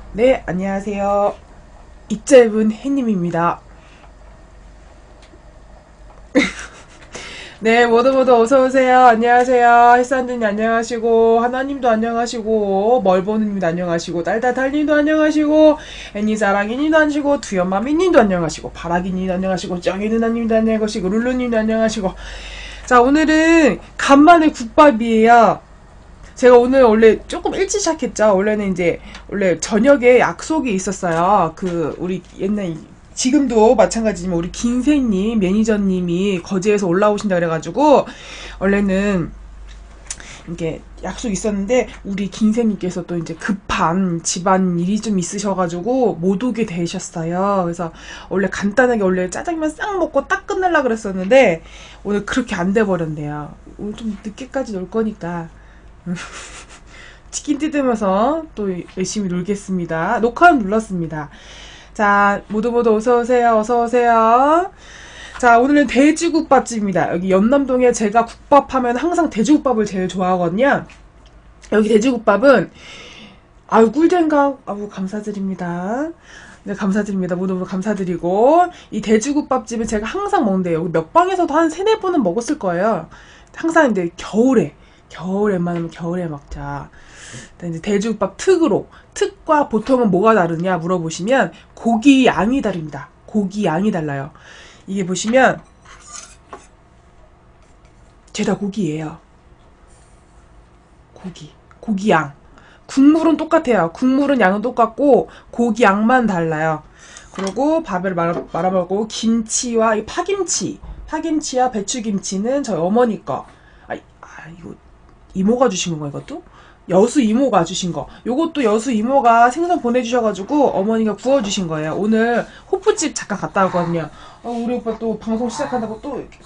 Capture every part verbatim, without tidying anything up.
네, 안녕하세요. 이짧은 해님입니다. 네, 모두 모두 어서오세요. 안녕하세요. 햇산드님 안녕하시고, 하나님도 안녕하시고, 멀보는님도 안녕하시고, 딸딸달님도 안녕하시고, 애니사랑이님도 안녕하시고, 두연마미님도 안녕하시고, 바라기님도 안녕하시고, 쩡이누나님도 안녕하시고, 룰루님도 안녕하시고. 자, 오늘은 간만에 국밥이에요. 제가 오늘 원래 조금 일찍 시작했죠. 원래는 이제 원래 저녁에 약속이 있었어요. 그 우리 옛날 지금도 마찬가지지만 우리 김생님 매니저님이 거제에서 올라오신다 그래가지고 원래는 이게 약속 있었는데 우리 김생님께서 또 이제 급한 집안 일이 좀 있으셔가지고 못 오게 되셨어요. 그래서 원래 간단하게 원래 짜장면 싹 먹고 딱 끝내려 그랬었는데 오늘 그렇게 안 돼버렸네요. 오늘 좀 늦게까지 놀 거니까 치킨 뜯으면서 또 열심히 놀겠습니다. 녹화는 눌렀습니다. 자, 모두 모두 어서오세요. 어서오세요. 자, 오늘은 돼지국밥집입니다. 여기 연남동에 제가 국밥 하면 항상 돼지국밥을 제일 좋아하거든요. 여기 돼지국밥은 아유 꿀된가 아유 감사드립니다. 네, 감사드립니다. 모두 모두 감사드리고 이 돼지국밥집은 제가 항상 먹는데요. 여기 몇 방에서도 한 세네 번은 먹었을 거예요. 항상 이제 겨울에 겨울에만 하면 겨울에 먹자. 이제 돼지국밥 특으로 특과 보통은 뭐가 다르냐 물어보시면 고기 양이 다릅니다. 고기 양이 달라요. 이게 보시면 죄다 고기예요. 고기 고기 양. 국물은 똑같아요. 국물은 양은 똑같고 고기 양만 달라요. 그리고 밥을 말아, 말아 먹고 김치와 이 파김치 파김치와 배추김치는 저희 어머니 거. 아, 아 이거 이모가 주신 건가 이것도? 여수 이모가 주신 거. 요것도 여수 이모가 생선 보내주셔가지고 어머니가 구워주신 거예요. 오늘 호프집 잠깐 갔다 왔거든요. 어, 우리 오빠 또 방송 시작한다고 또 이렇게.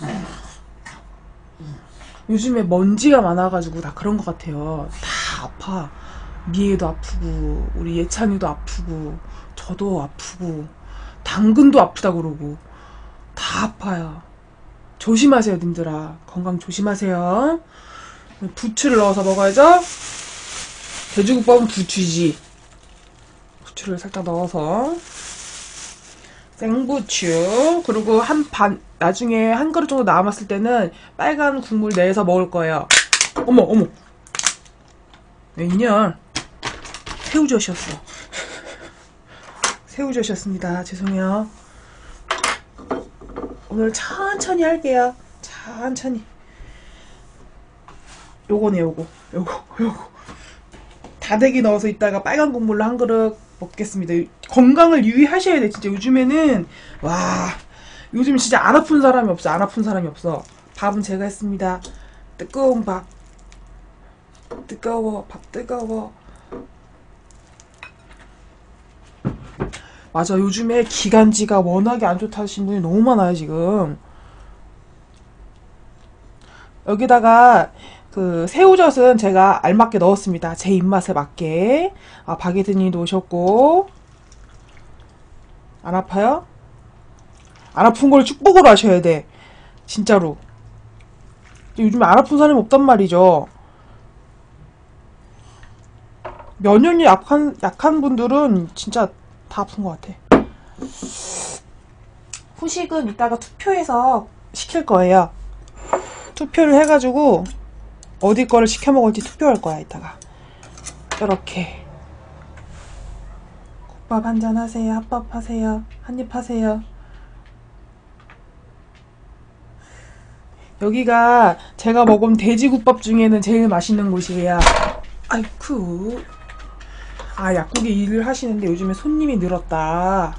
요즘에 먼지가 많아가지고 다 그런 것 같아요. 다 아파. 미애도 아프고 우리 예찬이도 아프고 저도 아프고 당근도 아프다 그러고 다 아파요. 조심하세요 님들아. 건강 조심하세요. 부추를 넣어서 먹어야죠. 돼지국밥은 부추지. 부추를 살짝 넣어서 생부추. 그리고 한 반 나중에 한 그릇 정도 남았을 때는 빨간 국물 내서 먹을 거예요. 어머 어머 웬열 새우젓이었어. 새우젓이었습니다. 죄송해요. 오늘 천천히 할게요. 천천히. 요거네 요거 요거 요거 다대기 넣어서 이따가 빨간 국물로 한 그릇 먹겠습니다. 건강을 유의하셔야 돼. 진짜 요즘에는 와 요즘 진짜 안 아픈 사람이 없어. 안 아픈 사람이 없어. 밥은 제가 했습니다. 뜨거운 밥 뜨거워 밥 뜨거워. 맞아 요즘에 기관지가 워낙에 안 좋다신 분이 너무 많아요 지금. 여기다가 그 새우젓은 제가 알맞게 넣었습니다. 제 입맛에 맞게. 아, 바게트님도 오셨고. 안 아파요? 안 아픈 걸 축복으로 하셔야 돼. 진짜로. 요즘에 안 아픈 사람이 없단 말이죠. 면역력 약한, 약한 분들은 진짜 다 아픈 것 같아. 후식은 이따가 투표해서 시킬 거예요. 투표를 해가지고 어디 거를 시켜 먹을지 투표할 거야 이따가. 이렇게 국밥 한잔 하세요. 핫밥 하세요. 한입 하세요. 여기가 제가 먹은 돼지국밥 중에는 제일 맛있는 곳이에요. 아이쿠. 아 약국에 일을 하시는데 요즘에 손님이 늘었다.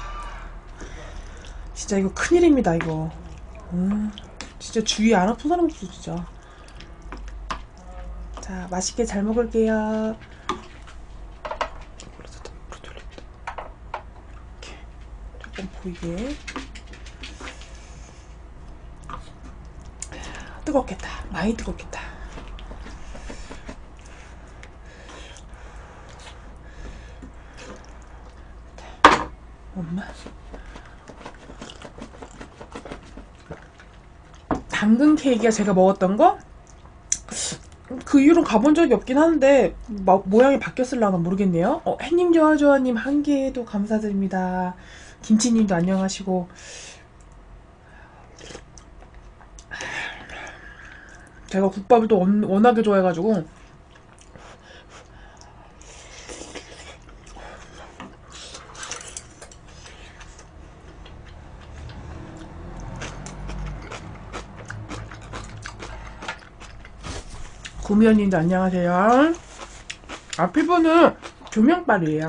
진짜 이거 큰일입니다 이거. 음, 진짜 주위에 안 아픈 사람 없어 진짜. 자, 맛있게 잘 먹을게요. 이렇게 조금 보이게. 뜨겁겠다. 많이 뜨겁겠다. 엄마. 당근 케이크가 제가 먹었던 거? 그 이후로 가본 적이 없긴 한데 마, 모양이 바뀌었을라나 모르겠네요. 어, 햇님 좋아좋아님 한 개도 감사드립니다. 김치님도 안녕하시고. 제가 국밥을 또 원, 워낙에 좋아해가지고 구미연님도 안녕하세요. 아, 피부는 조명빨이에요.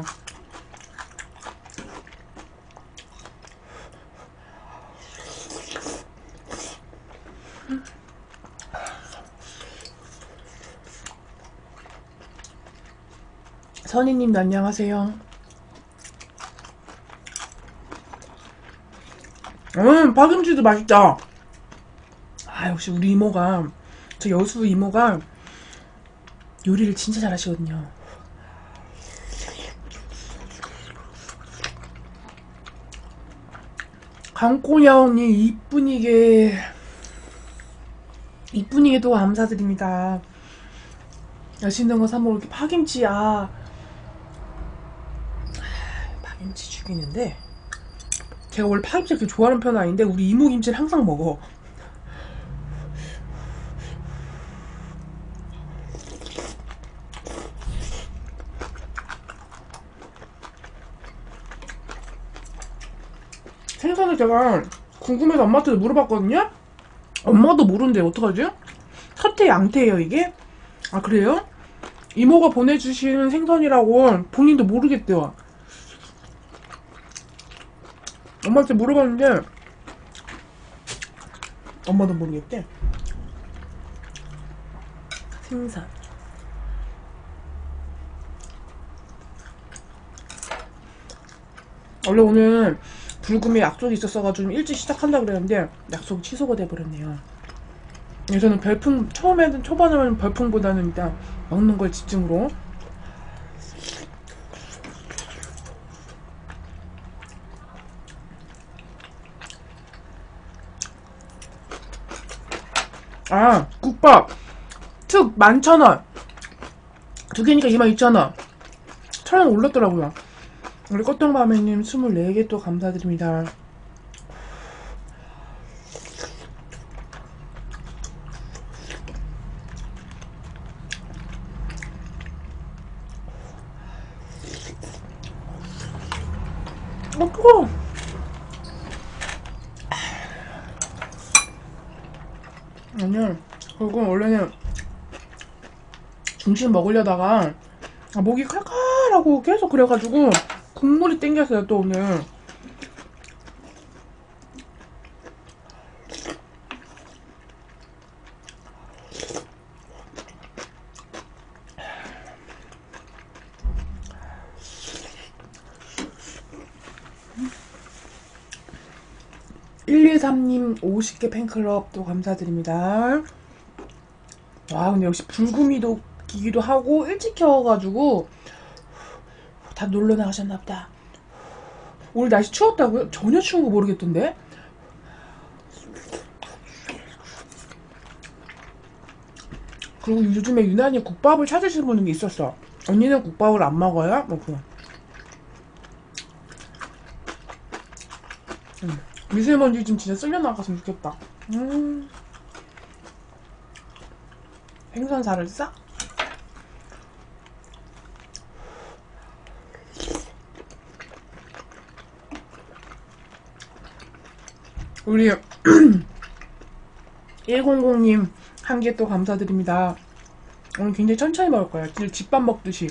선희님도 안녕하세요. 음, 파김치도 맛있다. 아, 역시 우리 이모가, 저 여수 이모가 요리를 진짜 잘하시거든요. 강꼬냐옹님 이쁜이게 이쁜이게도 감사드립니다. 맛있는 거 사먹을게. 파김치. 아 파김치 죽이는데 제가 원래 파김치 그렇게 좋아하는 편은 아닌데 우리 이모 김치를 항상 먹어. 생선을 제가 궁금해서 엄마한테 물어봤거든요. 엄마도 모르는데 어떡하지? 첫째 양태예요 이게? 아 그래요? 이모가 보내주신 생선이라고 본인도 모르겠대요. 엄마한테 물어봤는데 엄마도 모르겠대. 생선. 원래 오늘 불금에 약속이 있었어가지고 일찍 시작한다 그랬는데 약속이 취소가 돼버렸네요. 저는 별풍 처음에는 초반에는 별풍보다는 일단 먹는 걸 집중으로. 아 국밥 특 만천원 두 개니까 이만 이천원 천원 올랐더라고요. 우리 꽃동밤에님 스물네 개 또 감사드립니다. 어 뜨거워. 아니요 그리고 원래는 중식 먹으려다가 아, 목이 칼칼하고 계속 그래가지고 국물이 땡겼어요 또 오늘. 일일삼님 오십 개 팬클럽 또 감사드립니다. 와 근데 역시 불금이도 기기도 하고 일찍 켜가지고 다 놀러 나가셨나보다. 오늘 날씨 추웠다고요? 전혀 추운 거 모르겠던데? 그리고 요즘에 유난히 국밥을 찾으시는 분이 있었어. 언니는 국밥을 안 먹어요? 뭐 그냥. 음. 미세먼지 좀 진짜 쓸려 나갔으면 좋겠다. 음. 생선살을 싹. 우리 일공공님 한 개 또 감사드립니다. 오늘 굉장히 천천히 먹을 거예요. 진짜 집밥 먹듯이.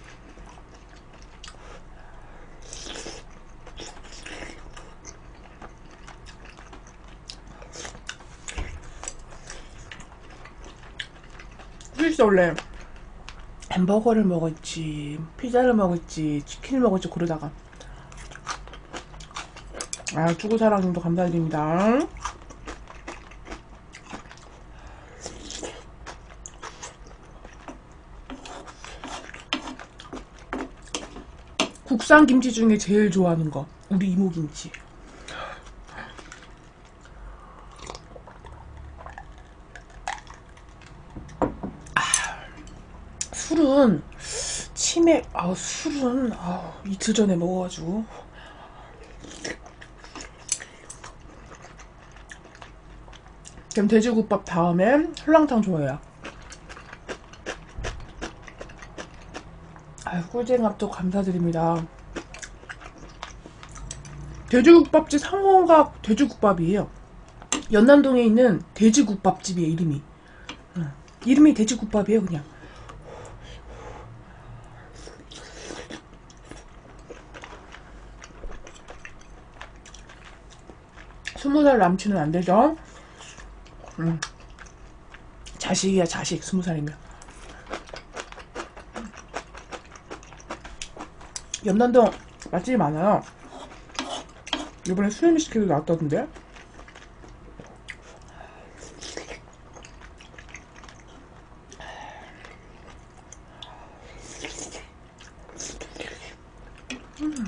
스위스 원래 햄버거를 먹을지 피자를 먹을지 치킨을 먹을지 고르다가 아 주구사랑님도 감사드립니다. 국산 김치 중에 제일 좋아하는 거 우리 이모 김치. 아, 아우 술은 아우 이틀 전에 먹어가지고. 그럼 돼지국밥 다음에 설렁탕 좋아해요. 아유 꿀쟁합도 감사드립니다. 돼지국밥집 상호가 돼지국밥이에요. 연남동에 있는 돼지국밥집이에요. 이름이 응. 이름이 돼지국밥이에요. 그냥 스무 살 남친은 안 되죠. 응. 자식이야 자식. 스무 살이면. 연남동 맛집이 많아요. 이번에 수제미식회도 나왔다던데. 음.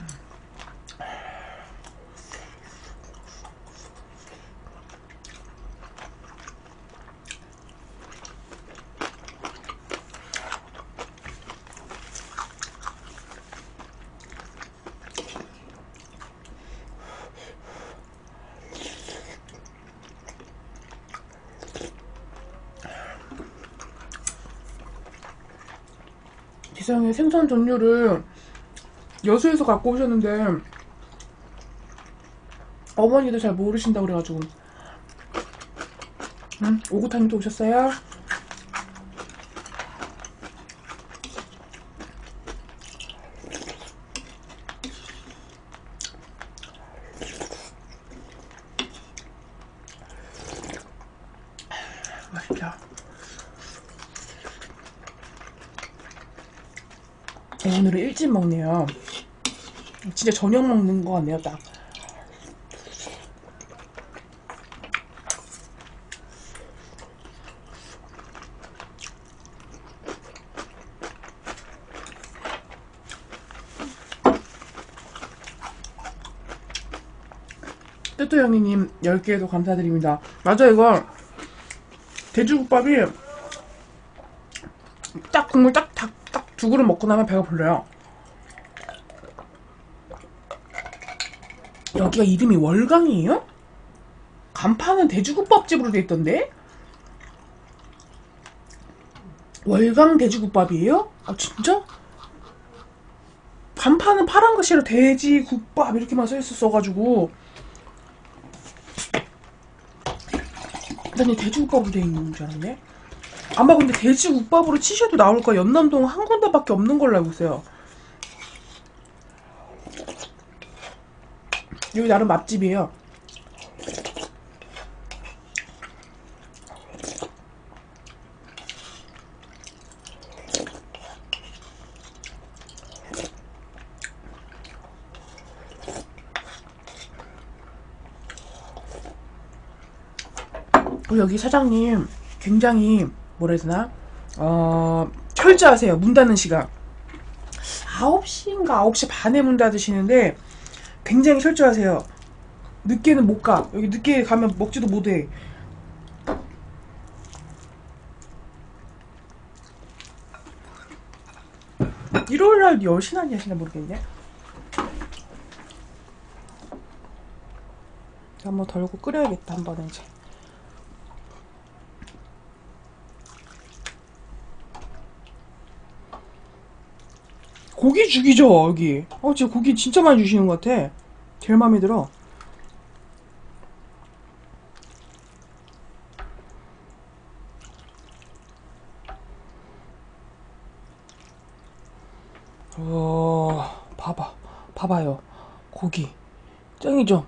세상에 생선 종류를 여수에서 갖고 오셨는데 어머니도 잘 모르신다고 그래가지고. 응? 오구탕님도 오셨어요? 맛있다. 오늘은 일찍 먹네요. 진짜 저녁 먹는 거 같네요, 딱. 뜨뚜 형님 열 개도 감사드립니다. 맞아, 이거 돼지국밥이 딱 국물 딱 딱 딱 두 그릇 먹고 나면 배가 불러요. 여기가 이름이 월강이에요? 간판은 돼지국밥집으로 돼 있던데? 월강 돼지국밥이에요? 아 진짜? 간판은 파란 글씨로 돼지국밥 이렇게만 써있었어가지고 난 돼지국밥으로 돼 있는 줄 알았네. 아마 근데 돼지국밥으로 치셔도 나올 거야. 연남동 한 군데밖에 없는 걸로 알고 있어요. 여기 나름 맛집이에요. 여기 사장님 굉장히 뭐라 해야 되나 어 철저하세요. 문 닫는 시간 아홉 시인가 아홉 시 반에 문 닫으시는데 굉장히 철저하세요. 늦게는 못 가. 여기 늦게 가면 먹지도 못해. 일요일날 열 시나 하시나 모르겠네. 한번 덜고 끓여야겠다. 한 번은 이제. 고기 죽이죠 여기. 어 진짜 고기 진짜 많이 주시는 것 같아. 제일 마음에 들어. 어 봐봐 봐봐요. 고기 짱이죠.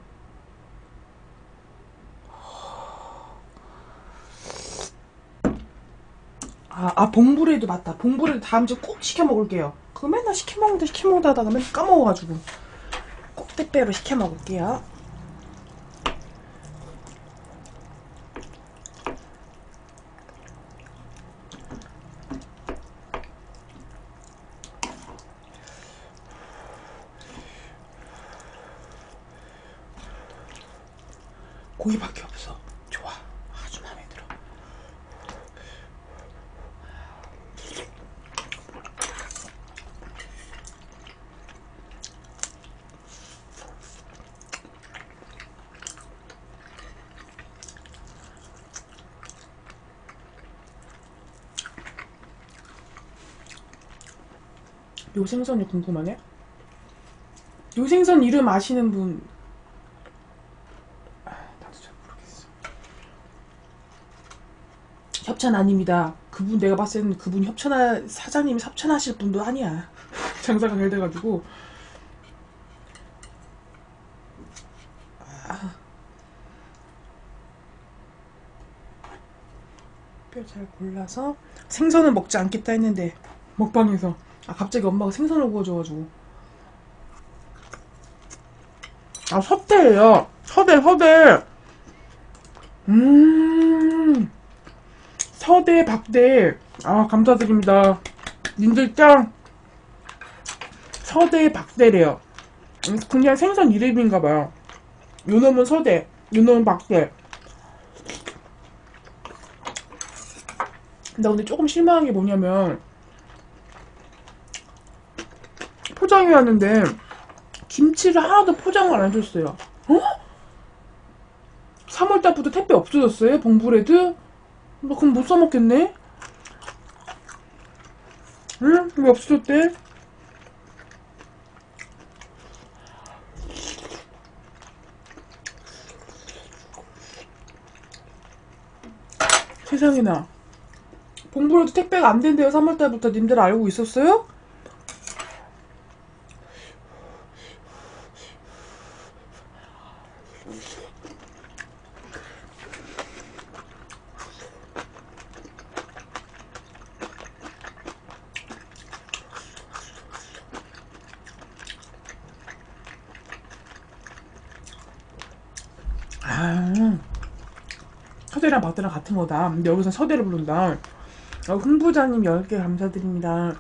아, 아 봉부레도 맞다. 봉부레도 다음 주에 꼭 시켜 먹을게요. 그거 맨날 시켜 먹는다 시켜 먹다 하다가 맨날 까먹어가지고 꼭 택배로 시켜 먹을게요. 고기밖에 없어. 좋아. 아주 마음에 들어. 요 생선이 궁금하네. 요 생선 이름 아시는 분? 아, 나도 잘 모르겠어. 협찬 아닙니다. 그분 내가 봤을 때는 그분 협찬하 사장님이 협찬하실 분도 아니야. 장사가 잘 돼가지고. 아, 뼈 잘 골라서 생선은 먹지 않겠다 했는데 먹방에서 아 갑자기 엄마가 생선을 구워줘가지고. 아 서대예요. 서대 서대. 음 서대 박대. 아 감사드립니다. 님들 짱. 서대 박대래요. 음, 그냥 생선 이름인가봐요. 요놈은 서대, 요놈은 박대. 나 근데 조금 실망한 게 뭐냐면 포장해 왔는데 김치를 하나도 포장을 안 해줬어요. 어? 삼월달부터 택배 없어졌어요? 봉브레드? 나 그럼 못 사먹겠네? 응? 왜 없어졌대? 세상에나. 봉브레드 택배가 안 된대요. 삼월달부터. 님들 알고 있었어요? 아, 서대랑 박대랑 같은 거다. 근데 여기서 서대를 부른다. 어, 흥부자님 열 개 감사드립니다.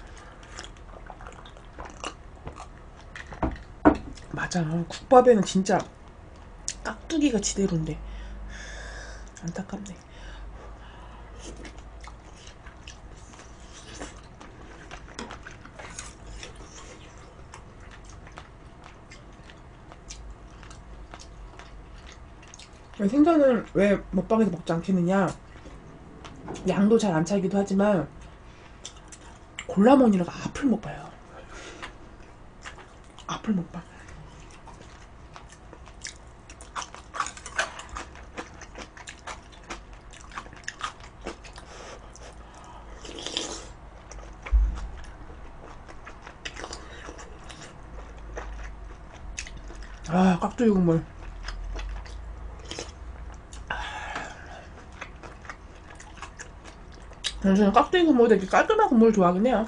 맞아. 국밥에는 진짜 깍두기가 지대로인데. 안타깝네. 생선은 왜 먹방에서 먹지 않겠느냐. 양도 잘 안 차기도 하지만 골라 먹으니까 앞을 못 봐요. 앞을 못 봐. 아, 깍두기 국물. 저는 깍두기 국물 되게 깔끔한 국물 좋아하긴 해요.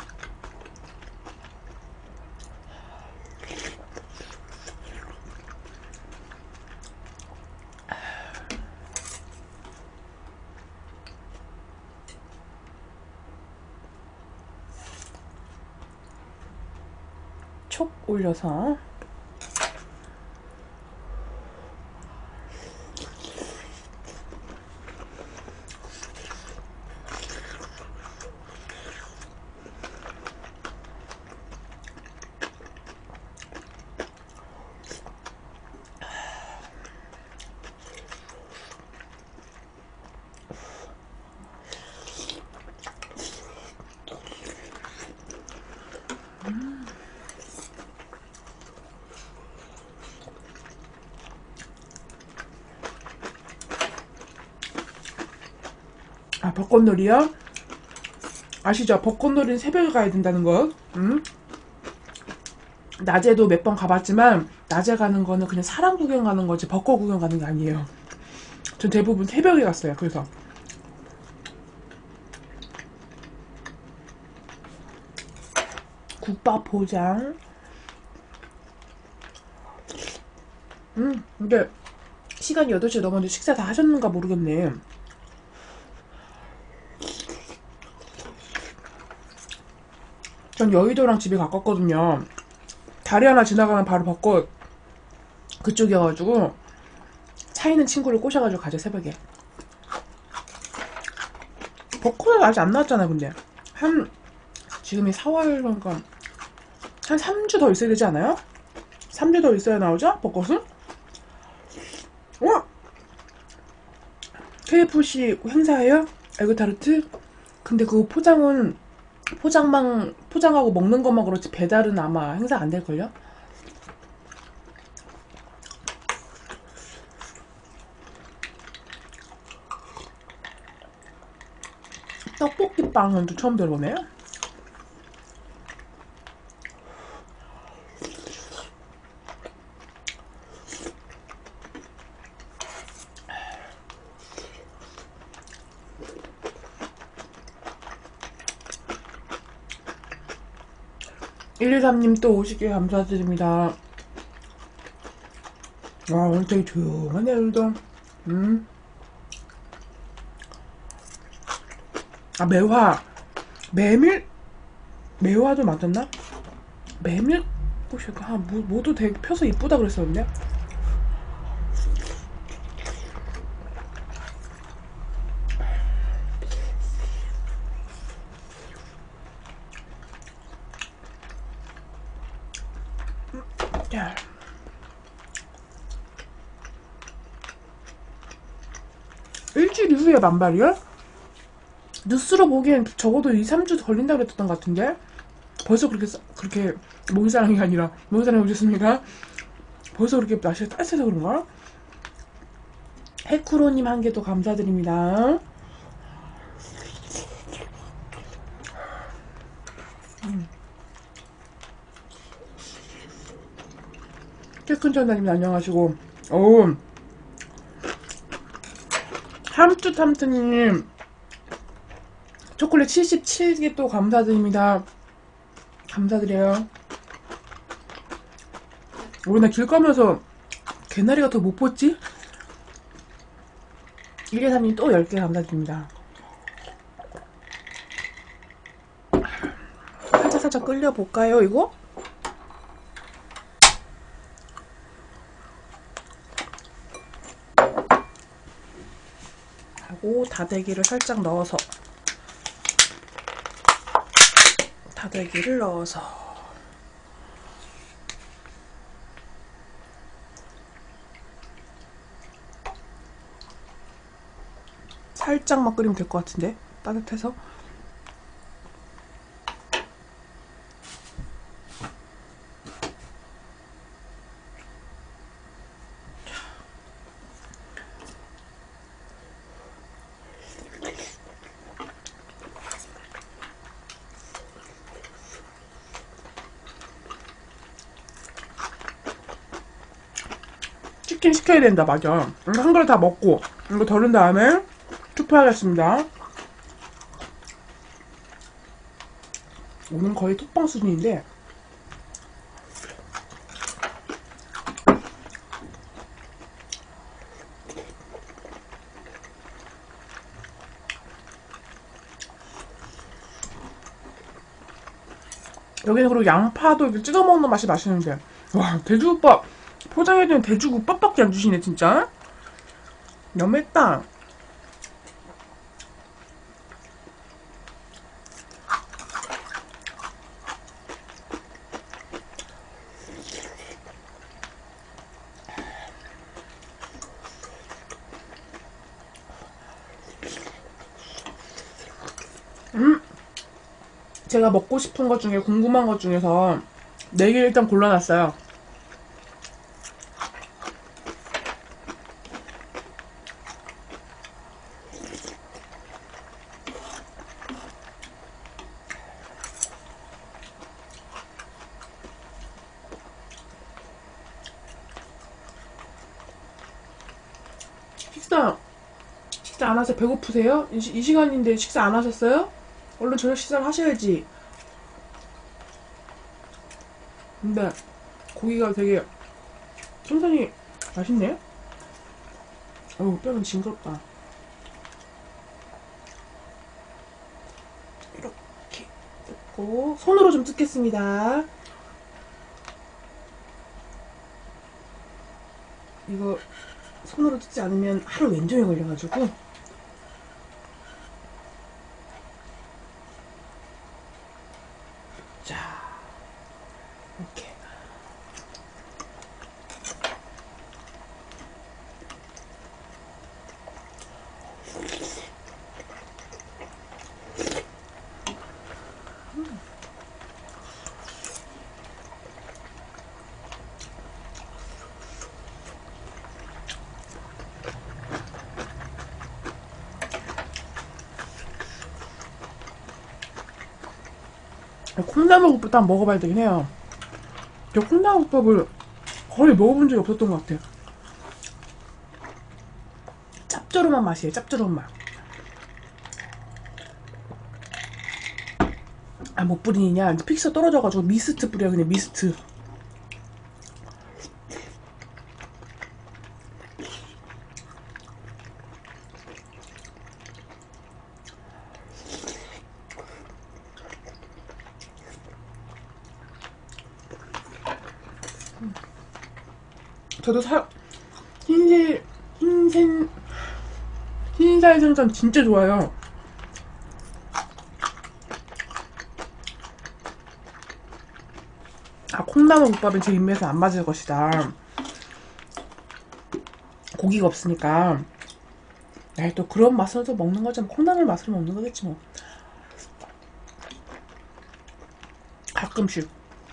촉 올려서 아, 벚꽃놀이요? 아시죠? 벚꽃놀이는 새벽에 가야 된다는 거. 응? 낮에도 몇 번 가봤지만 낮에 가는 거는 그냥 사람 구경 가는 거지 벚꽃 구경 가는 게 아니에요. 전 대부분 새벽에 갔어요. 그래서 국밥 포장. 음, 근데 시간이 여덟 시 넘었는데 식사 다 하셨는가 모르겠네. 전 여의도랑 집이 가깝거든요. 다리 하나 지나가면 바로 벚꽃 그쪽이어가지고 차 있는 친구를 꼬셔가지고 가죠. 새벽에. 벚꽃은 아직 안 나왔잖아. 근데 한 지금이 사월 그러니까 한 삼 주 더 있어야 되지 않아요? 삼 주 더 있어야 나오죠? 벚꽃은? 어? 케이에프씨 행사예요? 에그타르트? 근데 그거 포장은 포장만 포장하고 먹는 것만 그렇지 배달은 아마 행사 안 될걸요? 떡볶이 빵은 또 처음 들어보네요. 일이삼님 또 오시길 감사드립니다. 와, 오늘 되게 조용하네, 오늘도. 음. 아, 매화. 메밀? 매화도 맞았나? 메밀? 혹시, 아, 뭐, 뭐도 되게 펴서 이쁘다 그랬었는데? 야. 일주일 이후에 만발이야? 뉴스로 보기엔 적어도 이, 삼 주 걸린다고 그랬던 것 같은데? 벌써 그렇게, 싸- 그렇게, 모기사랑이 아니라, 모기사랑이 오셨습니까? 벌써 그렇게 날씨가 따뜻해서 그런가? 해쿠로님 한 개 더 감사드립니다. 음. 태큰전자님 안녕하시고, 오, 함투탐트님 초콜릿 칠십칠 개 또 감사드립니다. 감사드려요. 우리 나 길 가면서 개나리 같은 거 못 봤지? 일이삼님 또 열 개 감사드립니다. 살짝 살짝 끓여볼까요 이거? 하고 다대기를 살짝 넣어서 다대기를 넣어서 살짝만 끓이면 될 것 같은데 따뜻해서. 치킨 시켜야 된다. 맞아. 이거 한 그릇 다 먹고 이거 덜은 다음에 투표하겠습니다. 오늘 거의 톡방 수준인데 여기는 그리고 양파도 이렇게 찍어 먹는 맛이 맛있는데 와 돼지국밥 포장해주는 돼지국밥밖에 안 주시네 진짜. 너무했다. 음 제가 먹고 싶은 것 중에 궁금한 것 중에서 네 개 일단 골라놨어요. 식사 식사 안 하세요? 배고프세요? 이, 시- 이 시간인데 식사 안 하셨어요? 얼른 저녁 식사를 하셔야지. 근데 고기가 되게 생선이 맛있네. 어우 뼈는 징그럽다. 이렇게 뜯고 손으로 좀 뜯겠습니다. 이거 손으로 뜯지 않으면 하루 왼종일 걸려가지고 자 이렇게 콩나물국밥 딱 먹어봐야 되긴 해요. 저 콩나물국밥을 거의 먹어본 적이 없었던 것 같아요. 짭조름한 맛이에요. 짭조름한 맛. 아, 못 뿌리냐? 픽서 떨어져가지고 미스트 뿌려. 그냥 미스트. 저도 사, 흰색, 흰색, 흰살 생선 진짜 좋아요. 아, 콩나물국밥은 제 입맛에 안 맞을 것이다. 고기가 없으니까. 아이, 또 그런 맛으로 먹는 거지. 콩나물 맛으로 먹는 거겠지 뭐. 가끔씩.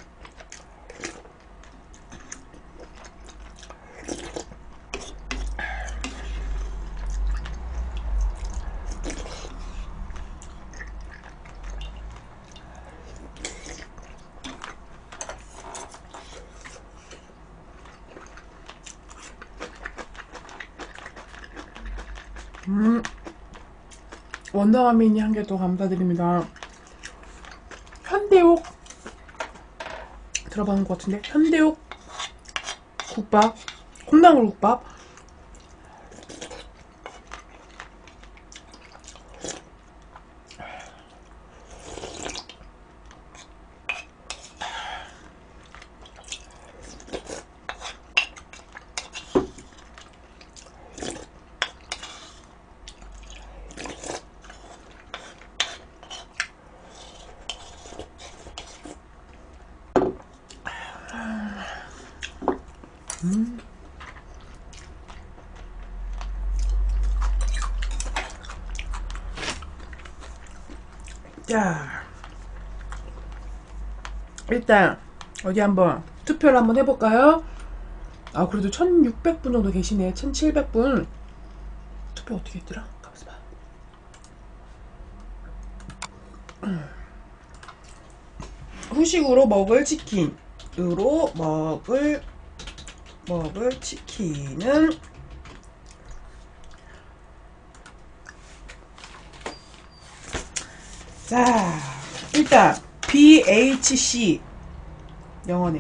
음, 원더마미니 한 개 또 감사드립니다. 현대옥 들어보는 것 같은데, 현대옥 국밥, 콩나물 국밥. 음. 자, 일단 어디 한번 투표를 한번 해볼까요? 아, 그래도 천육백 분 정도 계시네. 천칠백 분. 투표 어떻게 했더라? 가만있어 봐. 음. 후식으로 먹을 치킨으로 먹을 먹을 치킨은 자, 일단 비에이치씨 영어네.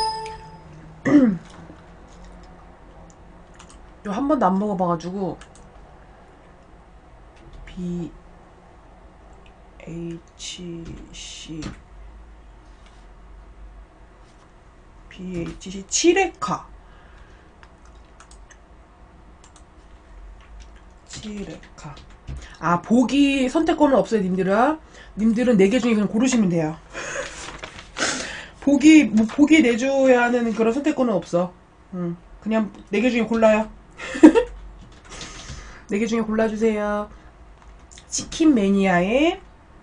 요 한 번도 안 먹어봐가지고 비에이치씨 비에이치씨 치레카 치레카. 아, 보기 선택권은 없어요, 님들은. 님들은 네 개 중에 그냥 고르시면 돼요. 보기, 뭐, 보기 내줘야 하는 그런 선택권은 없어. 응. 그냥 네 개 중에 골라요. 네 개 중에 골라주세요. 치킨 매니아의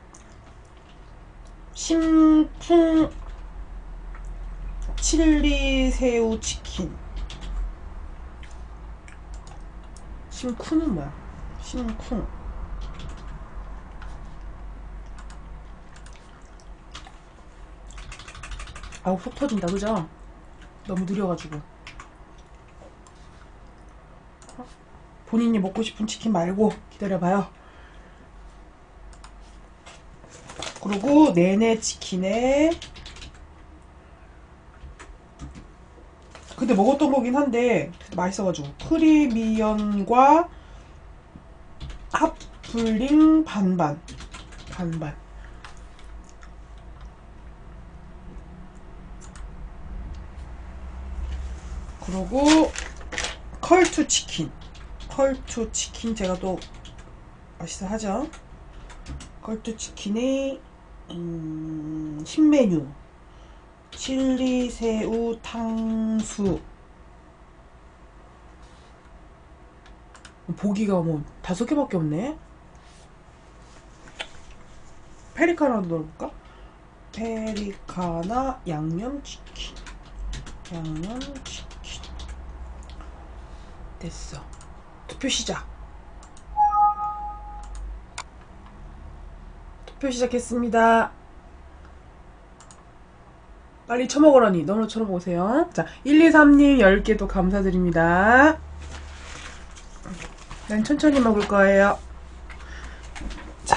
심쿵 칠리 새우 치킨. 심쿵은 뭐야? 심쿵. 아우, 속 터진다, 그죠? 너무 느려가지고. 본인이 먹고 싶은 치킨 말고 기다려봐요. 그리고 네네 치킨에 그때 먹었던 거긴 한데 맛있어가지고 크리미언과 핫플링 반반 반반. 그리고 컬투 치킨 컬투 치킨 제가 또 맛있어 하죠. 컬투 치킨의 음, 신메뉴 칠리 새우 탕수. 보기가 뭐 다섯 개밖에 없네. 페리카나도 넣어볼까? 페리카나 양념치킨 양념치킨. 됐어. 투표 시작. 투표 시작했습니다. 빨리 쳐먹으라니. 너무 쳐먹으세요. 자, 일이삼님 열 개도 감사드립니다. 난 천천히 먹을 거예요. 자.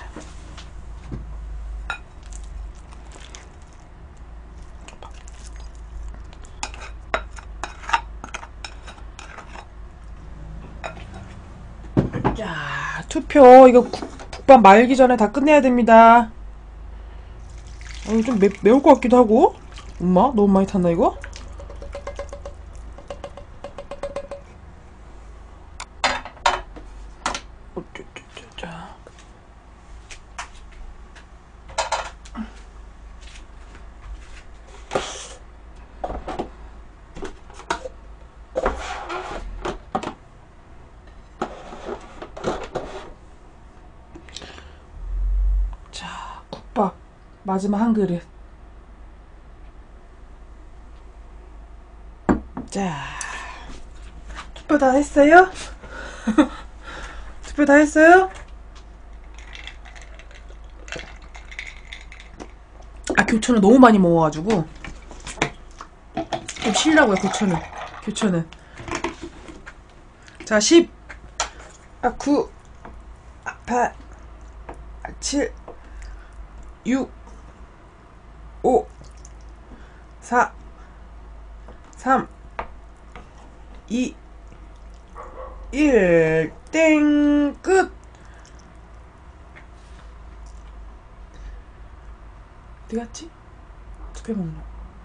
자, 투표. 이거 국, 국밥 말기 전에 다 끝내야 됩니다. 어, 좀 매, 매울 것 같기도 하고. 엄마? 너무 많이 탔나, 이거? 어쩌쩌쩌쩌. 자, 국밥. 마지막 한 그릇. 자, 투표 다 했어요? 투표 다 했어요? 아, 교촌을 너무 많이 먹어가지고 좀 쉬려고요. 교촌은 교촌은 자, 십, 아, 구, 아, 팔, 아, 칠, 육, 오, 사, 삼, 이, 일, 땡, 끝. 어디 갔지? 투표 목록.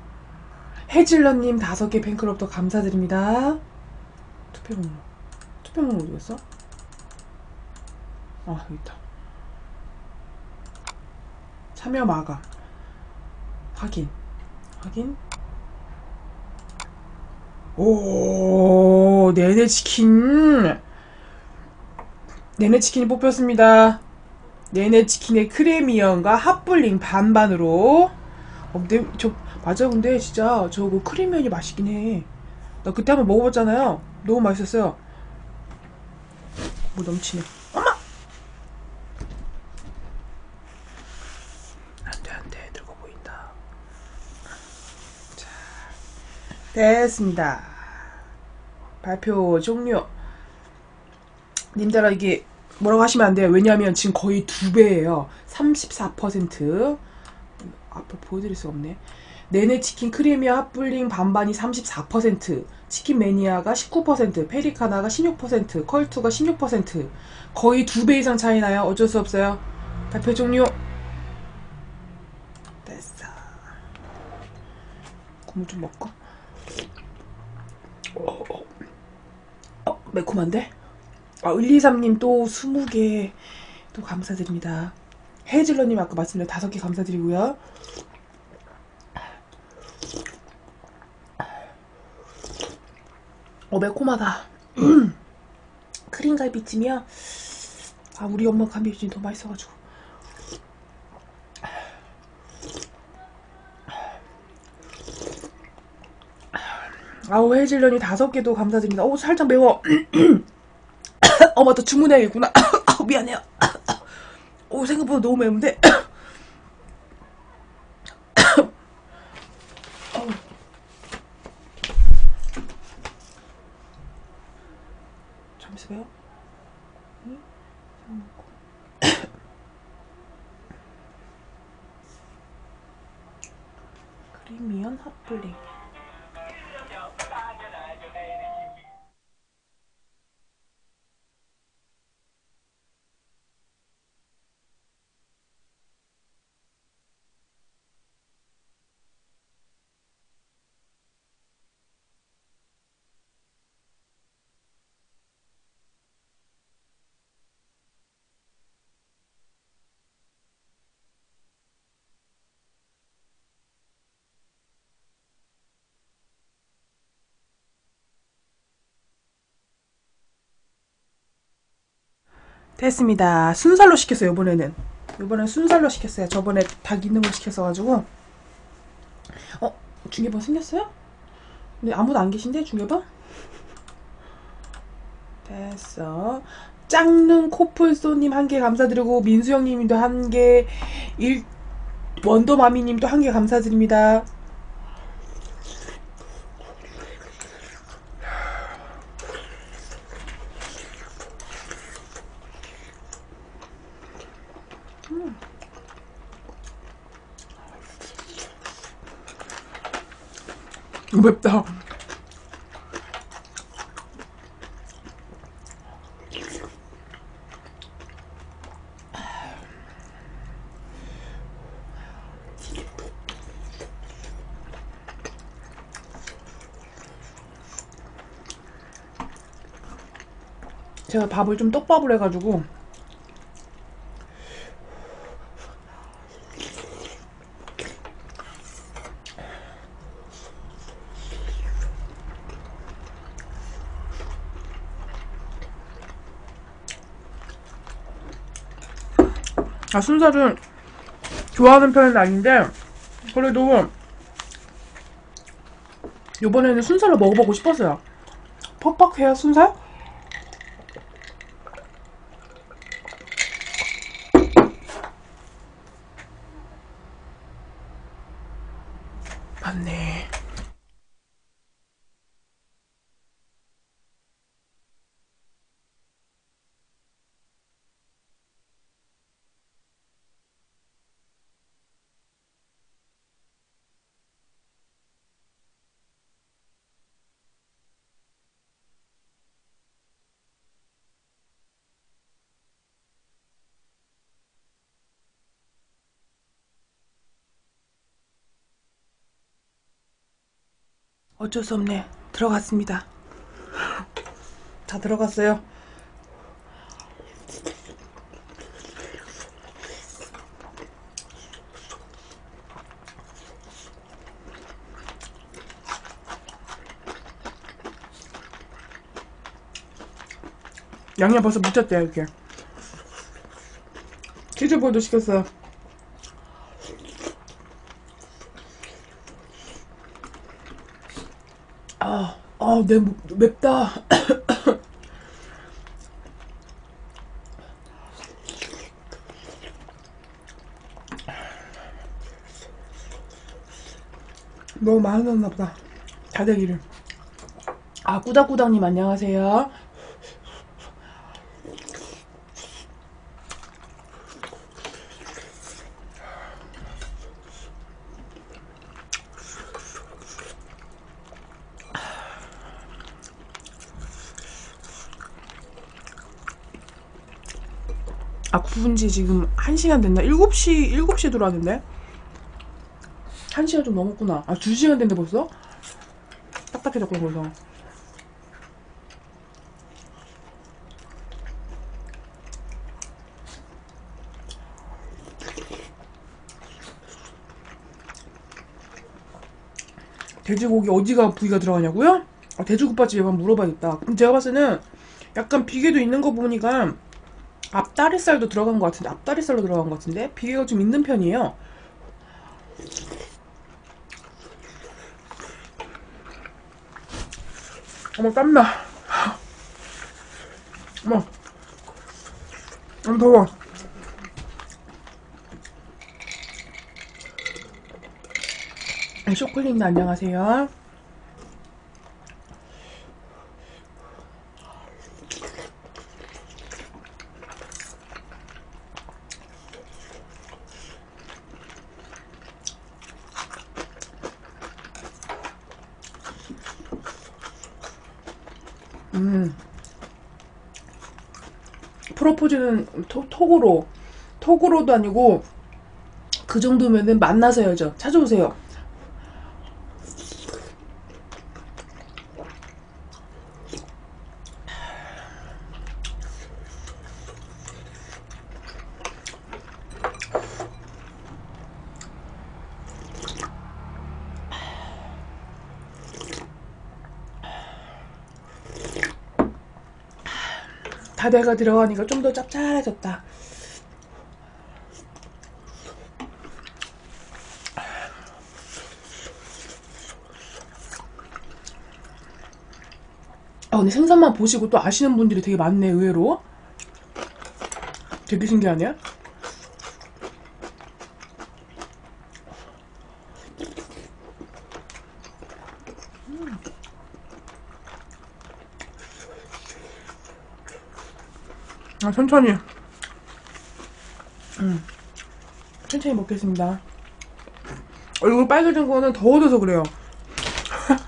해질러님 다섯 개 팬클럽도 감사드립니다. 투표 목록. 투표 목록 어디 갔어? 아, 여기 있다. 참여 마감. 확인. 확인. 오, 네네치킨. 네네치킨이 뽑혔습니다. 네네치킨의 크레미언과 핫블링 반반으로. 어, 근데 저 맞아. 근데 진짜 저거 크레미언이 맛있긴 해. 나 그때 한번 먹어봤잖아요. 너무 맛있었어요. 뭐 넘치네. 엄마! 안돼 안돼, 늙어 보인다. 자, 됐습니다. 발표 종료. 님들아, 이게 뭐라고 하시면 안 돼요. 왜냐하면 지금 거의 두 배예요. 삼십사 퍼센트. 앞으로 보여드릴 수가 없네. 네네치킨 크리미어 핫블링 반반이 삼십사 퍼센트, 치킨 매니아가 십구 퍼센트, 페리카나가 십육 퍼센트, 컬투가 십육 퍼센트. 거의 두 배 이상 차이 나요. 어쩔 수 없어요. 발표 종료. 됐어. 국물 좀 먹고. 어, 어. 어, 매콤한데? 아, 일이삼님 또 스무 개 또 감사드립니다. 헤이즐러님 아까 말씀드린 다섯 개 감사드리고요. 어, 매콤하다. 크림갈비찜이야? 아, 우리 엄마 갈비찜이 더 맛있어가지고. 아우, 헤이즐러님 다섯 개도 감사드립니다. 오, 살짝 매워. 어, 맞다. 주문해야겠구나. 아우, 미안해요. 오, 생각보다 너무 매운데. 잠시만요. 크리미언 핫블링. 됐습니다. 순살로 시켰어요. 이번에는 이번엔 순살로 시켰어요. 저번에 닭 있는 거 시켰어가지고. 어? 중계방 생겼어요? 근데 아무도 안 계신데? 중계방? 됐어. 짱능 코뿔소님 한 개 감사드리고, 민수형님도 한 개, 일 원더마미님도 한 개 감사드립니다. 맵다. 제가 밥을 좀 떡밥을 해가지고 아, 순살을 좋아하는 편은 아닌데 그래도 이번에는 순살을 먹어보고 싶었어요. 퍽퍽해요, 순살? 맞네. 어쩔 수 없네. 들어갔습니다. 다 들어갔어요. 양념 벌써 묻혔대요, 이렇게. 치즈볼도 시켰어요. 아, 아, 내, 맵다. 너무 많이 넣었나 보다. 다대기를. 아, 꾸닥꾸닥님 안녕하세요. 아, 구운지 지금 한 시간 됐나? 일곱 시, 일곱 시에 들어왔는데? 한 시간 좀 넘었구나. 아, 두 시간 됐는데 벌써? 딱딱해졌구나, 벌써. 돼지고기 어디가 부위가 들어가냐고요? 아, 돼지국밥집에 한번 물어봐야겠다. 그럼 제가 봤을 때는 약간 비계도 있는 거 보니까 앞다리살도 들어간 것 같은데, 앞다리살로 들어간 것 같은데 비계가 좀 있는 편이에요. 어머, 땀나. 어머, 너무 더워. 네, 쇼콜릿님 안녕하세요. 음, 프로포즈는 톡, 톡으로 톡으로도 아니고 그 정도면은 만나서 해야죠. 찾아오세요. 다대가 들어가니까 좀 더 짭짤해졌다. 아, 근데 생선만 보시고 또 아시는 분들이 되게 많네, 의외로. 되게 신기하네. 아, 천천히. 음, 천천히 먹겠습니다. 얼굴 빨개진 거는 더워져서 그래요.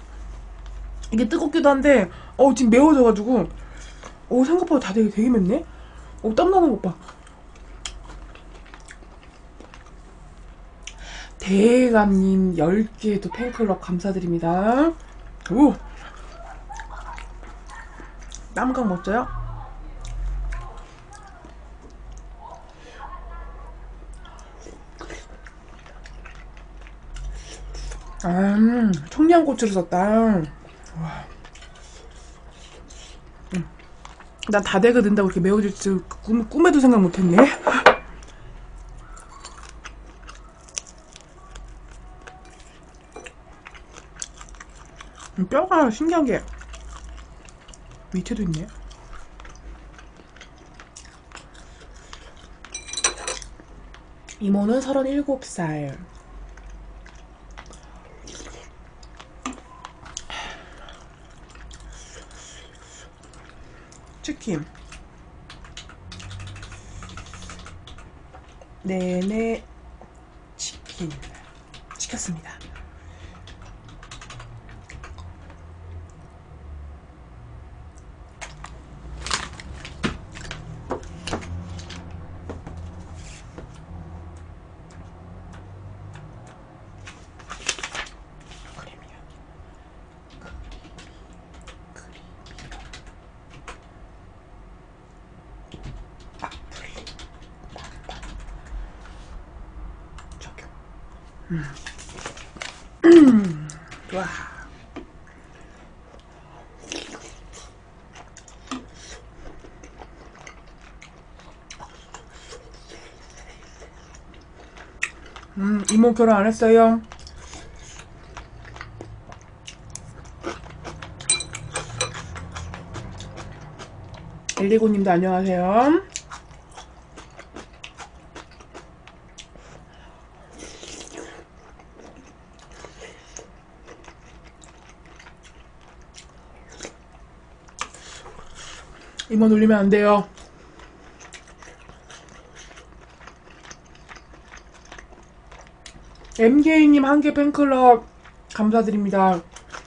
이게 뜨겁기도 한데 어 지금 매워져가지고 어 생각보다 다 되게 되게 맵네. 어 땀나는 것 봐. 대감님 열 개도 팬클럽 감사드립니다. 오 땀각 멋져요? 아 청양고추를 썼다. 와. 음. 난 다대가 된다고 이렇게 매워질 줄 꿈, 꿈에도 생각 못했네. 뼈가 신기한 게 밑에도 있네. 이모는 서른일곱 살. 치킨. 네네 치킨 시켰습니다. 음. 와. 음, 이모 결혼 안 했어요? 엘리고님도 안녕하세요. 이모 놀리면 안 돼요. 엠케이님 한 개 팬클럽 감사드립니다.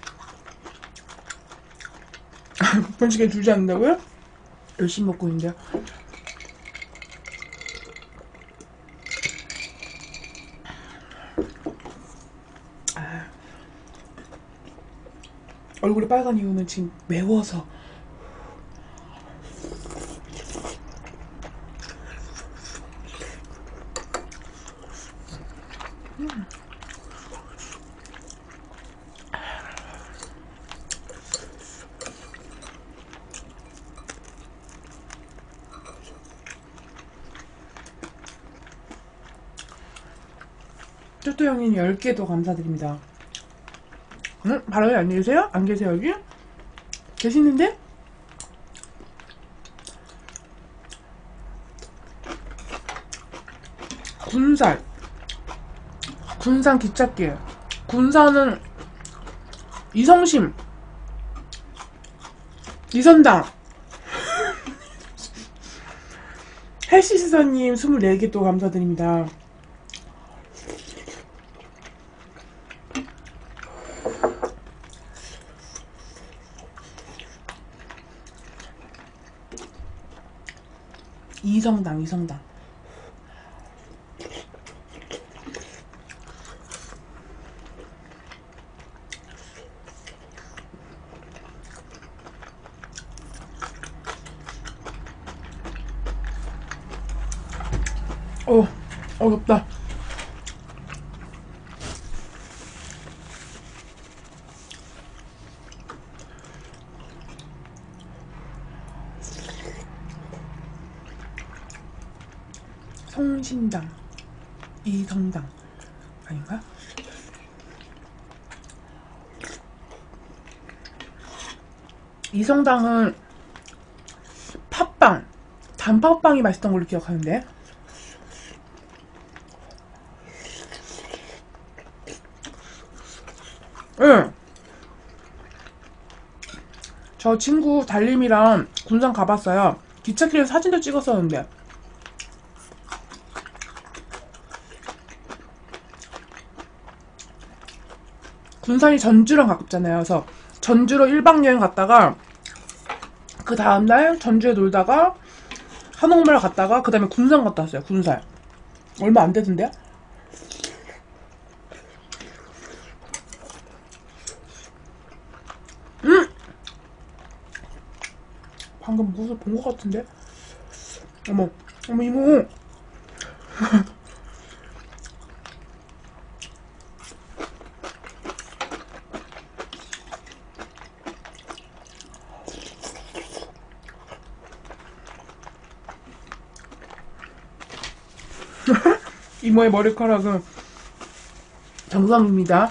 번씩에 주지 않는다고요? 열심히 먹고 있는데요. 아. 얼굴이 빨간 이유는 지금 매워서. 음. 쪼또 형님 열 개도 감사드립니다. 응? 바람이 안 계세요? 안 계세요 여기? 계시는데? 군산 군산 기찻길. 군산은 이성심 이선당 헬시스터님 스물네 개 또 감사드립니다. 이성당 이성당 어 어렵다. 성신당 이성당 아닌가? 이성당은 팥빵 단팥빵이 맛있던 걸로 기억하는데. 응. 저 친구 달림이랑 군산 가봤어요. 기찻길에서 사진도 찍었었는데. 군산이 전주랑 가깝잖아요. 그래서 전주로 일 박 여행 갔다가 그 다음날 전주에 놀다가 한옥마을 갔다가 그 다음에 군산 갔다 왔어요. 군산. 얼마 안 되던데요? 음! 방금 무슨 본 것 같은데? 어머, 어머 이모. 이모의 머리카락은 정상입니다.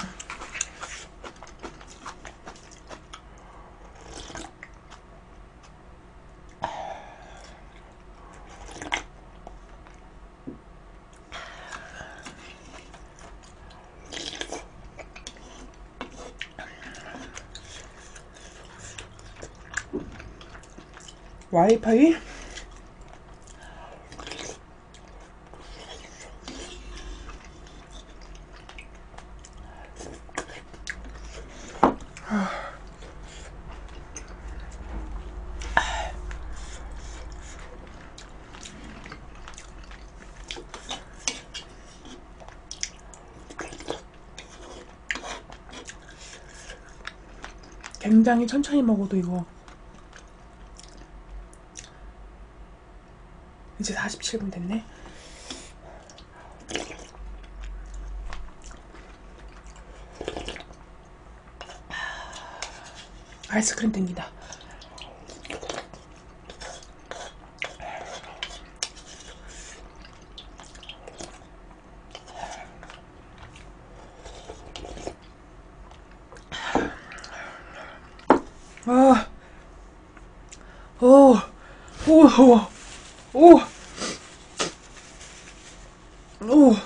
와이파이? 굉장히 천천히 먹어도 이거 이제 사십칠 분 됐네. 아이스크림 땡기다. 아, 오, 오, 오, 오, 오.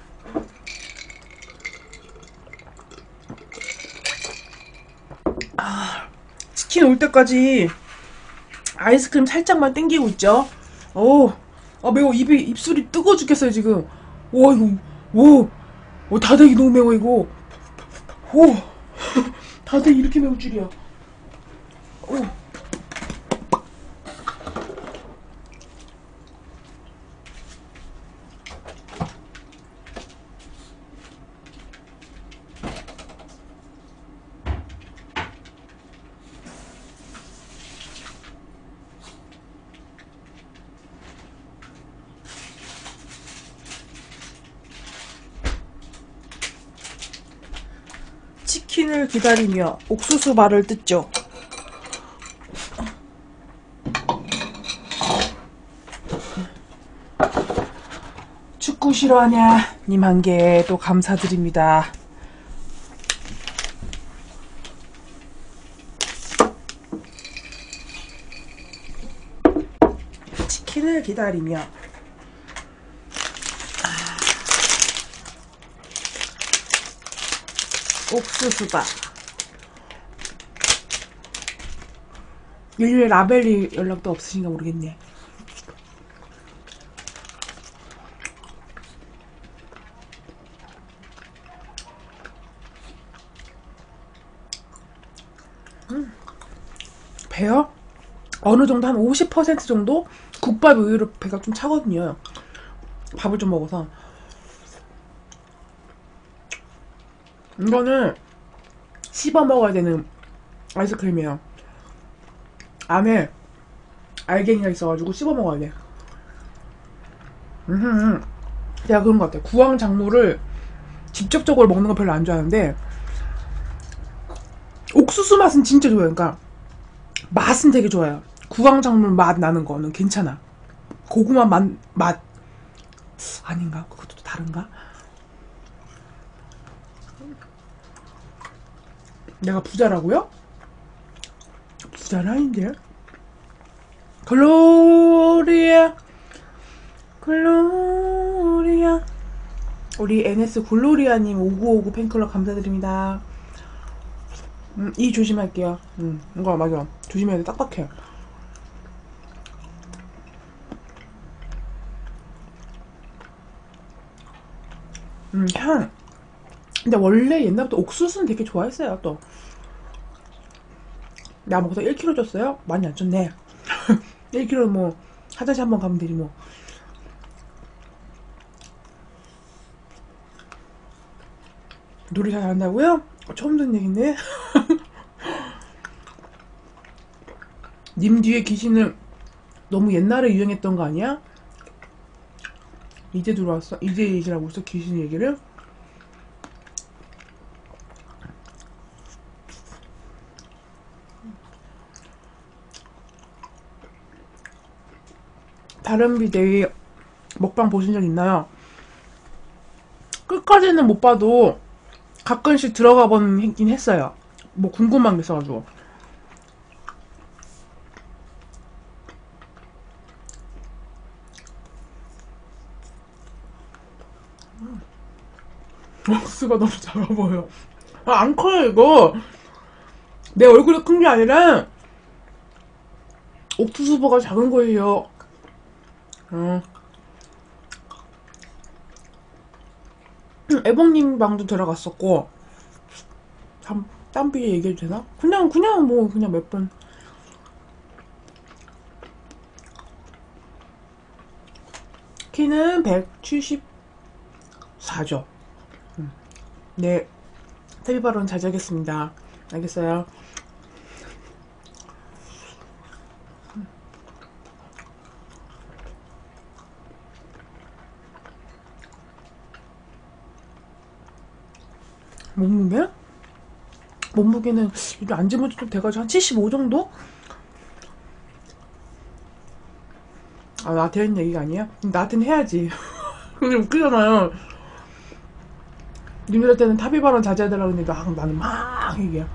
아, 치킨 올 때까지 아이스크림 살짝만 땡기고 있죠. 오, 아 매워. 입이 입술이 뜨거 죽겠어요 지금. 와 이거, 오, 오 다대기 너무 매워 이거. 오, 다대기 이렇게 매울 줄이야. 오. 치킨을 기다리며 옥수수 말을 듣죠. 축구 싫어하냐? 님 한 개 또 감사드립니다. 치킨을 기다리며 옥수수밥. 일일이 라벨리 연락도 없으신가 모르겠네. 음. 배요? 어느 정도 한 오십 퍼센트 정도? 국밥 의외로 배가 좀 차거든요. 밥을 좀 먹어서. 이거는 씹어 먹어야 되는 아이스크림이에요. 안에 알갱이가 있어가지고 씹어 먹어야 돼. 음흠. 제가 그런 것 같아요. 구황 작물을 직접적으로 먹는 거 별로 안 좋아하는데 옥수수 맛은 진짜 좋아요. 그러니까 맛은 되게 좋아요. 구황 작물 맛 나는 거는 괜찮아. 고구마 맛, 맛 아닌가? 그것도 다른가? 내가 부자라고요? 부자는 아닌데. 글로리아 글로리아 우리 엔에스 글로리아님 오구오구 팬클럽 감사드립니다. 음, 이 조심할게요. 음, 이거 맞아. 조심해야 돼. 딱딱해. 음, 향. 근데 원래 옛날부터 옥수수는 되게 좋아했어요, 또. 나 먹어서 일 킬로그램 쪘어요? 많이 안 쪘네. 일 킬로그램 뭐 화장실 한번 가면 되지 뭐. 노래 잘 한다고요? 처음 듣는 얘긴데. 님 뒤에 귀신은 너무 옛날에 유행했던 거 아니야? 이제 들어왔어? 이제 얘기라고 했어? 귀신 얘기를? 다른 비데이 먹방 보신 적 있나요? 끝까지는 못 봐도 가끔씩 들어가 보긴 했어요. 뭐 궁금한 게 있어가지고. 옥수가 너무 작아 보여. 아, 안 커요, 이거. 내 얼굴이 큰 게 아니라, 옥수수버가 작은 거예요. 어. 애봉님 방도 들어갔었고, 참, 딴 비에 얘기해도 되나? 그냥, 그냥 뭐, 그냥 몇 번. 키는 백칠십사죠. 음. 네. 테비 발언 잘 자겠습니다. 알겠어요. 몸무게? 몸무게는 이게 앉으면 좀 돼가지고 한 칠십오 정도? 아, 나한테 하는 얘기가 아니야? 나한테는 해야지. 그게 웃기잖아요. 님들한테는 탑이 발언 자제해달라고 했는데 아, 나는 막 얘기해.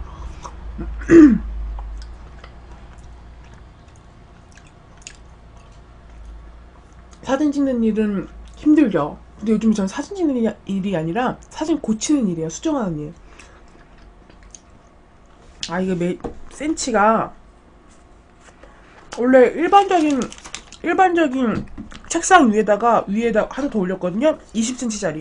사진 찍는 일은 힘들죠. 근데 요즘 저는 사진 찍는 일이 아니라 사진 고치는 일이에요. 수정하는 일. 아, 이게 매, 센치가 원래 일반적인 일반적인 책상 위에다가 위에다 하나 더 올렸거든요. 이십 센티미터짜리요.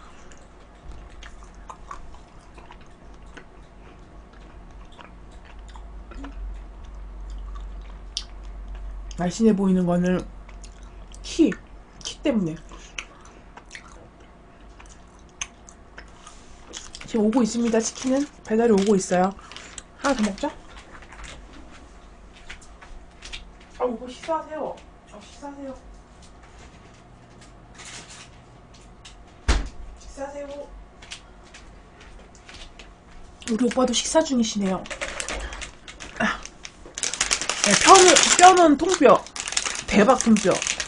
날씬해 보이는 거는 키, 키 때문에. 지금 오고 있습니다. 치킨은 배달이 오고 있어요. 하나 더 먹자. 아, 이거 식사하세요. 아, 식사하세요. 식사하세요. 우리 오빠도 식사 중이시네요. 아. 네, 뼈는, 뼈는 통뼈. 대박 통뼈.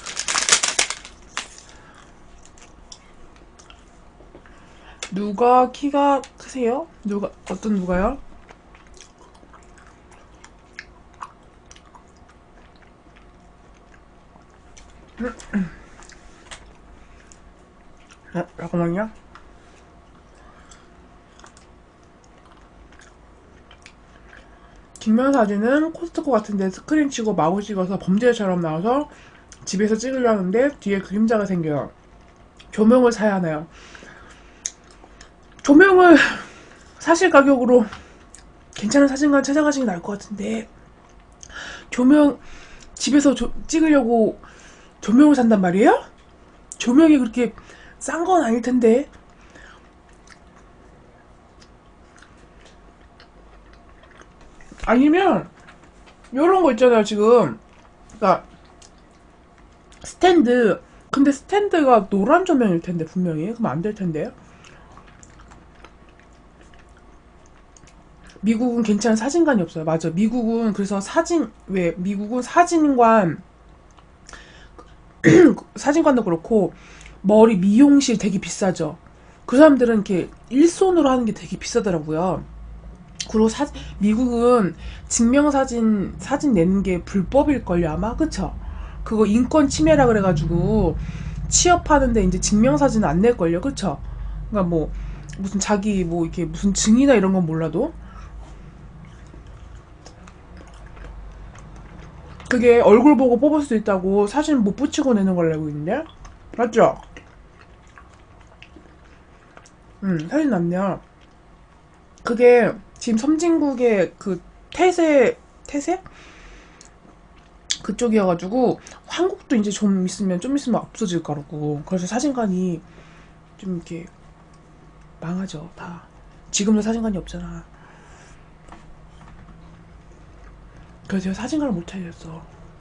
누가 키가 크세요? 누가, 어떤 누가요? 아, 잠깐만요. 뒷면사진은 코스트코 같은데 스크린 치고 마구 찍어서 범죄자처럼 나와서 집에서 찍으려는데 뒤에 그림자가 생겨요. 조명을 사야 하나요? 조명을 사실 가격으로 괜찮은 사진관 찾아가시는 게 나을 것 같은데 조명 집에서 조, 찍으려고 조명을 산단 말이에요? 조명이 그렇게 싼 건 아닐 텐데. 아니면 요런 거 있잖아요. 지금 그러니까 스탠드. 근데 스탠드가 노란 조명일 텐데 분명히. 그럼 안 될 텐데. 미국은 괜찮은 사진관이 없어요. 맞아. 미국은 그래서 사진 왜 미국은 사진관 사진관도 그렇고 머리 미용실 되게 비싸죠. 그 사람들은 이렇게 일손으로 하는 게 되게 비싸더라고요. 그리고 사, 미국은 증명사진 사진 내는 게 불법일걸요 아마. 그쵸? 그거 인권 침해라 그래가지고 취업하는데 이제 증명사진 안 낼걸요. 그쵸? 그러니까 뭐 무슨 자기 뭐 이렇게 무슨 증이나 이런 건 몰라도 그게 얼굴 보고 뽑을 수 있다고 사진 못 붙이고 내는 걸 알고 있는데? 맞죠? 음, 사진 남냐. 그게 지금 선진국의 그 태세 태세? 그쪽이어가지고 한국도 이제 좀 있으면 좀 있으면 없어질 거라고. 그래서 사진관이 좀 이렇게 망하죠. 다 지금도 사진관이 없잖아. 그래서 제가 사진관을 못 찾았어.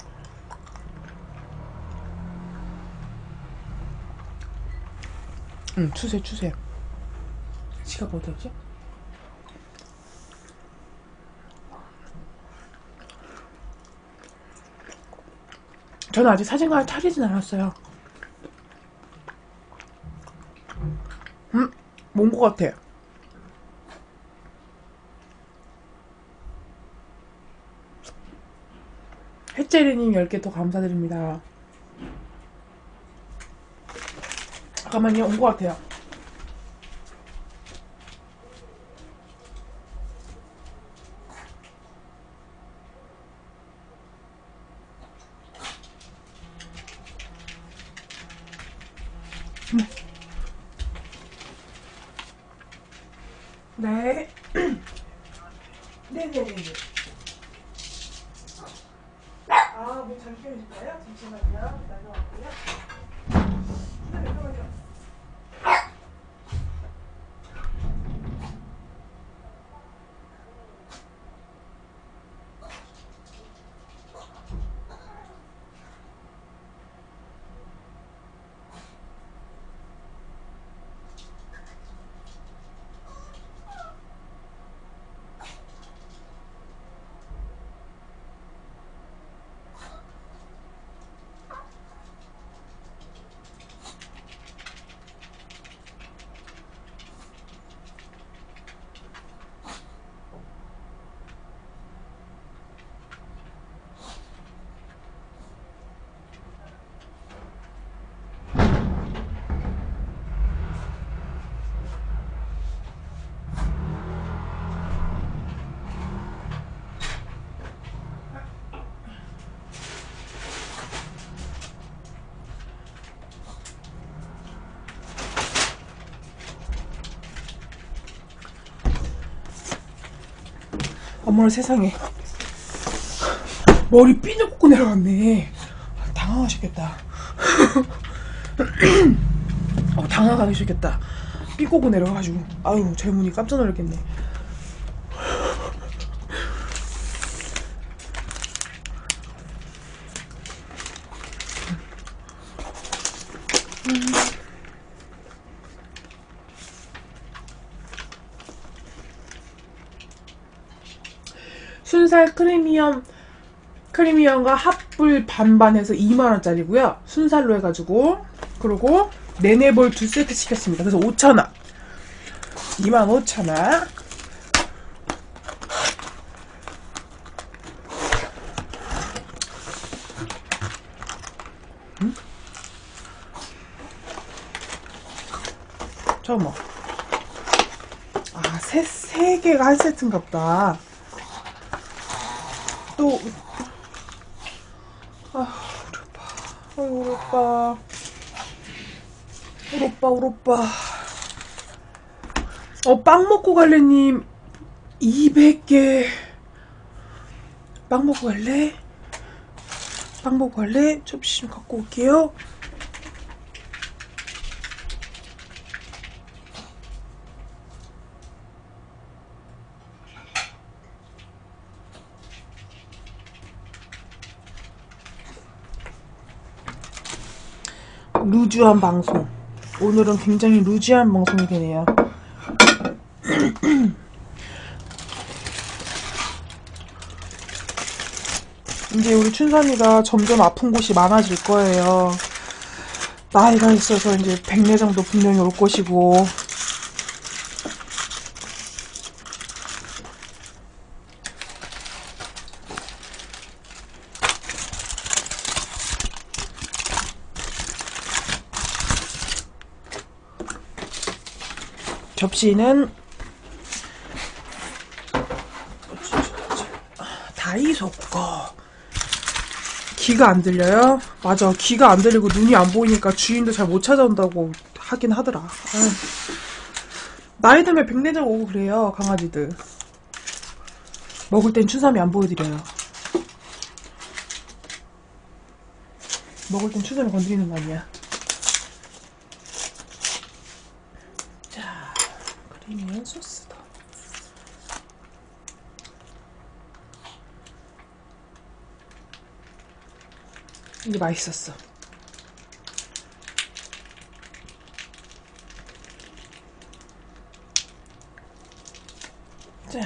응, 추세 추세. 지갑 어디였지? 저는 아직 사진관을 차리진 않았어요. 음? 뭔 것 같아. 햇제리님 열 개 더 감사드립니다. 잠깐만요. 온 것 같아요. 네. 네네네. 아, 뭐 잠시만요. 잠시만요. 다녀왔고요. 네, 잠깐만요. 어머나 세상에. 머리 삐져 꽂고 내려갔네. 당황하셨겠다. 어, 당황하셨겠다. 삐 꽂고 내려가가지고. 아유, 젊은이 깜짝 놀랐겠네. 순살 크리미엄 크리미엄과 핫불 반반해서 이만 원짜리고요. 순살로 해가지고. 그리고 네네볼 두 세트 시켰습니다. 그래서 오천 원. 이만 오천 원. 응? 잠깐만. 아, 세, 세 개가 한 세트인가 보다. 또, 아, 우리 오빠. 아이고, 우리 오빠. 우리 오빠, 우리 오빠. 어, 빵 먹고 갈래님, 이백 개. 빵 먹고 갈래? 빵 먹고 갈래? 접시 좀 갖고 올게요. 루즈한 방송. 오늘은 굉장히 루즈한 방송이 되네요. 이제 우리 춘선이가 점점 아픈 곳이 많아질 거예요. 나이가 있어서 이제 백내장도 분명히 올 것이고. 접시는 다이소 거. 귀가 안 들려요? 맞아, 귀가 안 들리고 눈이 안 보이니까 주인도 잘 못 찾아온다고 하긴 하더라. 아유. 나이 들면 백내장 오고 그래요, 강아지들. 먹을 땐 추삼이 안 보여드려요. 먹을 땐 추삼이 건드리는 거 아니야. 자, 크리미한 소스다. 이게 맛있었어. 자,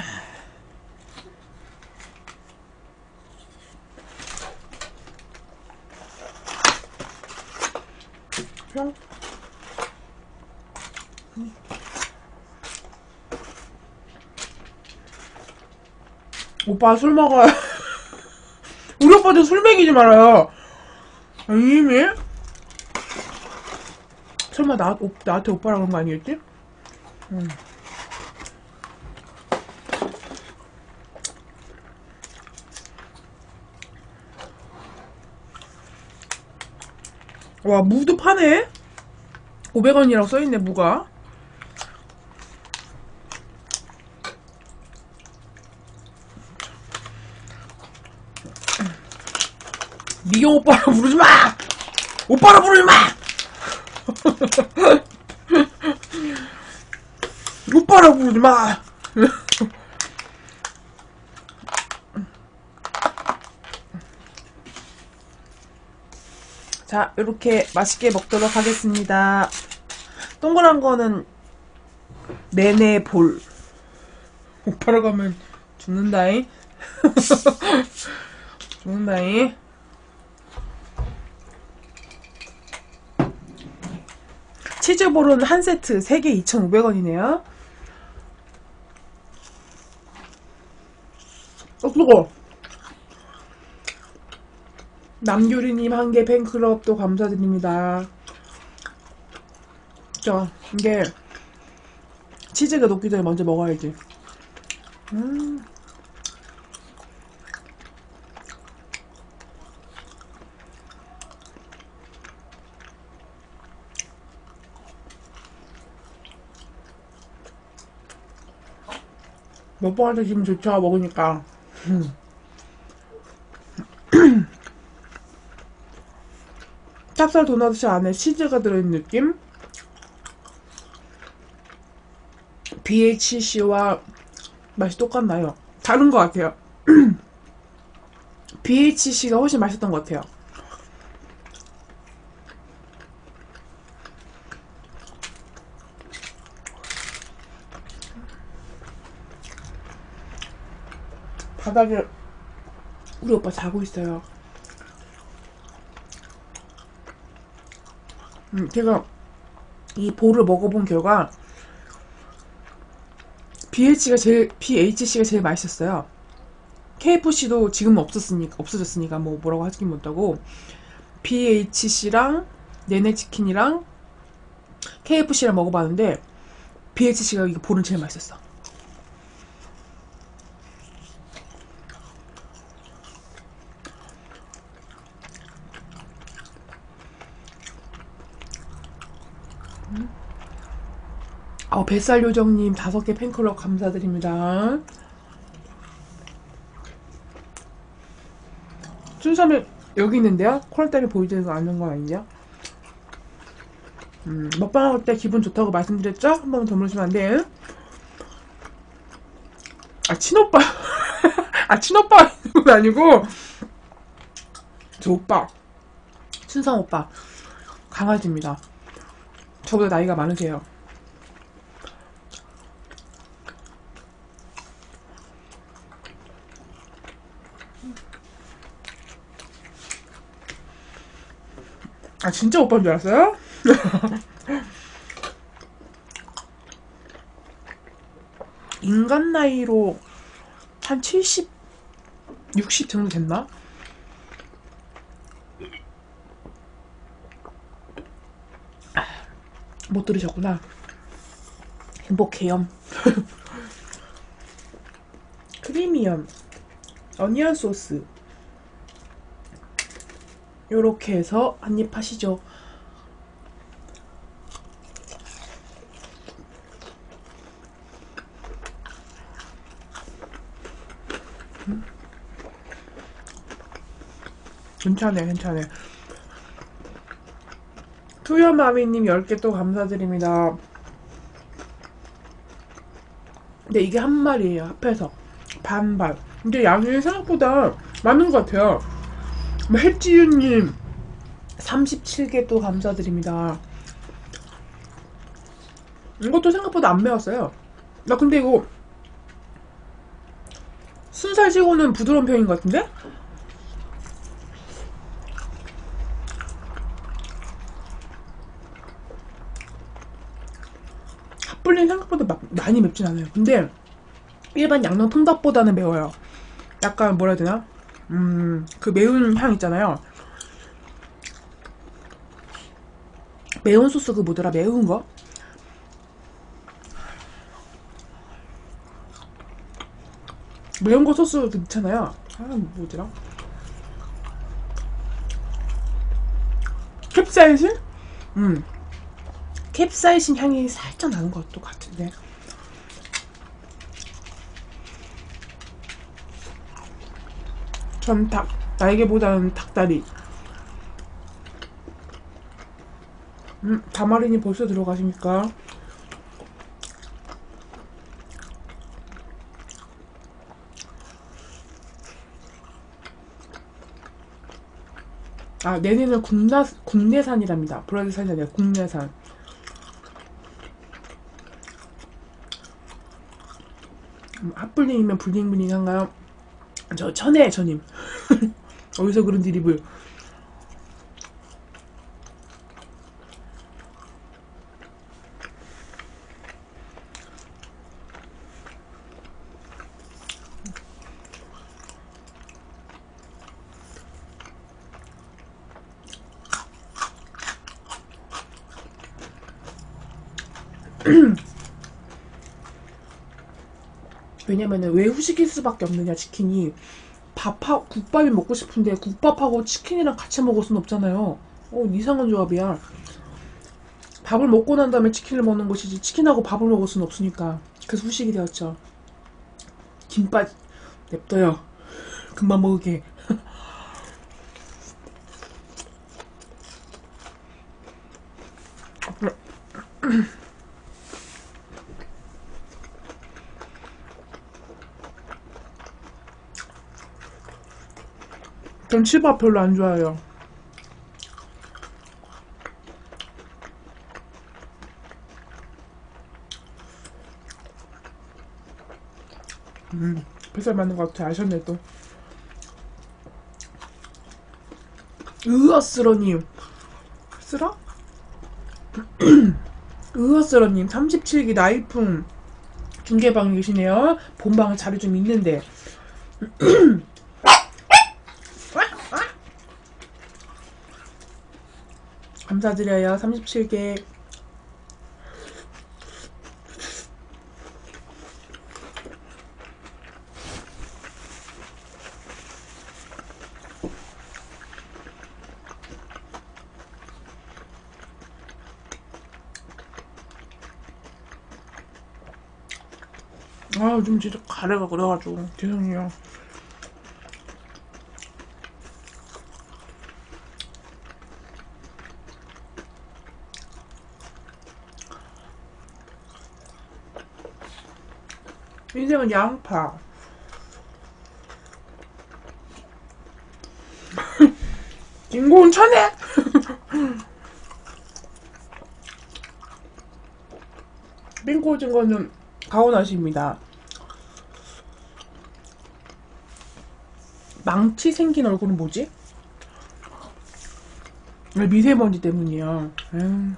뿅. 오빠 술 먹어요. 우리 오빠도 술 먹이지 말아요. 이미 설마 나, 오, 나한테 오빠라 그런 거 아니겠지? 음. 와, 무도 파네? 오백 원이라고 써있네, 무가. 미경 오빠라 부르지 마! 오빠라 부르지 마! 오빠라 부르지 마! 자, 이렇게 맛있게 먹도록 하겠습니다. 동그란 거는 내내 볼. 오빠라고 하면 죽는다잉. 죽는다잉. 치즈볼은 한 세트 세 개 이천오백 원이네요. 어, 뜨거. 남규리님 한 개 팬클럽도 감사드립니다. 자, 이게 치즈가 녹기 전에 먼저 먹어야지. 음. 먹방한테 기분 좋죠, 먹으니까. 음. 찹쌀 도넛 안에 치즈가 들어있는 느낌? 비에이치씨와 맛이 똑같나요? 다른 것 같아요. 비에이치씨가 훨씬 맛있었던 것 같아요. 바닥에 우리 오빠 자고 있어요. 음, 제가 이 볼을 먹어본 결과 비에이치가 제일, 비에이치씨가 제일 맛있었어요. 케이에프씨도 지금은 없었으니까, 없어졌으니까 뭐 뭐라고 하긴 못하고, 비에이치씨랑 네네치킨이랑 케이에프씨랑 먹어봤는데, 비에이치씨가 이거 볼은 제일 맛있었어. 음. 어, 뱃살 요정님 다섯 개 팬클럽 감사드립니다. 춘삼에 여기 있는데요? 콜라떼를 보이지는 않는 거 아니냐? 음, 먹방할 때 기분 좋다고 말씀드렸죠? 한 번 더 물으시면 안 돼. 아, 친오빠. 아, 친오빠 있는 건 아니고, 저 오빠. 춘삼 오빠. 강아지입니다. 저보다 나이가 많으세요. 아, 진짜 오빠인 줄 알았어요? 인간 나이로 한 칠십, 육십 정도 됐나? 못 들으셨구나. 행복해요. 크리미엄 어니언 소스 요렇게 해서 한입 하시죠. 음. 괜찮아요, 괜찮아요. 투여마미님 열 개 또 감사드립니다. 근데 이게 한 마리예요, 합해서. 반반. 근데 양이 생각보다 많은 것 같아요. 뭐 햇지유님 삼십칠 개 또 감사드립니다. 이것도 생각보다 안 매웠어요. 나 근데 이거 순살 치고는 부드러운 편인 것 같은데? 핫불린 생각보다 막 많이 맵진 않아요. 근데 일반 양념 통닭보다는 매워요. 약간 뭐라 해야 되나? 음, 그 매운 향 있잖아요. 매운 소스 그 뭐더라? 매운 거? 매운 거 소스 괜찮아요. 아, 뭐더라? 캡사이신? 음. 캡사이신 향이 살짝 나는 것도 같은데. 전 닭, 날개보다는 닭다리. 음, 다마린이 벌써 들어가십니까? 아, 내년은 국나, 국내산이랍니다. 브라질산이 아니라 국내산. 음, 핫불링이면 불링불링한가요? 저 천혜의 저님. 어디서 그런 드립을. 왜냐면은 왜 후식일 수밖에 없느냐, 치킨이. 밥하, 국밥이 먹고 싶은데 국밥하고 치킨이랑 같이 먹을 순 없잖아요. 어, 이상한 조합이야. 밥을 먹고 난 다음에 치킨을 먹는 것이지 치킨하고 밥을 먹을 순 없으니까. 그래서 후식이 되었죠. 김밥 냅둬요. 금방 먹을게. 전 치밥 별로 안 좋아해요. 음, 뱃살 맞는 것 같아. 아셨네 또. 으어스러님. 쓰러? 으어스러님 삼십칠 기 나이풍 중계방에 계시네요. 본방은 자리 좀 있는데. 감사드려요. 삼십칠 개. 아, 요즘 진짜 가래가 그래가지고 죄송해요. 인생은 양파. 김고은 천해. 빙고 진 거는 가오나시입니다. 망치 생긴 얼굴은 뭐지? 미세먼지 때문이야. 음.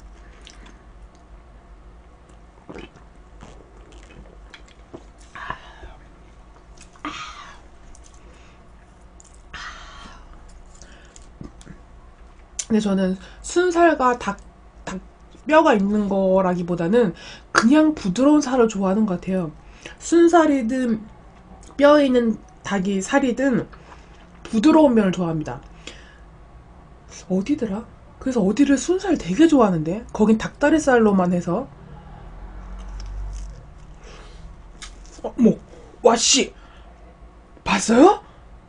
근데 저는 순살과 닭, 닭 뼈가 있는 거라기보다는 그냥 부드러운 살을 좋아하는 것 같아요. 순살이든 뼈에 있는 닭이 살이든 부드러운 면을 좋아합니다. 어디더라? 그래서 어디를 순살 되게 좋아하는데 거긴 닭다리살로만 해서. 어머, 와씨, 봤어? 봤어요?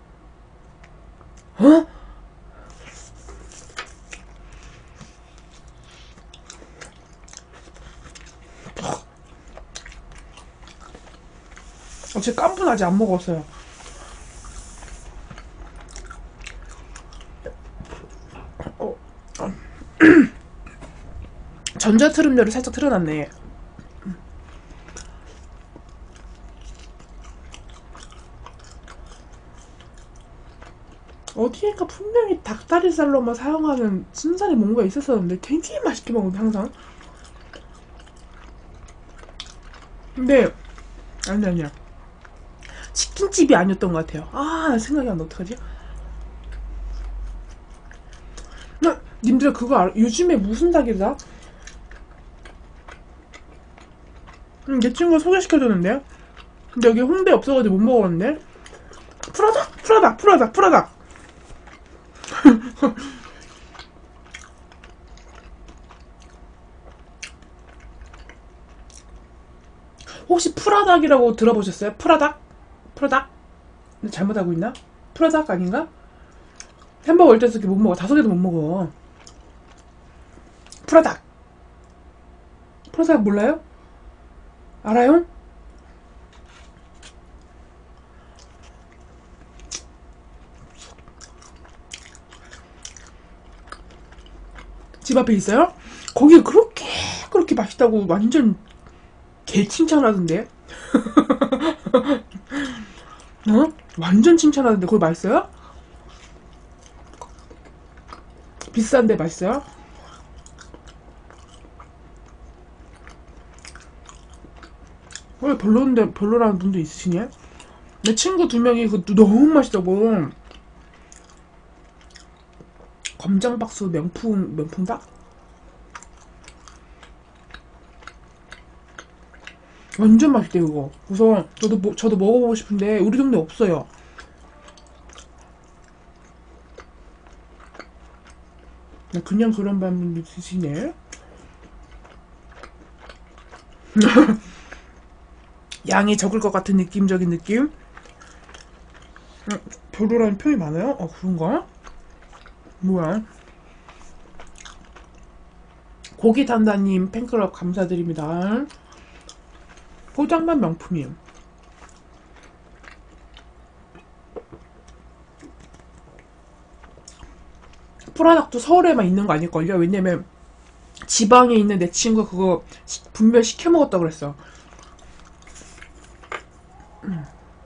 어? 어, 제 깐분 아직 안 먹었어요. 어, 어. 전자트름료를 살짝 틀어놨네. 어디에가 분명히 닭다리살로만 사용하는 순살이 뭔가 있었었는데 되게 맛있게 먹는데 항상. 근데 아니 아니야. 치킨집이 아니었던 것 같아요. 아 생각이 안 나. 어떡하지? 나 님들 그거 알아? 요즘에 무슨 닭이다? 응, 내 친구가 소개시켜줬는데. 근데 여기 홍대 없어가지고 못 먹었는데. 프라닭! 프라닭! 프라닭! 프라닭! 혹시 프라닭이라고 들어보셨어요? 프라닭? 프라닭? 잘못하고 있나? 프라닭 아닌가? 햄버거 올 때서 이렇게 못 먹어. 다섯 개도 못 먹어. 프라닭! 프라닭 몰라요? 알아요? 집 앞에 있어요? 거기 그렇게 그렇게 맛있다고 완전 개 칭찬하던데. 어? 완전 칭찬하던데. 거기 맛있어요? 비싼데 맛있어요? 왜 별로인데 별로라는 분도 있으시냐? 내 친구 두 명이 그것도 너무 맛있다고. 검장박수 명품 명품닭? 완전 맛있대 그거. 그래서 저도 뭐, 저도 먹어보고 싶은데 우리 동네 없어요. 그냥 그런 반분도 드시네. 양이 적을 것 같은 느낌적인 느낌? 어, 별로라는 표현이 많아요? 어 그런가? 뭐야? 고기 단다님 팬클럽 감사드립니다. 포장만 명품이에요. 프라닭도 서울에만 있는 거 아닐걸요? 왜냐면 지방에 있는 내 친구가 그거 시, 분명 시켜 먹었다고 그랬어. 음.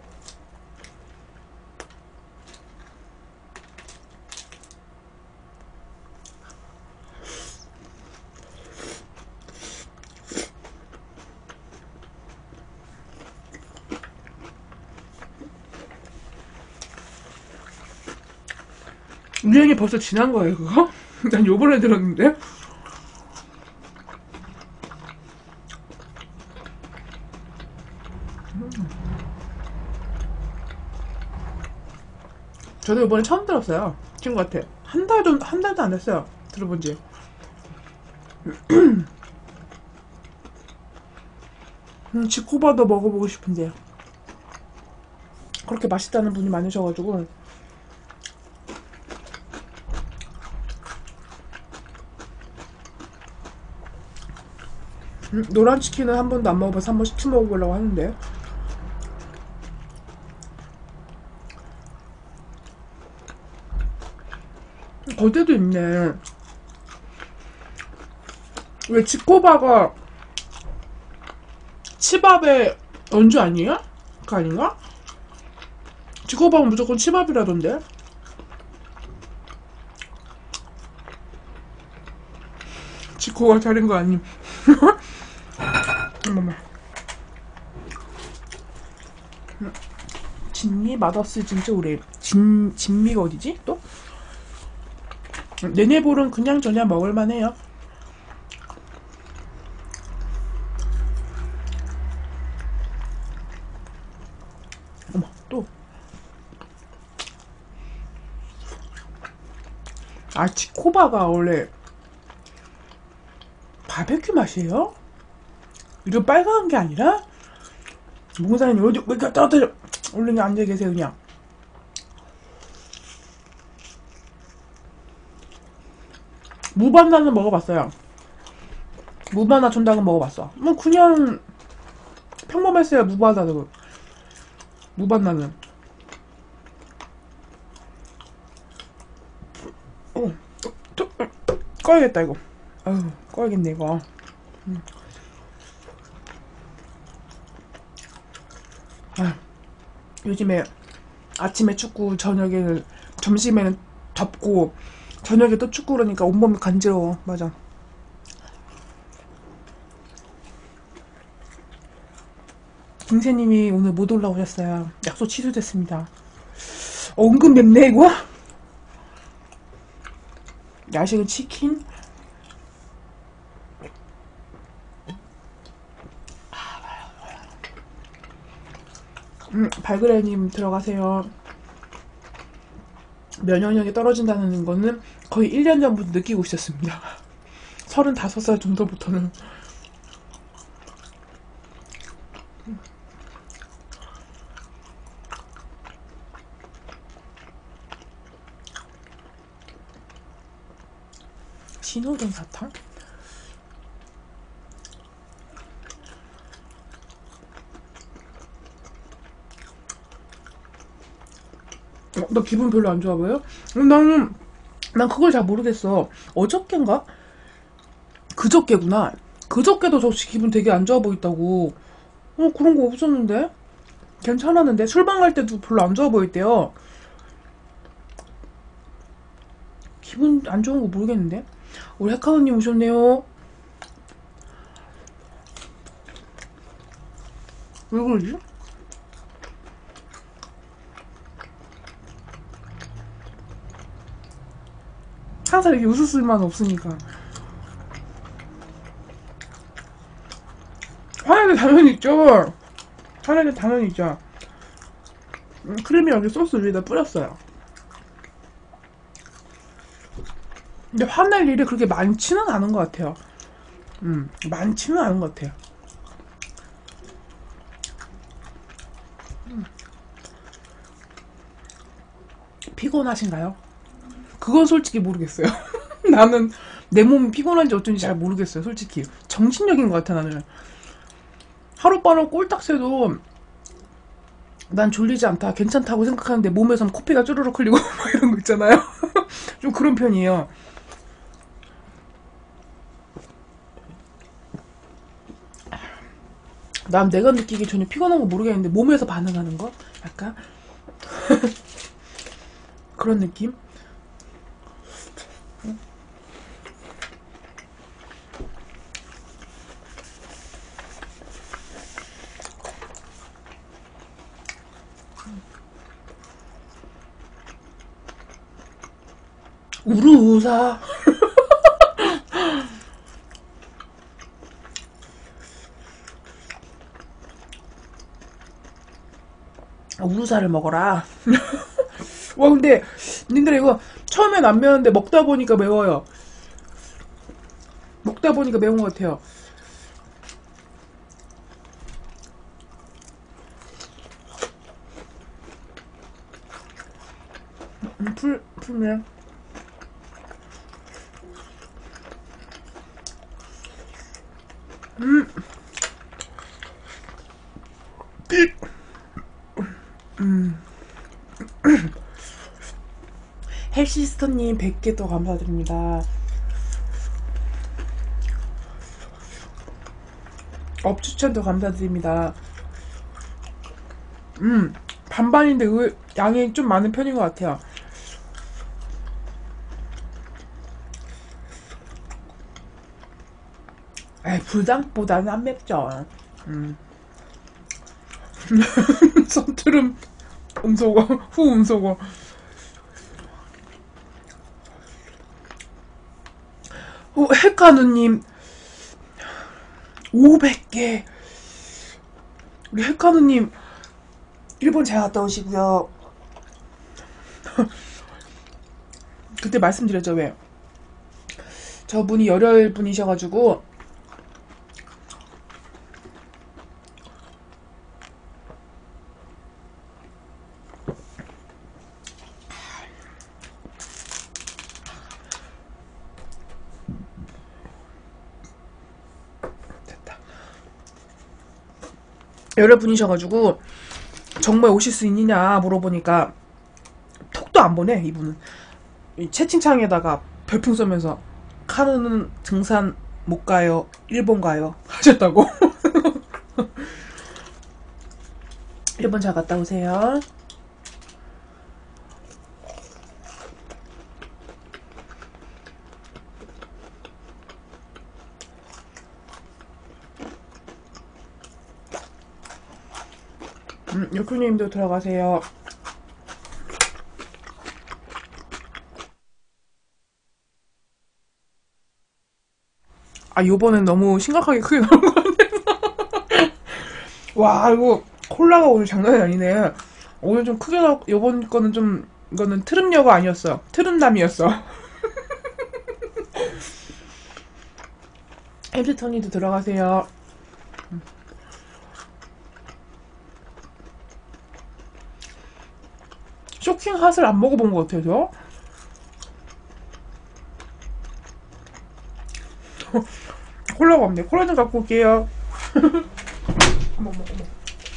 유행이 벌써 지난 거예요, 그거? 난 요번에 들었는데? 저도 요번에 처음 들었어요. 친구한테. 한 달 정도, 한 달도 안 됐어요. 들어본 지. 음, 지코바도 먹어보고 싶은데요. 그렇게 맛있다는 분이 많으셔가지고. 음, 노란 치킨은 한 번도 안 먹어봐서 한 번 시켜 먹어보려고 하는데. 거제도 있네. 왜 지코바가 치밥의 원주 아니에요? 그거 아닌가? 지코바는 무조건 치밥이라던데. 지코가 차린 거 아님. 잠깐만. 진미 맛없을 진짜 오래. 진 진미가 어디지? 또? 네네볼은 그냥 저냥 먹을만해요. 어머 또. 아 지코바가 원래 바베큐 맛이에요? 이거 빨간 게 아니라? 몽사님 어디 왜 이렇게 떨어뜨려? 얼른 그냥 앉아 계세요 그냥. 무반나는 먹어봤어요. 무반나 촌닭은 먹어봤어. 뭐 그냥 평범했어요. 무반나는. 무반나는. 어, 또, 꺼야겠다 이거. 아유, 꺼야겠네 이거. 음. 아, 요즘에 아침에 축구, 저녁에는 점심에는 덥고 저녁에 또 축구 그러니까 온몸이 간지러워. 맞아. 김새님이 오늘 못 올라오셨어요. 약속 취소됐습니다. 어, 은근 맵네 이거. 야식은 치킨. 음, 발그레님 들어가세요. 면역력이 떨어진다는 거는 거의 일 년 전부터 느끼고 있었습니다. 서른다섯 살 정도부터는. 신호등 사탕? 어, 나 기분 별로 안 좋아 보여? 나는, 난 그걸 잘 모르겠어. 어저께인가? 그저께구나. 그저께도 저 기분 되게 안 좋아 보였다고. 어, 그런 거 없었는데? 괜찮았는데? 술방 갈 때도 별로 안 좋아 보였대요. 기분 안 좋은 거 모르겠는데? 우리 헤카우님 오셨네요. 왜 그러지? 항상 이렇게 웃을 수만 없으니까. 화내는 당연히 있죠. 화내는 당연히 있죠. 음, 크림이 여기 소스 위에다 뿌렸어요. 근데 화낼 일이 그렇게 많지는 않은 것 같아요. 음, 많지는 않은 것 같아요. 음. 피곤하신가요? 그건 솔직히 모르겠어요. 나는 내 몸이 피곤한지 어쩐지 잘 모르겠어요. 솔직히 정신력인 것 같아. 나는 하룻밤을 꼴딱 새도 난 졸리지 않다, 괜찮다고 생각하는데 몸에선 코피가 쭈르륵 흘리고 막 이런 거 있잖아요. 좀 그런 편이에요. 난 내가 느끼기 전에 피곤한 거 모르겠는데 몸에서 반응하는 거? 약간 그런 느낌? 우르우사. 우루사를 먹어라. 와, 근데 님들 이거 처음엔 안 매웠는데 먹다 보니까 매워요. 먹다 보니까 매운 것 같아요. 음, 풀, 풀면 음. 음. 헬시스터님 백 개 또 감사드립니다. 업 추천도 감사드립니다. 음, 반반인데 의, 양이 좀 많은 편인 것 같아요. 에이, 불닭보다는 안 맵죠. 음. 손트름 음소거, 후 음소거. 오, 헬카누님 오백 개. 우리 헬카누님 일본 잘 갔다 오시고요. 그때 말씀드렸죠. 왜 저분이 열혈 분이셔가지고 여러분이셔가지고 정말 오실 수 있느냐 물어보니까 톡도 안 보내. 이분은 이 채팅창에다가 별풍 쏘면서 카누는 등산 못 가요, 일본 가요 하셨다고. 일본 잘 갔다 오세요. 음, 요크님도 들어가세요. 아, 요번엔 너무 심각하게 크게 나온 것 같아서. 와, 이거 콜라가 오늘 장난이 아니네. 오늘 좀 크게 나올, 요번 거는 좀, 이거는 트름여가 아니었어. 트름남이었어. 햄스터니도 들어가세요. 쇼킹 핫을 안 먹어본 것 같아서. 콜라가 없네. 콜라 좀 갖고 올게요. 어머, 어머, 어머.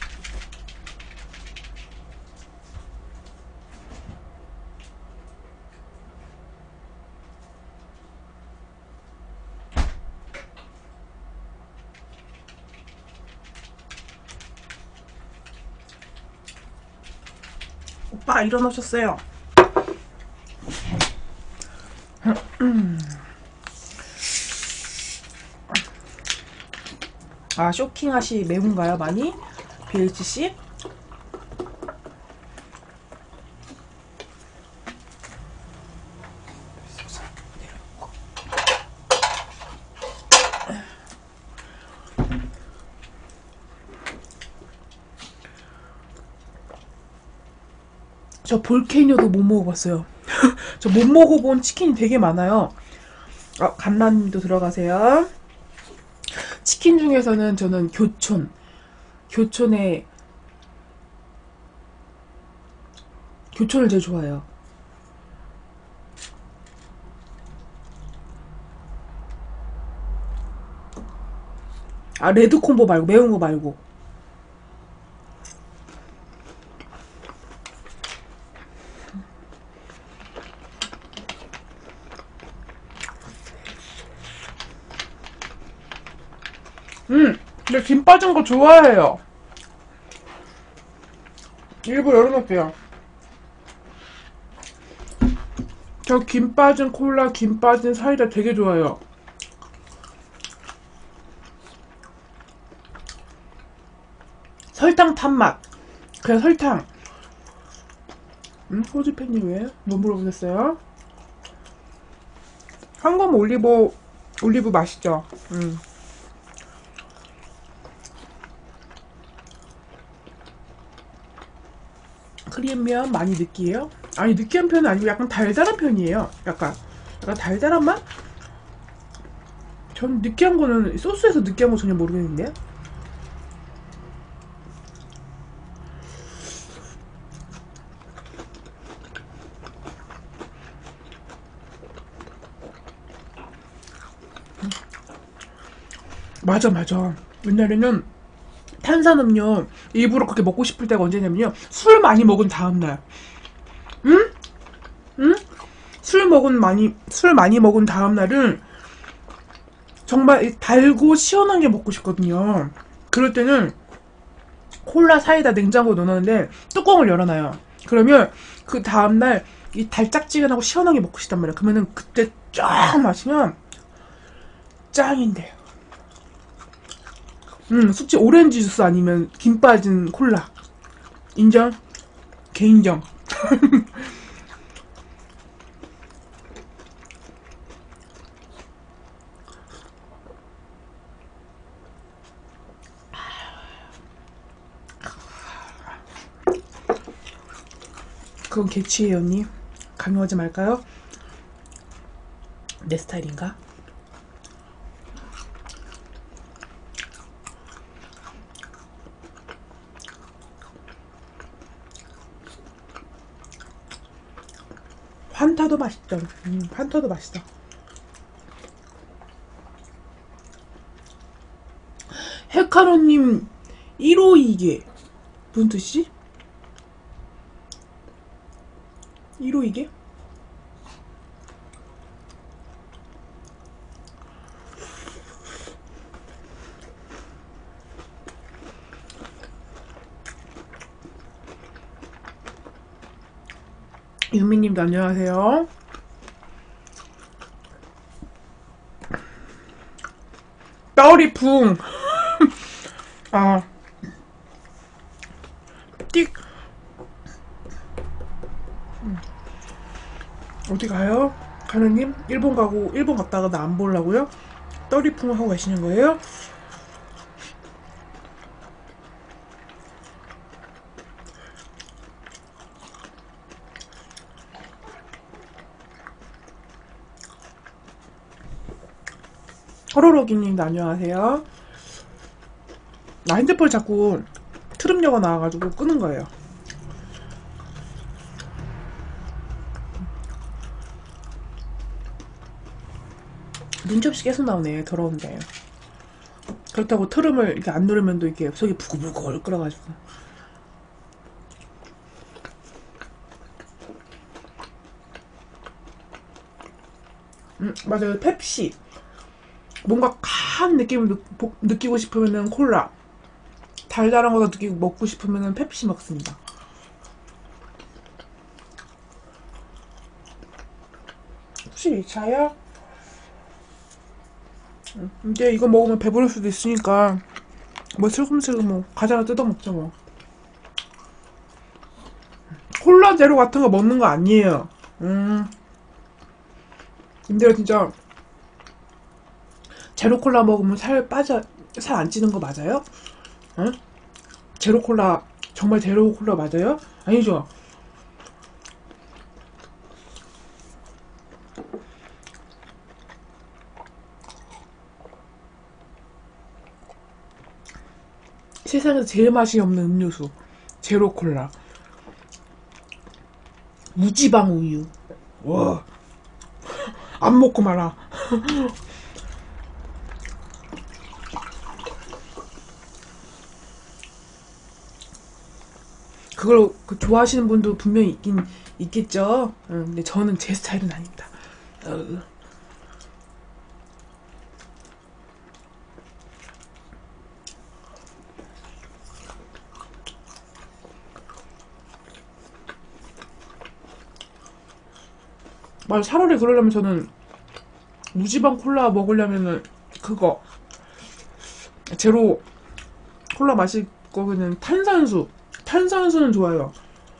오빠 일어나셨어요. 아, 쇼킹핫이 매운가요, 많이? 비에이치씨? 저 볼케이노도 못 먹어봤어요. 저 못 먹어본 치킨이 되게 많아요. 아, 감라님도 들어가세요. 치킨 중에서는 저는 교촌. 교촌에, 교촌을 제일 좋아해요. 아, 레드 콤보 말고, 매운 거 말고. 음, 근데 김 빠진 거 좋아해요. 일부러 열어놓을게요. 저 김 빠진 콜라, 김 빠진 사이다 되게 좋아해요. 설탕 탄 맛. 그냥 설탕. 음, 호주팬님 왜? 뭐 물어보셨어요? 황금 올리브, 올리브 맛있죠? 음. 크림면 많이 느끼해요? 아니, 느끼한 편은 아니고 약간 달달한 편이에요. 약간, 약간 달달한 맛? 전 느끼한 거는, 소스에서 느끼한 거 전혀 모르겠는데? 맞아, 맞아. 옛날에는 탄산음료 일부러 그렇게 먹고 싶을 때가 언제냐면요. 술 많이 먹은 다음날. 응? 응? 술 먹은 많이, 술 많이 먹은 다음날은 정말 달고 시원한 게 먹고 싶거든요. 그럴 때는 콜라 사이다 냉장고에 넣어놨는데 뚜껑을 열어놔요. 그러면 그 다음날 이 달짝지근하고 시원한 게 먹고 싶단 말이야. 그러면은 그때 쫙 마시면 짱인데요. 음, 숙취 오렌지 주스 아니면 김 빠진 콜라. 인정? 개인정. 그건 개취예요, 언니. 강요하지 말까요? 내 스타일인가? 환타도 맛있죠. 음, 환타도 맛있어. 헤카로님 일호이게 무슨 뜻이지? 일호이게? 유미님도 안녕하세요. 떠리 붕. 아, 띡. 어디 가요? 가느님? 일본 가고, 일본 갔다가 나 안 보려고요? 떠리 붕 하고 가시는 거예요? 허로로기님도 안녕하세요. 나 핸드폰 자꾸 트름녀가 나와가지고 끄는 거예요. 눈치 없이 계속 나오네. 더러운데. 그렇다고 트름을 이렇게 안 누르면 또 이렇게 속이 부글부글 끓어가지고. 음, 맞아요. 펩시. 뭔가 강한 느낌을 느, 보, 느끼고 싶으면은 콜라. 달달한 거 느끼고 먹고 싶으면은 펩시 먹습니다. 혹시 자야? 이제 이거 먹으면 배부를 수도 있으니까 뭐 슬금슬금 뭐 과자나 뜯어 먹자 뭐. 콜라 제로 같은 거 먹는 거 아니에요. 음. 근데 진짜 제로 콜라 먹으면 살 빠져, 살 안 찌는 거 맞아요? 응? 제로 콜라 정말 제로 콜라 맞아요? 아니죠? 세상에서 제일 맛이 없는 음료수 제로 콜라. 무지방 우유. 와, 안 먹고 말아. 그걸 그 좋아하시는 분도 분명히 있긴 있겠죠. 응, 근데 저는 제 스타일은 아닙니다. 어. 맞아, 차라리 그러려면 저는 무지방 콜라 먹으려면은 그거 제로 콜라 마실 거는 탄산수. 탄산수는 좋아요.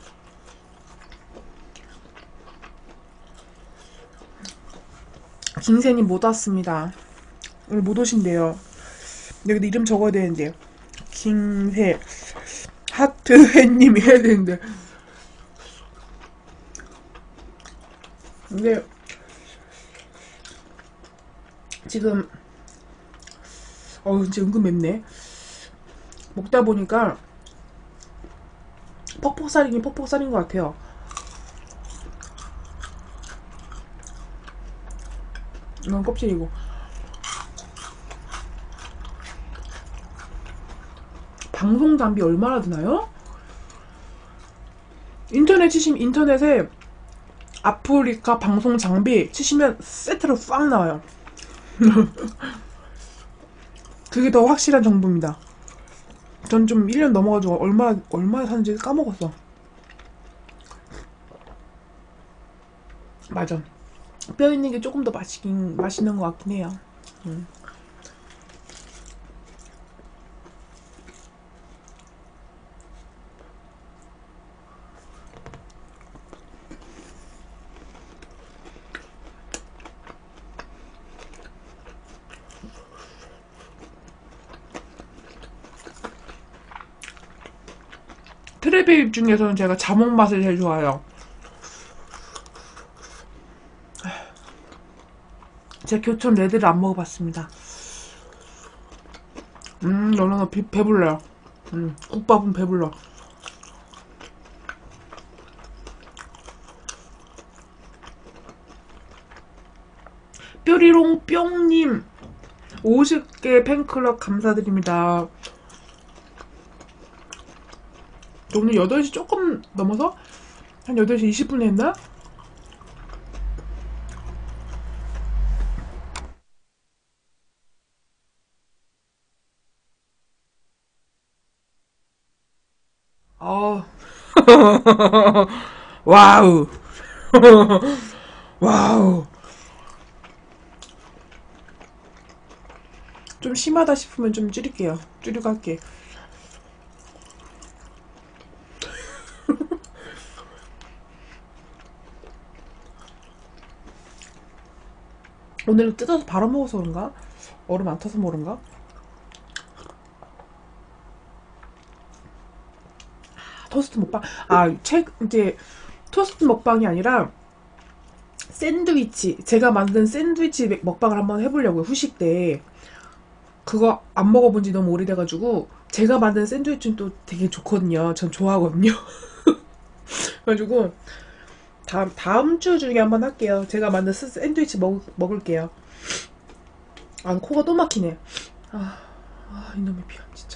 김새님 못 왔습니다. 오늘 못 오신대요. 여기도 이름 적어야 되는데. 김새 하트회님 해야 되는데. 근데 지금 어우 진짜 은근 맵네. 먹다 보니까 퍽퍽살이긴 퍽퍽살인 것 같아요. 이건 껍질이고. 방송 장비 얼마나 드나요? 인터넷 치시면 인터넷에 아프리카 방송 장비 치시면 세트로 꽉 나와요. 그게 더 확실한 정보입니다. 전 좀 일 년 넘어가지고 얼마 얼마 사는지 까먹었어. 맞아. 뼈 있는 게 조금 더 맛있긴 맛있는 것 같긴 해요. 음. 트레비입 중에서는 제가 자몽 맛을 제일 좋아해요. 제가 교촌 레드를 안 먹어봤습니다. 음, 너는 배, 배불러요. 음, 국밥은 배불러. 뾰리롱 뿅님 오십 개 팬클럽 감사드립니다. 오늘 여덟 시 조금 넘어서 한 여덟 시 이십 분에 했나? 어. 와우. 와우. 좀 심하다 싶으면 좀 줄일게요. 줄이고 할게. 오늘 뜯어서 바로 먹어서 그런가? 얼음 안 타서 그런가? 토스트 먹방. 아, 책 이제 토스트 먹방이 아니라 샌드위치. 제가 만든 샌드위치 먹방을 한번 해보려고요. 후식 때. 그거 안 먹어본 지 너무 오래돼가지고 제가 만든 샌드위치는 또 되게 좋거든요. 전 좋아하거든요. 그래가지고 다음 다음 주 중에 한번 할게요. 제가 만든 샌드위치 먹, 먹을게요. 아, 코가 또 막히네. 아, 아 이놈의 비염 진짜.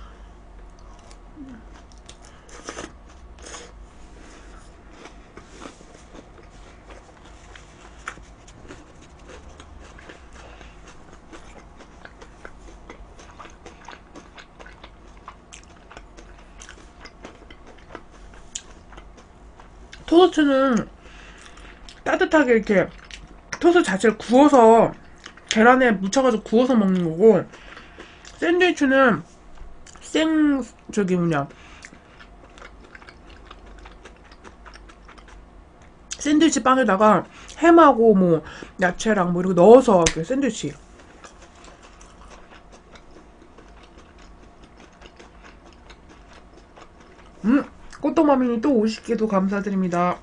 토스트는 따뜻하게 이렇게 토스트 자체를 구워서 계란에 묻혀가지고 구워서 먹는 거고, 샌드위치는 생 저기 뭐냐 샌드위치 빵에다가 햄하고 뭐 야채랑 뭐 이렇게 넣어서 이렇게 샌드위치. 음, 꽃동마미님 또 오십 개도 감사드립니다.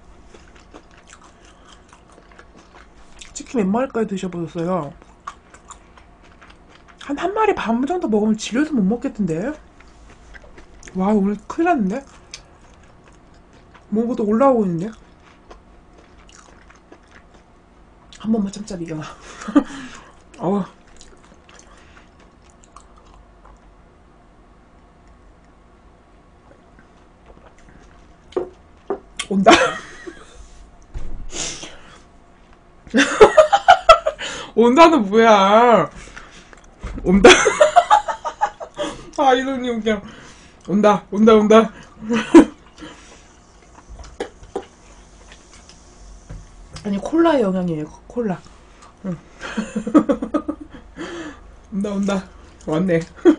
치킨 몇 마리까지 드셔보셨어요? 한 한 마리 반 정도 먹으면 질려서 못 먹겠던데. 와, 오늘 큰일 났는데? 뭔가 또 올라오고 있는데? 한 번만 참자, 미경아. 어우. 온다. 온다는 뭐야. 온다. 아, 이놈이 웃겨. 온다, 온다, 온다. 아니, 콜라의 영향이에요, 콜라. 응. 온다, 온다. 왔네.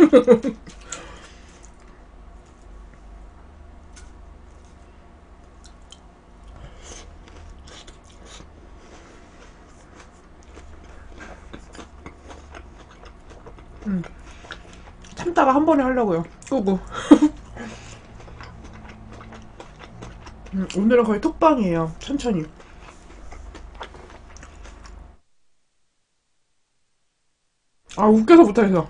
음. 참다가 한 번에 하려고요. 끄고. 음, 오늘은 거의 톡방이에요. 천천히. 아, 웃겨서 못하겠어.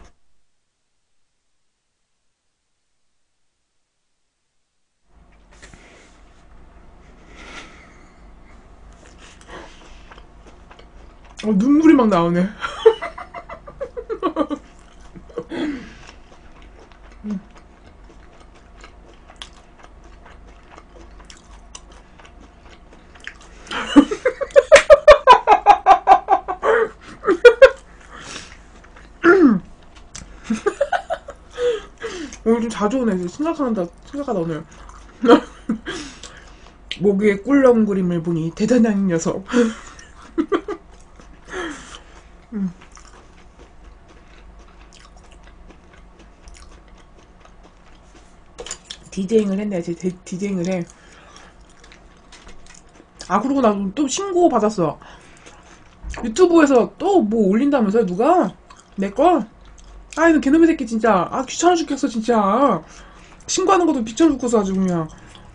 어, 눈물이 막 나오네. 오늘 좀 자주 오네. 심각하다, 심각하다, 오늘. 목에 꿀렁 그림을 보니 대단한 녀석. 음. 디제잉을 했네. 제 디제잉을 해. 아, 그리고 나도 또 신고 받았어. 유튜브에서 또 뭐 올린다면서요, 누가? 내 거? 아, 이거 개놈의 새끼, 진짜. 아, 귀찮아 죽겠어, 진짜. 신고하는 것도 비춰 죽고서 아주 그냥.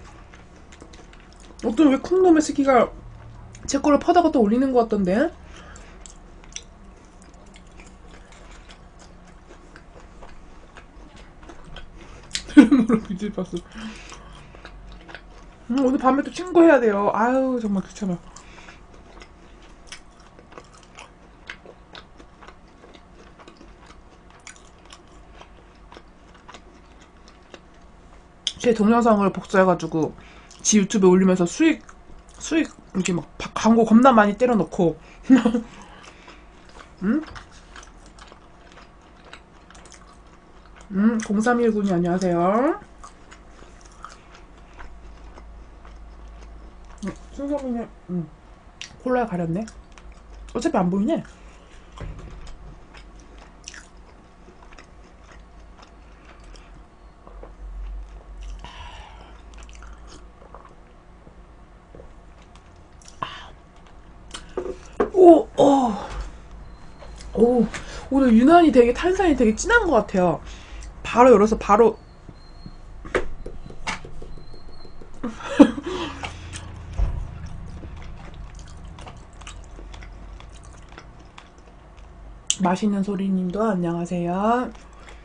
어떤 왜 쿵놈의 새끼가 제 거를 퍼다가 또 올리는 것 같던데? 드럼으로 비질 봤어. 음, 오늘 밤에 또 친구해야 돼요. 아유, 정말 귀찮아. 제 동영상을 복사해가지고 지 유튜브에 올리면서 수익 수익 이렇게 막 광고 겁나 많이 때려놓고 음? 음, 공삼일군이 안녕하세요. 음, 순서민이 음, 콜라에 가렸네. 어차피 안 보이네. 오, 오, 오, 오늘 유난히 되게 탄산이 되게 진한 것 같아요. 바로 열어서 바로 맛있는 소리님도 안녕하세요.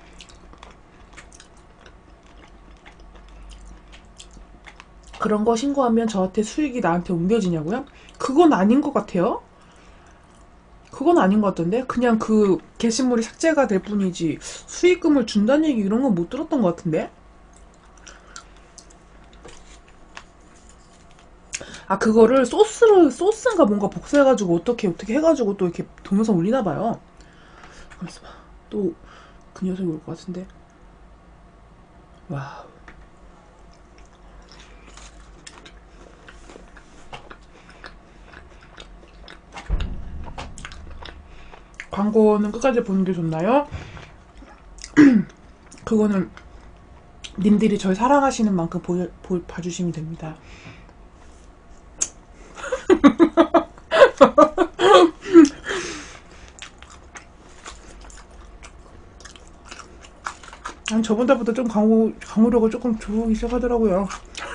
그런 거 신고하면 저한테 수익이 나한테 옮겨지냐고요? 그건 아닌 것 같아요. 그건 아닌 것 같던데? 그냥 그 게시물이 삭제가 될 뿐이지 수익금을 준다는 얘기 이런 건 못 들었던 것 같은데? 아, 그거를 소스를, 소스인가 뭔가 복사해가지고 어떻게 어떻게 해가지고 또 이렇게 동영상 올리나봐요. 그래서 또 그 녀석이 올 것 같은데. 와우. 광고는 끝까지 보는 게 좋나요? 그거는 님들이 절 사랑하시는 만큼 보, 보, 봐주시면 됩니다. 아니, 저번 달부터 좀 광고, 광고료가 조금 들어오기 시작하더라고요.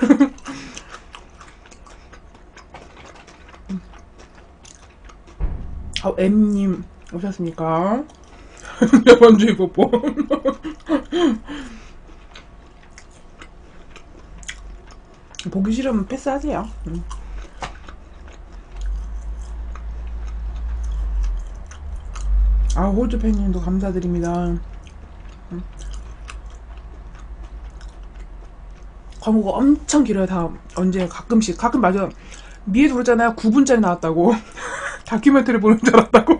아, M님 오셨습니까? 여번주의 뽀뽀. 보기 싫으면 패스하세요. 음. 아, 호주 팬님도 감사드립니다. 음. 광고가 엄청 길어요. 다 언제 가끔씩 가끔 맞아. 미에도 그러잖아요. 구 분짜리 나왔다고. 다큐멘터리 보는 줄 알았다고.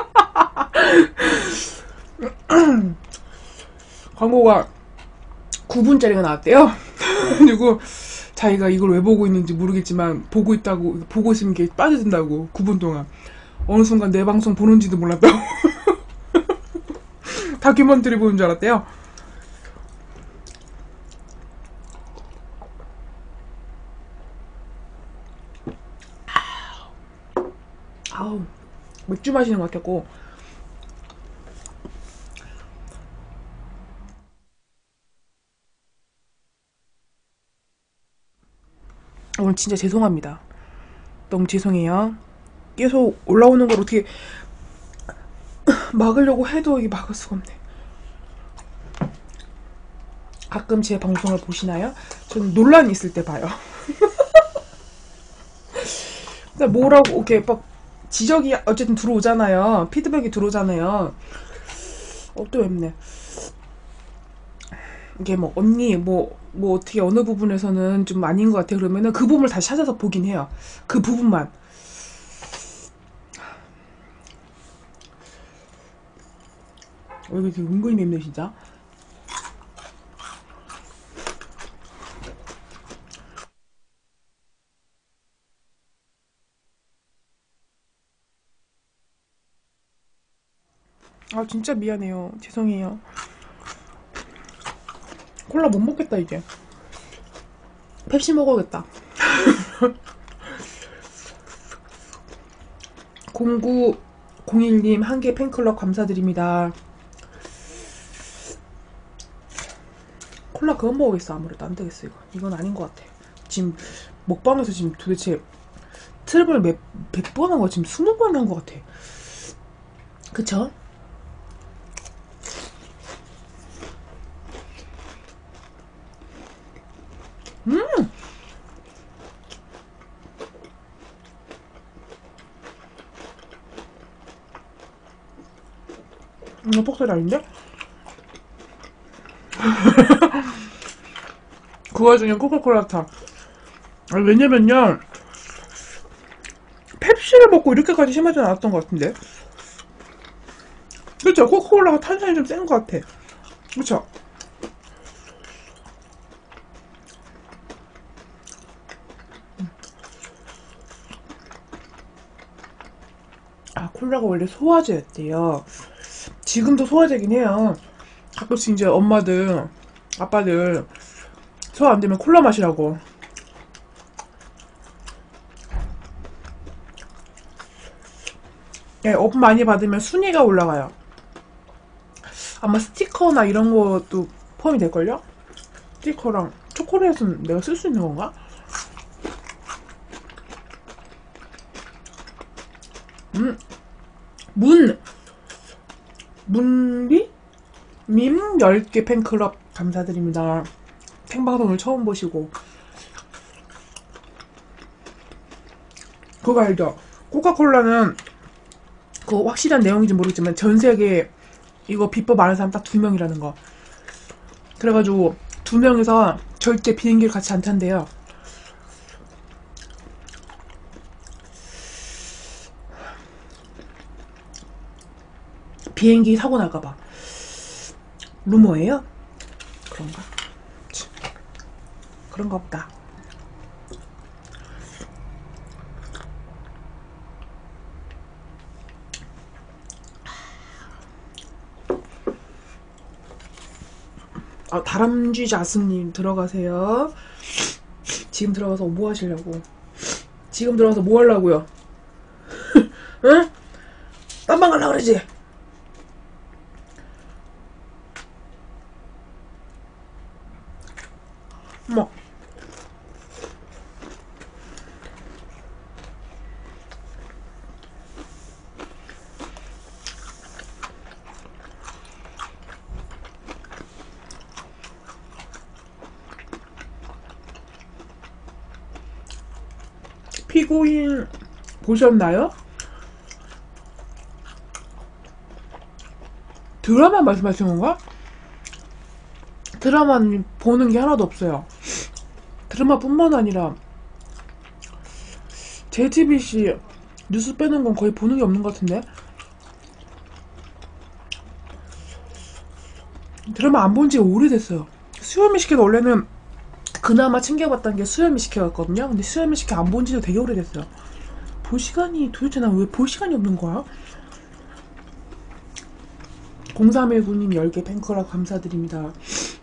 광고가 구 분짜리가 나왔대요. 그리고 자기가 이걸 왜 보고 있는지 모르겠지만 보고 있다고, 보고 있으면 게 빠져든다고. 구 분 동안 어느 순간 내 방송 보는지도 몰랐다고. 다큐멘터리 보는 줄 알았대요. 아우, 맥주 마시는 것 같았고. 오늘 진짜 죄송합니다. 너무 죄송해요. 계속 올라오는 걸 어떻게 막으려고 해도 이게 막을 수가 없네. 가끔 제 방송을 보시나요? 저는 논란이 있을 때 봐요. 근데 뭐라고 이렇게 막 지적이 어쨌든 들어오잖아요. 피드백이 들어오잖아요. 어, 또 맵네. 이게 뭐 언니 뭐 뭐 어떻게 어느 부분에서는 좀 아닌 것 같아 그러면은 그 부분을 다시 찾아서 보긴 해요. 그 부분만. 어, 이거 되게 은근히 맵네 진짜. 아, 진짜 미안해요. 죄송해요. 콜라 못 먹겠다 이제. 펩시 먹어야겠다. 공구공일님 한 개 팬클럽 감사드립니다. 콜라 그만 먹어야겠어. 아무래도 안 되겠어 이거. 이건 아닌 것 같아. 지금 먹방에서 지금 도대체 트러블 몇, 백 번 한 거 지금 스무 번 한 것 같아. 그쵸? 음! 이거 폭소리 아닌데? 그 와중에 코카콜라 타. 아, 왜냐면요, 펩시를 먹고 이렇게까지 심하지 않았던 것 같은데. 그쵸? 코카콜라가 탄산이 좀 센 것 같아. 그쵸? 아, 콜라가 원래 소화제였대요. 지금도 소화제긴 해요. 가끔씩 이제 엄마들, 아빠들 소화 안 되면 콜라 마시라고. 예, 업 많이 받으면 순위가 올라가요. 아마 스티커나 이런 것도 포함이 될걸요? 스티커랑 초콜릿은 내가 쓸 수 있는 건가? 음, 문! 문비? 밈 열 개 팬클럽 감사드립니다. 생방송을 처음 보시고. 그거 알죠? 코카콜라는 그 확실한 내용인지 모르겠지만 전세계 이거 비법 아는 사람 딱 두 명이라는 거. 그래가지고 두 명이서 절대 비행기를 같이 안 탄대요. 비행기 사고 날까봐. 루머예요? 그런가? 그런가 보다. 아, 다람쥐 자스님 들어가세요. 지금 들어가서 뭐 하시려고? 지금 들어가서 뭐 하려고요? 응? 딴방 가려고 그러지? 뭐 피고인 보셨나요? 드라마 말씀하시는 건가? 드라마는 보는 게 하나도 없어요. 드라마뿐만 아니라 제이티비씨 뉴스 빼는 건 거의 보는 게 없는 것 같은데? 드라마 안 본 지 오래됐어요. 수요미 식혜가 원래는 그나마 챙겨봤던 게 수요미 식혜였거든요. 근데 수요미 식혜 안 본 지도 되게 오래됐어요. 볼 시간이 도대체 난 왜 볼 시간이 없는 거야? 공삼일구님 열 개 팬클럽 감사드립니다.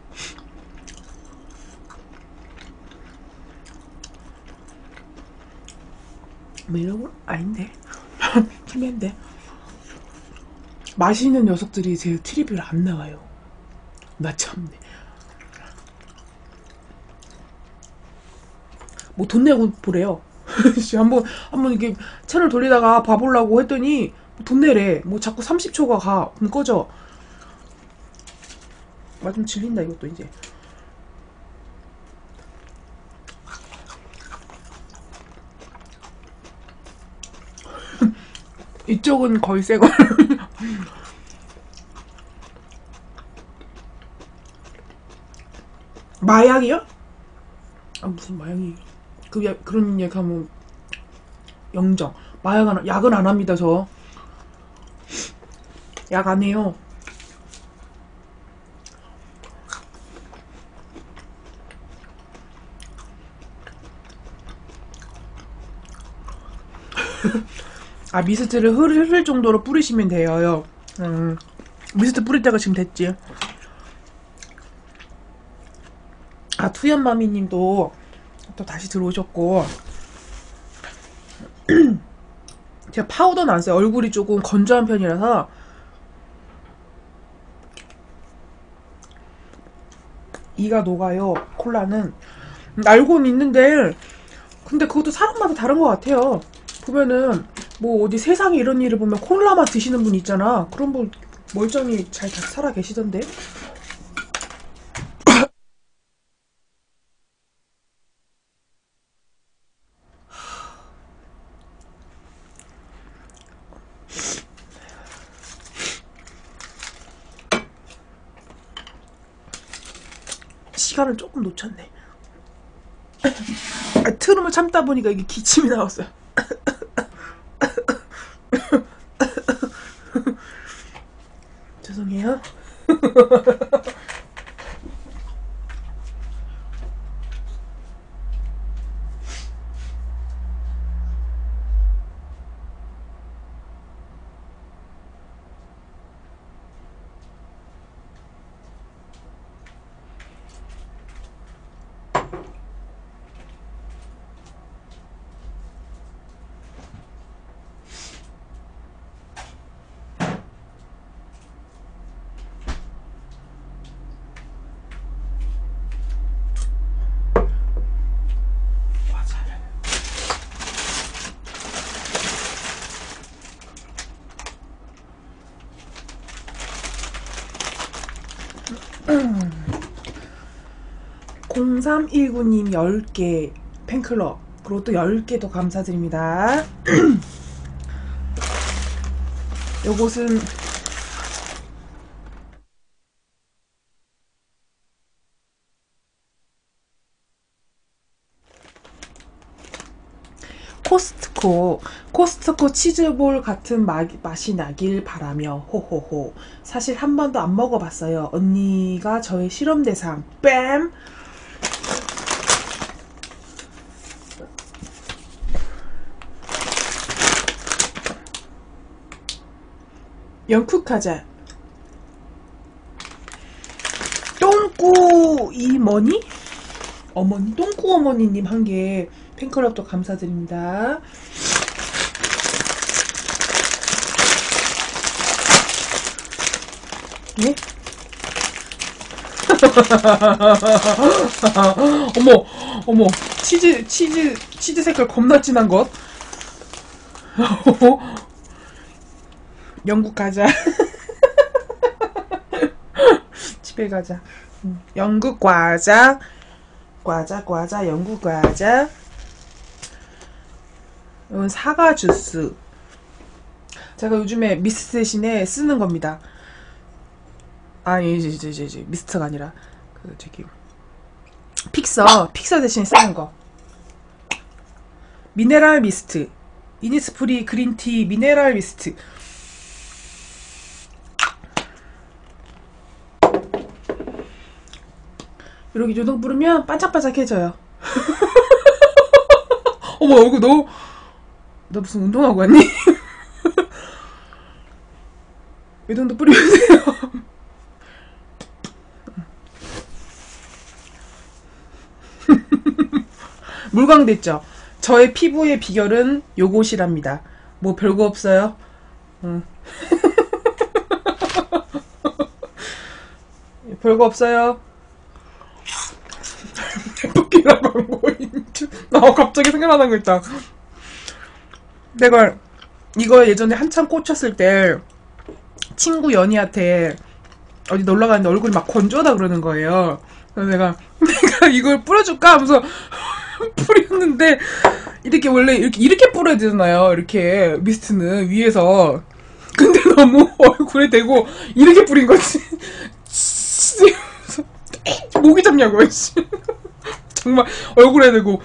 뭐 이런 건 아닌데. 팀인데. 맛있는 녀석들이 제 트리뷰를 안 나와요. 나 참네. 뭐 돈 내고 보래요. 한번 한번 이렇게 채널 돌리다가 봐보려고 했더니 돈 내래. 뭐 자꾸 삼십 초가 가. 그럼 꺼져. 말 좀 질린다 이것도 이제. 이쪽은 거의 새걸. 마약이요? 아 무슨 마약이? 그 야, 그런 얘기하면 영정. 마약 안 약은 안 합니다 저. 약 안 해요. 아 미스트를 흐를, 흐를 정도로 뿌리시면 돼요. 음, 미스트 뿌릴 때가 지금 됐지. 아 투연마미님도 또 다시 들어오셨고. 제가 파우더는 안 써요. 얼굴이 조금 건조한 편이라서. 이가 녹아요 콜라는. 알고는 있는데 근데 그것도 사람마다 다른 것 같아요. 보면은 뭐 어디 세상에 이런 일을 보면 콜라만 드시는 분 있잖아. 그런 분 멀쩡히 잘 살아 계시던데. 시간을 조금 놓쳤네. 아, 트름을 참다 보니까 이게 기침이 나왔어요. 죄송해요. 공삼일구님 열 개 팬클럽, 그리고 또 열 개 더 감사드립니다. 요것은 코스트코 코스트코 치즈볼 같은 마, 맛이 나길 바라며 호호호. 사실 한 번도 안 먹어봤어요. 언니가 저의 실험 대상. 뺨. 영쿡하자. 똥꾸 이머니? 어머니? 똥꾸 어머니님 한 개 팬클럽도 감사드립니다. 예? 어머, 어머, 치즈, 치즈, 치즈 색깔 겁나 진한 것. 영국 가자. 집에 가자. 영국 과자, 과자, 과자, 영국 과자. 이건 사과 주스. 제가 요즘에 미스트 대신에 쓰는 겁니다. 아니, 이제, 이제, 이제, 이제 미스트가 아니라, 그, 저기, 픽서, 픽서 대신에 쓰는 거. 미네랄 미스트. 이니스프리 그린티 미네랄 미스트. 이렇게 요동 부르면 반짝반짝해져요. 어머, 얼굴 너, 너 무슨 운동하고 왔니? 이 정도 뿌리세요. 물광됐죠? 저의 피부의 비결은 요것이랍니다. 뭐 별거 없어요. 응. 별거 없어요. 토끼라고 광고. 나 갑자기 생각나는 거 있다. 내가 이거 예전에 한참 꽂혔을 때 친구 연희한테 어디 놀러 갔는데 얼굴이 막 건조하다 그러는 거예요. 그래서 내가 내가 이걸 뿌려줄까 하면서 뿌렸는데 이렇게 원래 이렇게 이렇게 뿌려야 되잖아요. 이렇게 미스트는 위에서. 근데 너무 얼굴에 대고 이렇게 뿌린 거지. 목이 잡냐고. 정말 얼굴에 대고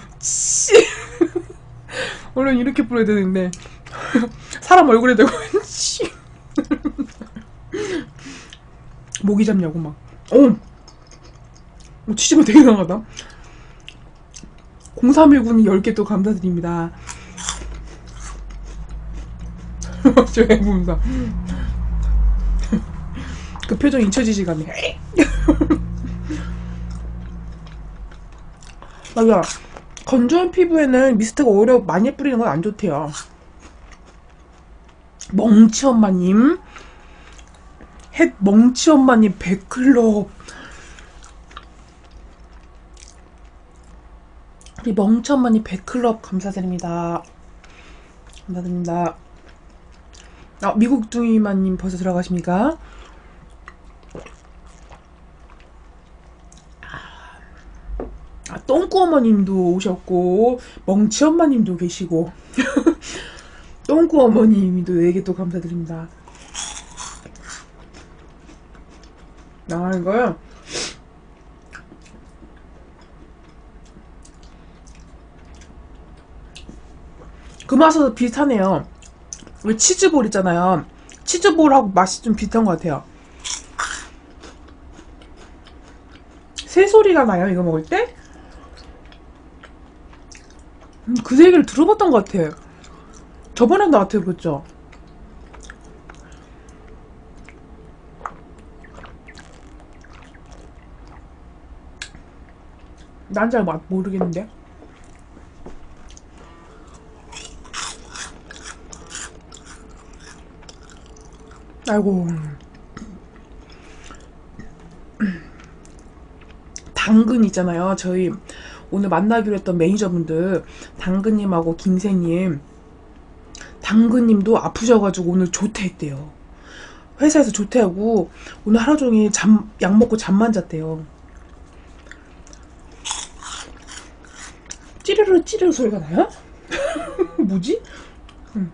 원래 이렇게 뿌려야 되는데 사람 얼굴에 대고 목이 잡냐고 막. 어, 치즈가 되게 강하다. 공삼일구님 열 개 또 감사드립니다. 저 해보면서 그 표정 잊혀지지가 않네. 맞아. 건조한 피부에는 미스트가 오히려 많이 뿌리는 건 안 좋대요. 멍치엄마님, 햇 멍치엄마님 백클럽. 우리 멍치엄마님 백클럽 감사드립니다. 감사드립니다. 아, 미국둥이마님 벌써 들어가십니까? 아, 똥꾸 어머님도 오셨고 멍치 엄마님도 계시고 똥꾸 어머님도 네개 또 감사드립니다. 아, 이거요. 그 맛은 비슷하네요. 우리 치즈볼 있잖아요. 치즈볼하고 맛이 좀 비슷한 것 같아요. 새소리가 나요, 이거 먹을 때? 음, 그 얘기를 들어봤던 것 같아요. 저번에도 나한테 그랬죠. 난 잘 모르겠는데. 아이고. 당근 있잖아요. 저희 오늘 만나기로 했던 매니저분들, 당근님하고 김새님, 당근님도 아프셔가지고 오늘 조퇴했대요. 회사에서 조퇴하고 오늘 하루 종일 잠, 약 먹고 잠만 잤대요. 찌르르 찌르르 소리가 나요? 뭐지? 음.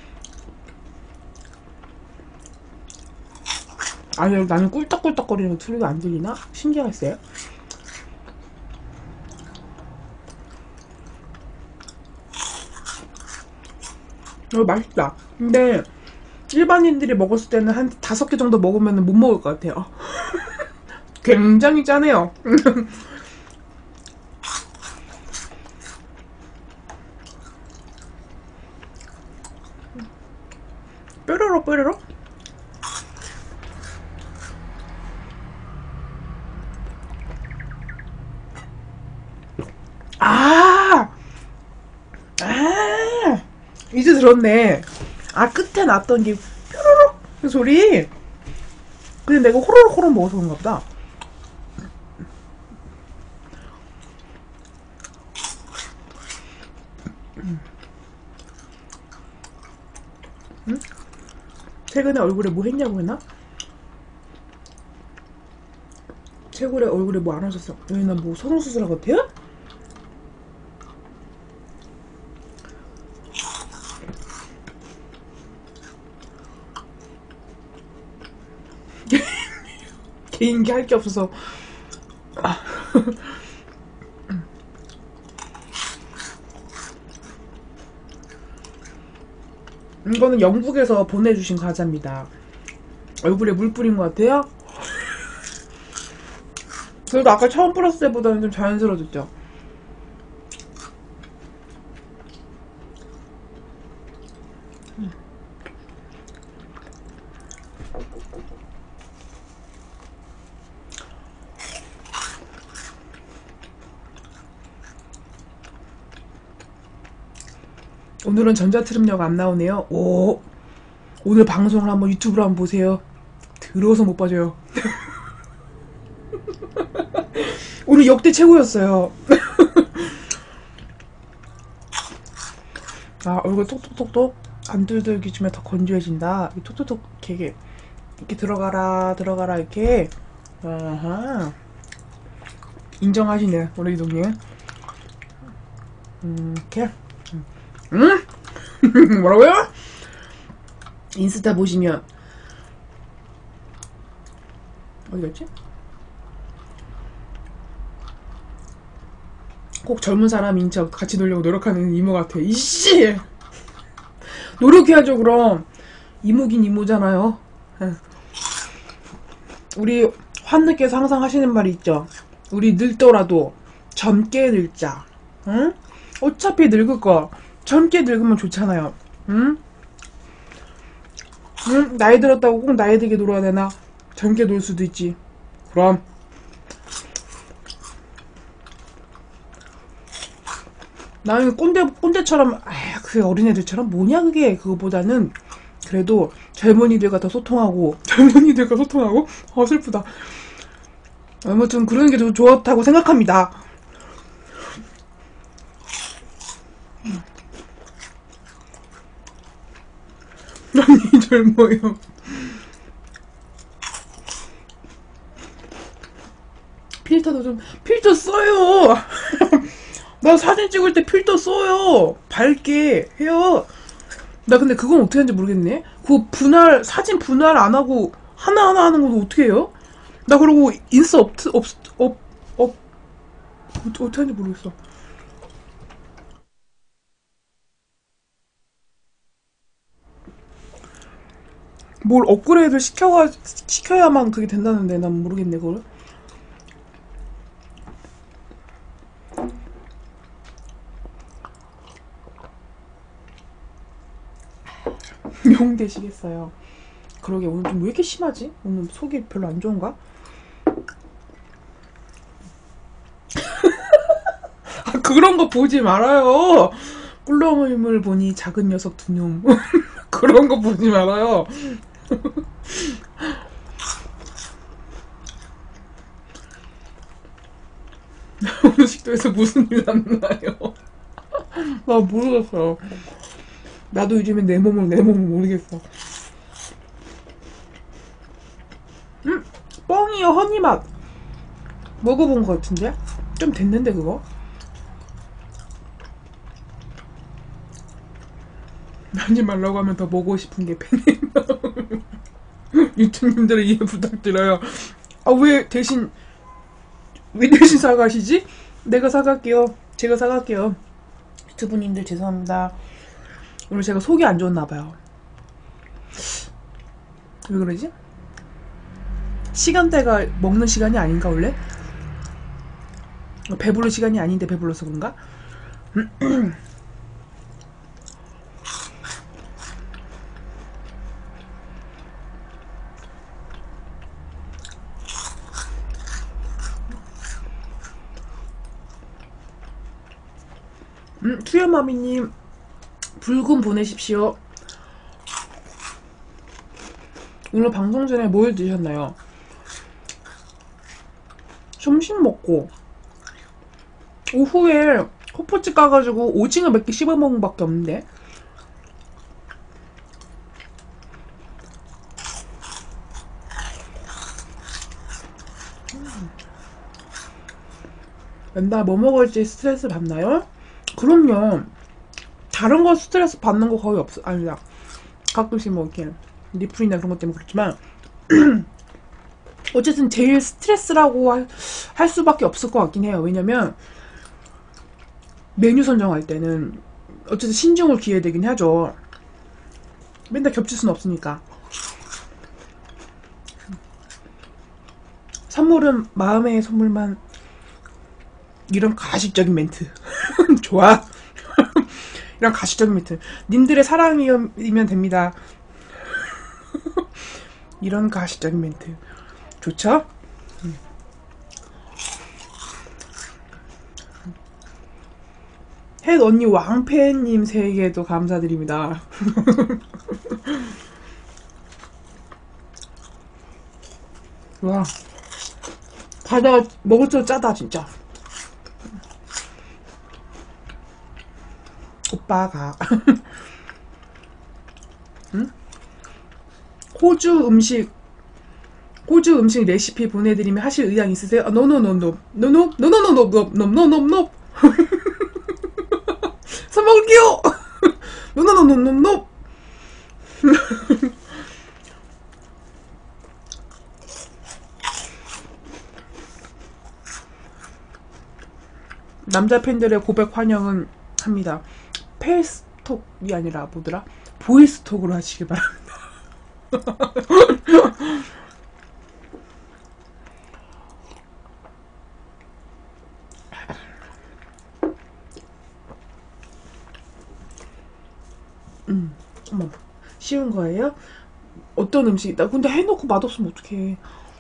아니, 나는 꿀떡꿀떡거리는 소리가 안 들리나? 신기하겠어요? 어, 맛있다. 근데 일반인들이 먹었을 때는 한 다섯 개 정도 먹으면 못 먹을 것 같아요. 굉장히 짜네요. 뾰로로 뾰로로? 아! 아! 이제 들었네. 아, 끝에 났던 게 뾰로록 그 소리. 근데 내가 호로록 호로록 먹어서 그런가 보다. 응? 최근에 얼굴에 뭐 했냐고 했나? 최근에 얼굴에 뭐 안 하셨어? 여기는 뭐 성형수술한 것 같아요? 개인기 할 게 없어서. 아. 이거는 영국에서 보내주신 과자입니다. 얼굴에 물 뿌린 것 같아요? 그래도 아까 처음 뿌렸을 때보다는 좀 자연스러워졌죠? 오늘은 전자트림역 안 나오네요. 오, 오늘 방송을 한번 유튜브로 한번 보세요. 들어서 못 봐줘요. 오늘 역대 최고였어요. 아, 얼굴 톡톡톡톡 안 두들기주면 더 건조해진다. 톡톡톡 이렇게 이렇게 들어가라 들어가라 이렇게. 아하, 인정하시네 우리 이동님. 음, 이렇게. 음? 뭐라고요? 인스타 보시면 어디 갔지? 꼭 젊은 사람인 척 같이 놀려고 노력하는 이모 같아. 이씨! 노력해야죠, 그럼. 이모긴 이모잖아요. 우리 환느께서 항상 하시는 말이 있죠. 우리 늙더라도 젊게 늙자. 응? 어차피 늙을 거 젊게 늙으면 좋잖아요. 응? 응? 나이 들었다고 꼭 나이 들게 놀아야 되나? 젊게 놀 수도 있지. 그럼. 나는 꼰대, 꼰대처럼, 아, 그 어린애들처럼 뭐냐, 그게. 그거보다는, 그래도 젊은이들과 더 소통하고, 젊은이들과 소통하고, 어, 슬프다. 아무튼 그런 게 더 좋다고 생각합니다. 많이 젊어요. 필터도 좀, 필터 써요! 나 사진 찍을 때 필터 써요. 밝게 해요. 나 근데 그건 어떻게 하는지 모르겠네. 그거 분할, 사진 분할 안 하고 하나하나 하는 건 어떻게 해요? 나 그러고 인스타 업, 업, 업, 업, 어떻게 하는지 모르겠어. 뭘 업그레이드 시켜가, 시켜야만 그게 된다는데, 난 모르겠네, 그걸. 용 되시겠어요. 그러게, 오늘 좀 왜 이렇게 심하지? 오늘 속이 별로 안 좋은가? 아, 그런 거 보지 말아요. 꿀렁임을 보니 작은 녀석 두 놈. 그런 거 보지 말아요. 오늘 식도에서 무슨 일 났나요? 나 모르겠어요. 나도 요즘엔 내 몸을 내 몸을 모르겠어. 음, 뻥이요. 허니맛 먹어본 것 같은데? 좀 됐는데 그거? 하지 말라고 하면 더 먹고 싶은 게 팬이에요. 유튜브님들의 이해 부탁드려요. 아, 왜 대신 왜 대신 사가시지? 내가 사갈게요. 제가 사갈게요. 유튜브님들 죄송합니다. 오늘 제가 속이 안 좋았나봐요. 왜 그러지? 시간대가 먹는 시간이 아닌가 원래? 배부를 시간이 아닌데 배불러서 그런가? 음, 투연마미님 붉은 보내십시오. 오늘 방송 전에 뭘 드셨나요? 점심 먹고 오후에 호프집 가가지고 오징어 몇 개 씹어먹은 밖에 없는데. 음. 맨날 뭐 먹을지 스트레스 받나요? 그럼요. 다른 거 스트레스 받는 거 거의 없어. 아니다. 가끔씩 뭐 이렇게 리플이나 그런 것 때문에 그렇지만 어쨌든 제일 스트레스라고 할, 할 수밖에 없을 것 같긴 해요. 왜냐면 메뉴 선정할 때는 어쨌든 신중을 기해야 되긴 하죠. 맨날 겹칠 수는 없으니까. 선물은 마음의 선물만. 이런 가식적인 멘트. 좋아. 이런 가식적인 멘트. 님들의 사랑이면 됩니다. 이런 가식적인 멘트. 좋죠? 음. 햇 언니 왕팬님 세계도 감사드립니다. 와, 가다가 먹을 줄 짜다 진짜. 오빠가 응? 호주 음식 호주 음식 레시피 보내드리면 하실 의향 있으세요? 노노노노 노노 노노노노노노노노노 사 먹을게요. 노노노노노노. 남자 팬들의 고백 환영은 합니다. 페이스톡이 아니라 뭐더라? 보이스톡으로 하시길 바랍니다. 음, 어머, 쉬운 거예요? 어떤 음식? 나 근데 해놓고 맛없으면 어떡해.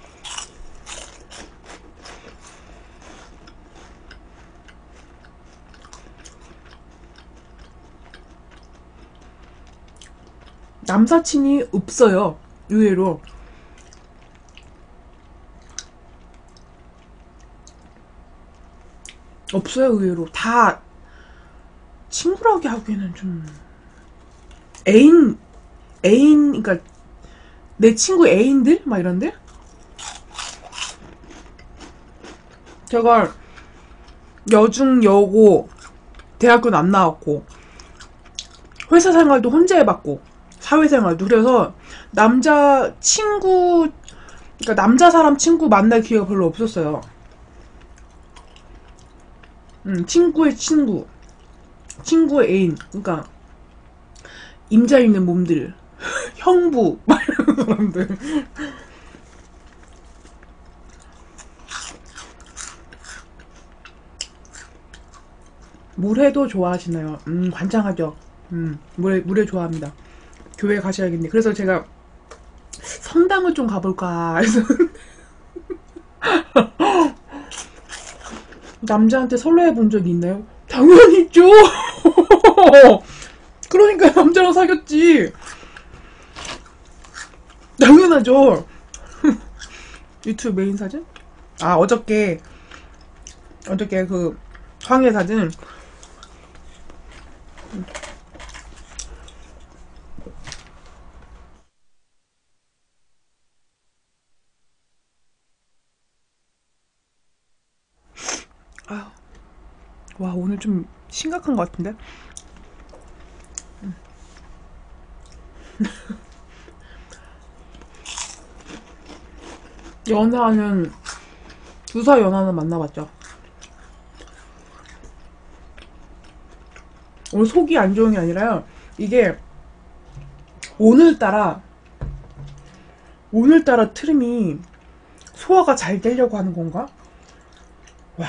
남사친이 없어요. 의외로. 없어요. 의외로. 다 친구라고 하기에는 좀 애인 애인 그러니까 내 친구 애인들 막 이런데. 제가 여중 여고 대학교는 안 나왔고 회사 생활도 혼자 해봤고 사회생활도. 그래서 남자 친구, 그러니까 남자 사람 친구 만날 기회가 별로 없었어요. 음, 친구의 친구, 친구의 애인, 그러니까 임자 있는 몸들. 형부 막 이런 사람들. 물회도 좋아하시나요? 음, 관장하죠. 음, 물회, 물회 좋아합니다. 교회 가셔야겠네. 그래서 제가 성당을 좀 가볼까 해서. 남자한테 설레해 본 적이 있나요? 당연히 있죠. 그러니까 남자랑 사귀었지. 당연하죠. 유튜브 메인 사진? 아, 어저께 어저께 그 황해 사진. 아, 와, 오늘 좀 심각한 것 같은데? 연하는, 두사 연하는 만나봤죠? 오늘 속이 안 좋은 게 아니라요. 이게, 오늘따라, 오늘따라 트림이 소화가 잘 되려고 하는 건가? 와.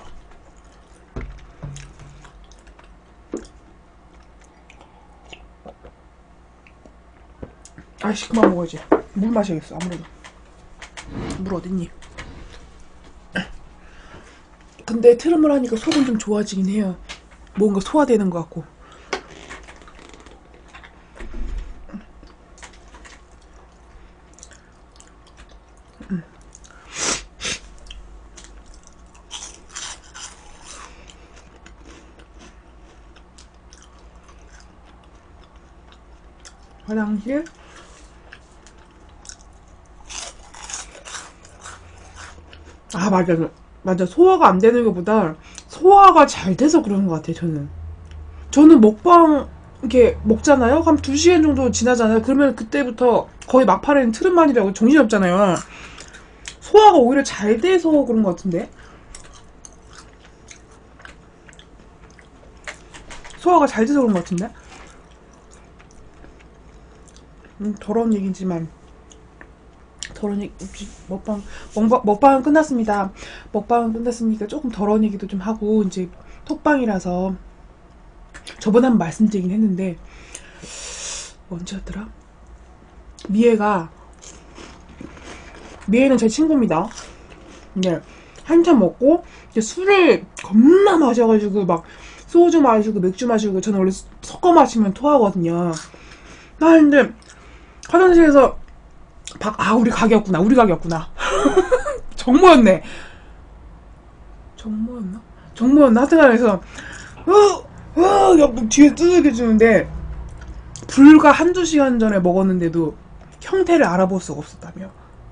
아이씨, 그만 먹어야지. 물 마셔야겠어, 아무래도. 물 어딨니? 근데 트름을 하니까 속은 좀 좋아지긴 해요. 뭔가 소화되는 것 같고. 음. 화장실? 아, 맞아. 맞아. 소화가 안 되는 것보다 소화가 잘 돼서 그런 것 같아요, 저는. 저는 먹방, 이렇게 먹잖아요? 한 두 시간 정도 지나잖아요? 그러면 그때부터 거의 막판에는 트름만이라고 정신없잖아요. 소화가 오히려 잘 돼서 그런 것 같은데? 소화가 잘 돼서 그런 것 같은데? 음, 더러운 얘기지만. 더러운 얘기, 먹방, 먹방, 먹방은 끝났습니다. 먹방은 끝났으니까 조금 더러운 얘기도 좀 하고, 이제 톡방이라서. 저번에 한번 말씀드리긴 했는데, 언제였더라? 미애가, 미애는 제 친구입니다. 네. 한참 먹고, 이제 술을 겁나 마셔가지고, 막, 소주 마시고, 맥주 마시고, 저는 원래 섞어 마시면 토하거든요. 나 근데, 화장실에서, 박, 아, 우리 가게였구나. 우리 가게였구나. 정모였네. 정모였나? 정모였나? 하여튼간 해서, 어, 어, 야, 뒤에 두들겨 주는데, 불과 한두 시간 전에 먹었는데도 형태를 알아볼 수가 없었다며.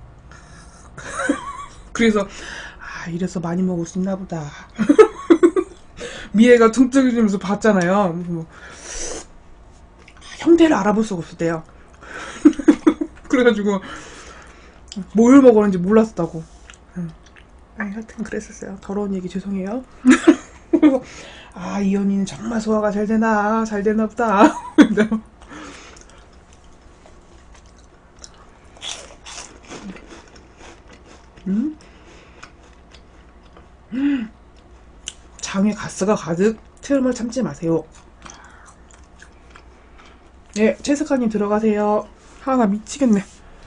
그래서, 아, 이래서 많이 먹을 수 있나 보다. 미애가 퉁퉁이면서 봤잖아요. 뭐, 형태를 알아볼 수가 없었대요. 그래가지고 뭘 먹었는지 몰랐다고. 아, 하여튼 그랬었어요. 더러운 얘기 죄송해요. 아, 이 언니는 정말 소화가 잘 되나 잘 되나 보다. 음? 장에 가스가 가득. 트름을 참지 마세요. 네, 채스카님 들어가세요. 아, 나 미치겠네.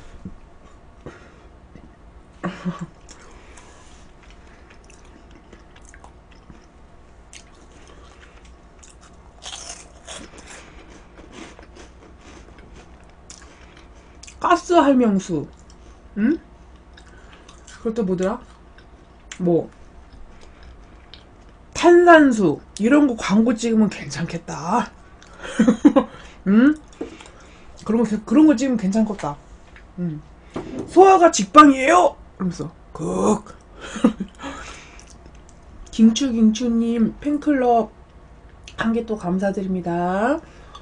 가스 할명수. 응? 그것도 뭐더라? 뭐 탄산수 이런 거 광고 찍으면 괜찮겠다. 응? 그런 거 그런 거 찍으면 괜찮겠다. 응. 소화가 직방이에요. 그러면서 극. 김추김추님 팬클럽 한 개 또 감사드립니다.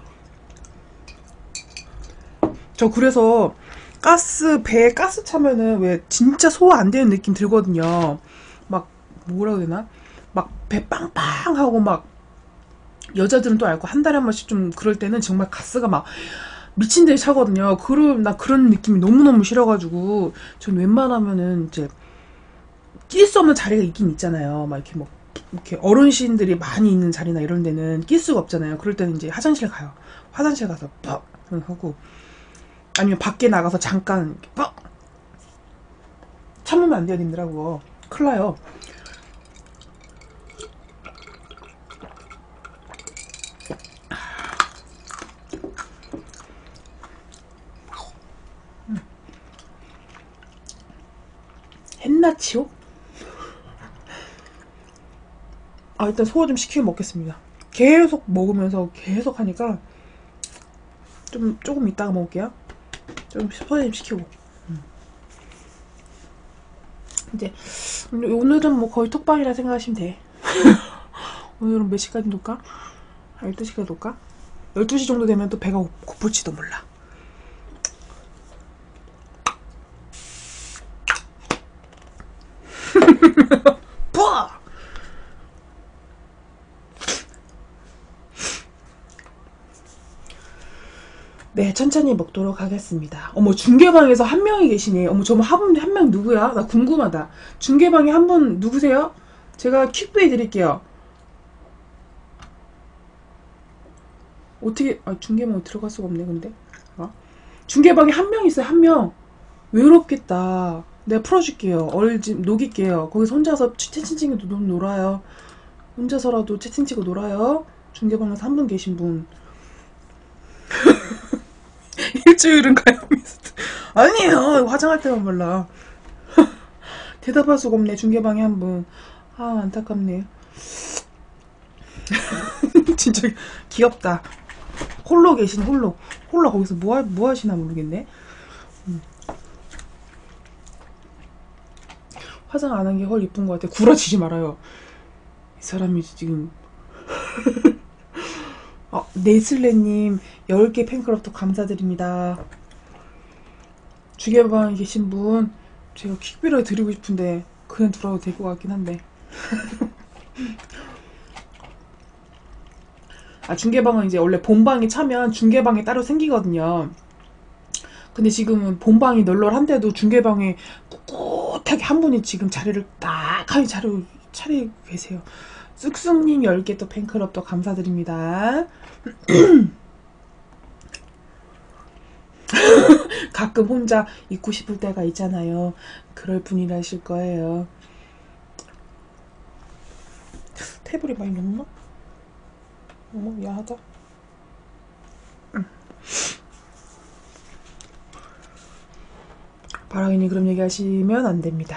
저 그래서 가스 배에 가스 차면은 왜 진짜 소화 안 되는 느낌 들거든요. 막 뭐라 해야 되나? 막 배 빵빵하고 막 여자들은 또 알고 한 달에 한 번씩 좀 그럴 때는 정말 가스가 막 미친 듯이 차거든요. 그럼 나 그런 느낌이 너무너무 싫어가지고 전 웬만하면은 이제 낄 수 없는 자리가 있긴 있잖아요. 막 이렇게 뭐 이렇게 어르신들이 많이 있는 자리나 이런 데는 낄 수가 없잖아요. 그럴 때는 이제 화장실 가요. 화장실 가서 뻑 하고 아니면 밖에 나가서 잠깐 뻑 참으면 안 돼요, 님들하고. 큰일 나요. 헨나치오? 아, 일단 소화 좀 시키고 먹겠습니다. 계속 먹으면서 계속 하니까 좀 조금 이따가 먹을게요. 좀 소화 좀 시키고. 음. 이제 오늘은 뭐 거의 톡방이라 생각하시면 돼. 오늘은 몇 시까지 놀까? 한 열두 시까지 놀까? 열두 시 정도 되면 또 배가 고플지도 몰라. 뿌아! 네, 천천히 먹도록 하겠습니다. 어머, 중계방에서 한 명이 계시네. 어머, 저번 하분 한 명 누구야? 나 궁금하다. 중계방에 한 분 누구세요? 제가 퀵베이 드릴게요. 어떻게, 아, 중계방에 들어갈 수가 없네, 근데. 어? 중계방에 한 명 있어요, 한 명. 외롭겠다. 내가 풀어줄게요. 얼지, 녹일게요. 거기서 혼자서 채팅 치고 놀아요. 혼자서라도 채팅 치고 놀아요. 중계방에서 한 분 계신 분. 일주일은 가요, 미스트. 아니에요. 화장할 때만 몰라. 대답할 수가 없네, 중계방에 한 분. 아, 안타깝네. 진짜 귀엽다. 홀로 계신 홀로. 홀로 거기서 뭐, 하, 뭐 하시나 모르겠네. 음. 화장 안 한 게 헐 이쁜 것 같아. 구라치지 말아요. 이 사람이 지금. 어, 네슬레님 열 개 팬클럽도 감사드립니다. 주계방에 계신 분 제가 퀵비를 드리고 싶은데 그냥 들어도 될 것 같긴 한데. 아, 중계방은 이제 원래 본방이 차면 중계방이 따로 생기거든요. 근데 지금은 본방이 널널한데도 중계방에 꿋꿋하게 한 분이 지금 자리를 딱 하니 차려, 차리고 계세요. 쑥쑥님 열 개 또 팬클럽도 감사드립니다. 가끔 혼자 있고 싶을 때가 있잖아요. 그럴 분이라실 거예요. 테이블이 많이 녹나? 어머, 미안하다. 응. 바라기님 그럼 얘기하시면 안 됩니다.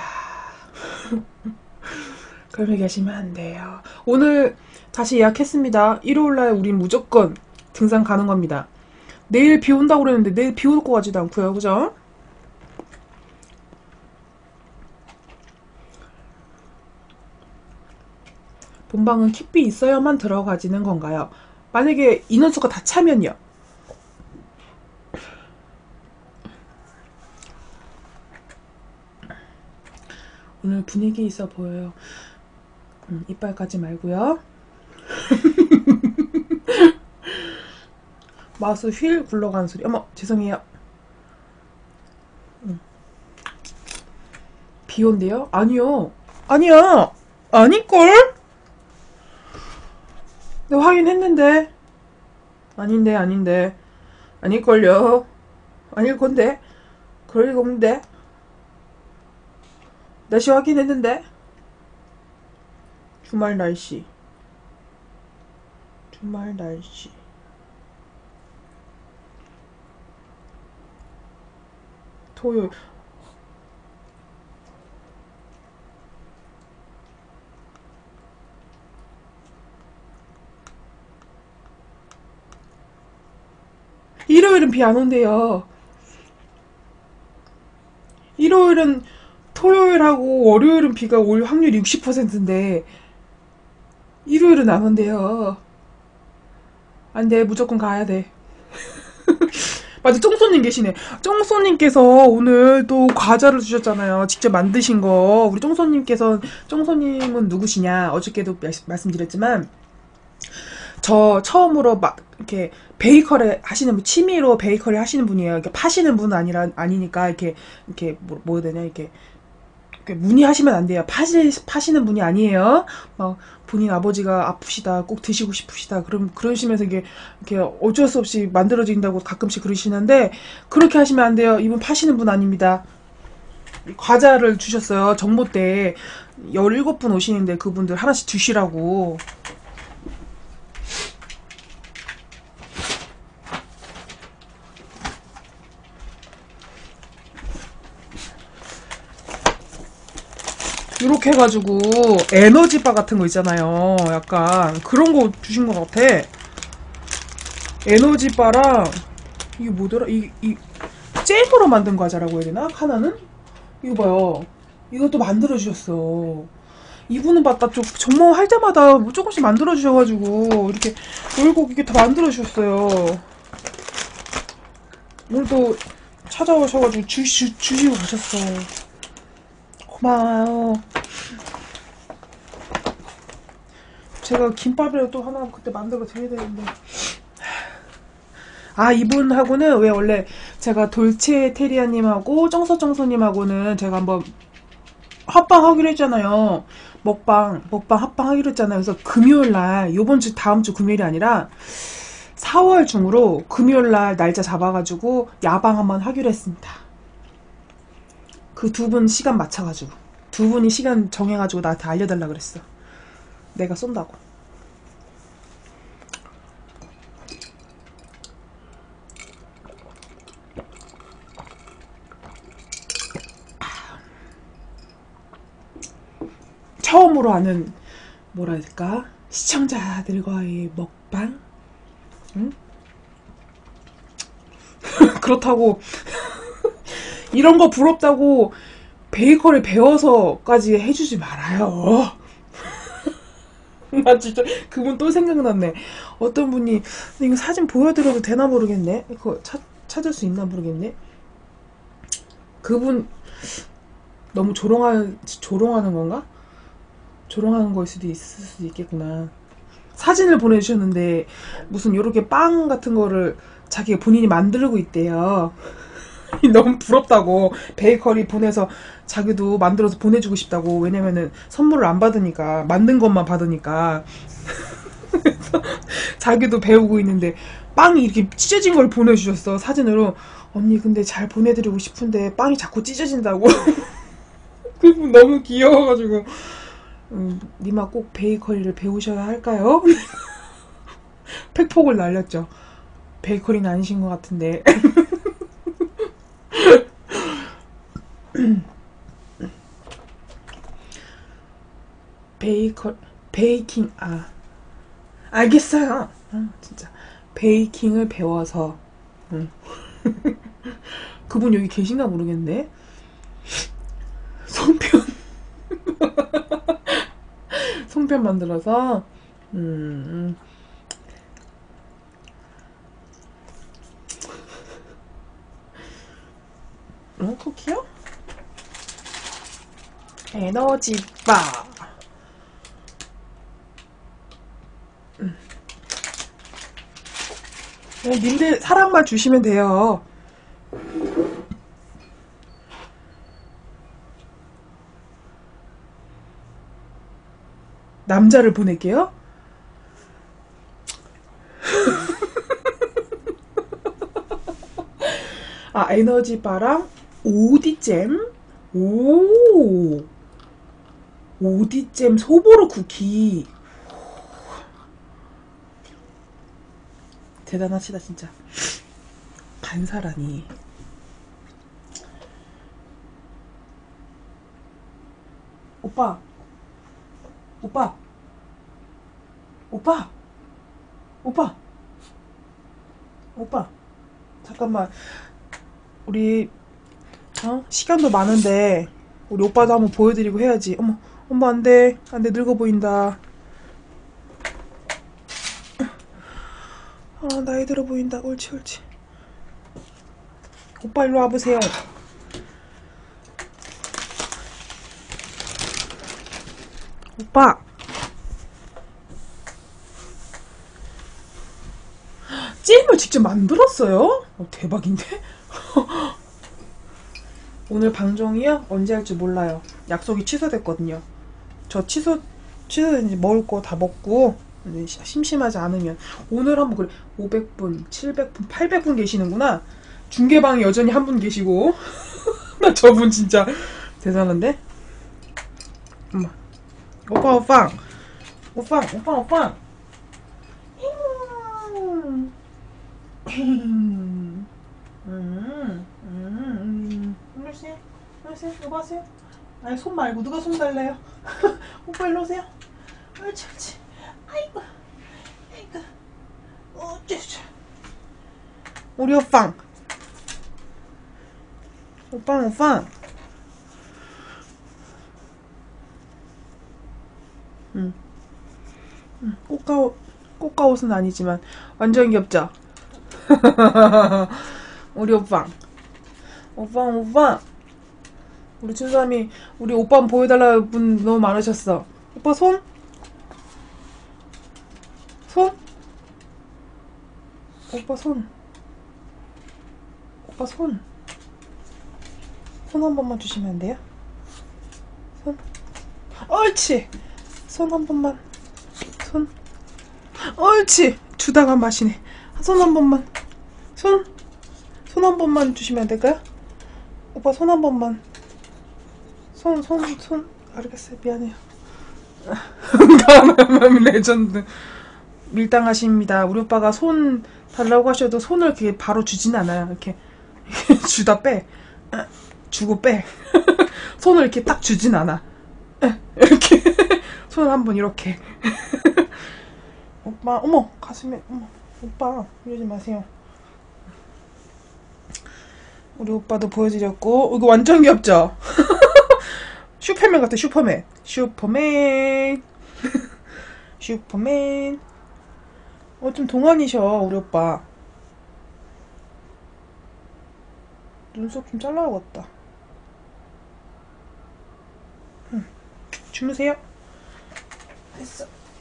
그럼 얘기하시면 안 돼요. 오늘 다시 예약했습니다. 일요일날 우린 무조건 등산 가는 겁니다. 내일 비 온다고 그랬는데 내일 비 올 것 같지도 않고요. 그죠? 본방은 킥비 있어야만 들어가지는 건가요? 만약에 인원수가 다 차면요. 오늘 분위기 있어 보여요. 음, 이빨 까지 말고요. 마우스 휠 굴러가는 소리. 어머, 죄송해요. 음. 비 온대요? 아니요. 아니야. 아닐걸? 내가 확인했는데. 아닌데, 아닌데. 아닐걸요. 아닐건데. 그럴 리가 없는데. 날씨 확인했는데. 주말 날씨. 주말 날씨. 토요일. 일요일은 비 안 온대요. 일요일은 토요일하고 월요일은 비가 올 확률이 육십 퍼센트인데 일요일은 안 온대요. 안 돼, 무조건 가야 돼. 맞아, 쫑소님 계시네. 쫑소님께서 오늘 또 과자를 주셨잖아요. 직접 만드신 거. 우리 쫑소님께서, 쫑소님은 누구시냐? 어저께도 말씀드렸지만, 저 처음으로 막, 이렇게 베이커리 하시는 분, 취미로 베이커리 하시는 분이에요. 이렇게 파시는 분은 아니라, 아니니까, 이렇게, 이렇게, 뭐, 뭐 해야 되냐, 이렇게, 이렇게 문의하시면 안 돼요. 파시, 파시는 분이 아니에요. 막, 본인 아버지가 아프시다, 꼭 드시고 싶으시다, 그럼, 그러시면서 이게, 이렇게 어쩔 수 없이 만들어진다고 가끔씩 그러시는데, 그렇게 하시면 안 돼요. 이분 파시는 분 아닙니다. 과자를 주셨어요. 정모 때. 열일곱 분 오시는데, 그분들 하나씩 드시라고. 이렇게 해가지고 에너지바 같은 거 있잖아요. 약간 그런 거 주신 것 같아. 에너지바랑 이게 뭐더라? 이, 이 잼으로 만든 과자라고 해야 되나? 하나는? 이거 봐요. 이것도 만들어 주셨어. 이분은 봤다 좀 정모 할 때마다 뭐 조금씩 만들어 주셔가지고 이렇게 열고 이게 다 만들어 주셨어요. 오늘도 찾아오셔가지고 주, 주, 주시고 가셨어. 고마워요. 제가 김밥이라도 또 하나 그때 만들어 드려야 되는데. 아, 이분하고는 왜 원래 제가 돌체테리아님하고 정서정서님하고는 제가 한번 합방 하기로 했잖아요. 먹방, 먹방 합방 하기로 했잖아요. 그래서 금요일날, 요번 주, 다음 주 금요일이 아니라 사월 중으로 금요일날 날짜 잡아가지고 야방 한번 하기로 했습니다. 그 두 분 시간 맞춰가지고. 두 분이 시간 정해가지고 나한테 알려달라 그랬어. 내가 쏜다고. 처음으로 하는 뭐라 해야 될까? 시청자들과의 먹방? 응? 그렇다고 이런 거 부럽다고 베이커리 배워서까지 해주지 말아요. 나 진짜 그분 또 생각났네. 어떤 분이 이거 사진 보여드려도 되나 모르겠네. 이거 찾, 찾을 수 있나 모르겠네. 그분 너무 조롱하, 조롱하는 건가? 조롱하는 거일 수도 있을 수도 있겠구나. 사진을 보내주셨는데 무슨 요렇게 빵 같은 거를 자기가 본인이 만들고 있대요. 너무 부럽다고. 베이커리 보내서 자기도 만들어서 보내주고 싶다고. 왜냐면은 선물을 안 받으니까, 만든 것만 받으니까. 그래서 자기도 배우고 있는데 빵이 이렇게 찢어진 걸 보내주셨어, 사진으로. 언니 근데 잘 보내드리고 싶은데 빵이 자꾸 찢어진다고. 그분 너무 귀여워가지고. 음, 니마 꼭 베이커리를 배우셔야 할까요? 팩폭을 날렸죠. 베이커리는 아니신 것 같은데. 베이커 베이킹 아 알겠어요. 아, 진짜 베이킹을 배워서. 응. 그분 여기 계시나 모르겠네. 송편 송편 만들어서 음. 어, 쿠키요? 에너지바. 음. 네, 님들 사랑만 주시면 돼요. 남자를 보낼게요? 아, 에너지바랑 오디잼? 오, 오디잼 소보로 쿠키. 대단하시다 진짜. 간사라니. 오빠, 오빠, 오빠, 오빠, 오빠. 잠깐만. 우리 어? 시간도 많은데 우리 오빠도 한번 보여드리고 해야지. 어머, 엄마 안돼, 안돼, 늙어 보인다. 아, 나이 들어 보인다. 옳지, 옳지. 오빠 일로 와보세요. 오빠. 찜을 직접 만들었어요? 어, 대박인데? 오늘 방송이요? 언제 할지 몰라요. 약속이 취소됐거든요. 저 취소, 취소된지 먹을 거 다 먹고, 심심하지 않으면. 오늘 한번 그래. 오백 분, 칠백 분, 팔백 분 계시는구나. 중계방에 여전히 한 분 계시고. 나 저분 진짜 대단한데? 엄마. 오빠, 오빠. 오빠, 오빠, 오빠. 음, 음, 음, 음. 일로 오세요. 일로 오세요. 여보 하세요. 아니, 손 말고 누가 손 달래요? 오빠 일로 오세요. 옳지, 옳지. 아이고, 아이고. 어쩌죠. 우리 오빠. 오빠, 오빠. 응. 응. 꽃가, 꽃가옷은 아니지만, 완전 귀엽죠? 우리 오빠. 오빠, 오빠. 우리 춘삼이, 우리 오빠 보여달라는 분 너무 많으셨어. 오빠 손? 손? 오빠 손. 오빠 손. 손 한 번만 주시면 안 돼요? 손. 옳지! 손 한 번만. 손. 옳지! 주다가 마시네. 손 한 번만. 손. 손 한 번만 주시면 안 될까요? 오빠 손 한 번만. 손, 손, 손. 알겠어요. 미안해요. 다음 레전드. 밀당하십니다. 우리 오빠가 손 달라고 하셔도 손을 이렇게 바로 주진 않아요. 이렇게, 이렇게 주다 빼. 주고 빼. 손을 이렇게 딱 주진 않아. 이렇게. 손을 한번 이렇게. 오빠, 어머, 가슴에, 어머. 오빠, 이러지 마세요. 우리 오빠도 보여드렸고, 이거 완전 귀엽죠? 슈퍼맨 같아, 슈퍼맨. 슈퍼맨. 슈퍼맨. 어, 좀 동안이셔, 우리 오빠. 눈썹 좀 잘라야겠다. 응. 주무세요. 됐어.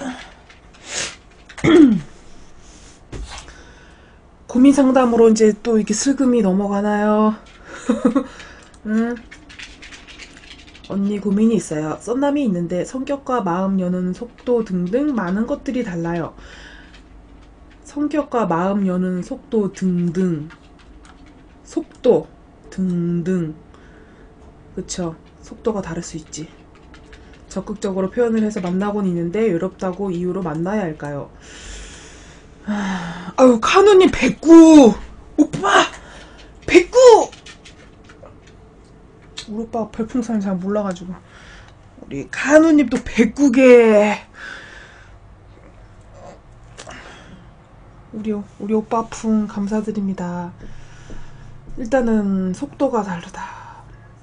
고민 상담으로 이제 또 이렇게 슬금이 넘어가나요? 응. 언니 고민이 있어요. 썸남이 있는데 성격과 마음 여는 속도 등등 많은 것들이 달라요. 성격과 마음 여는 속도 등등. 속도 등등. 그쵸. 속도가 다를 수 있지. 적극적으로 표현을 해서 만나곤 있는데 외롭다고 이유로 만나야 할까요? 아유, 카누님 백구! 오빠! 백구! 우리 오빠가 별풍선을 잘 몰라가지고. 우리 카누님 또 백구개. 우리, 우리 오빠 풍 감사드립니다. 일단은 속도가 다르다.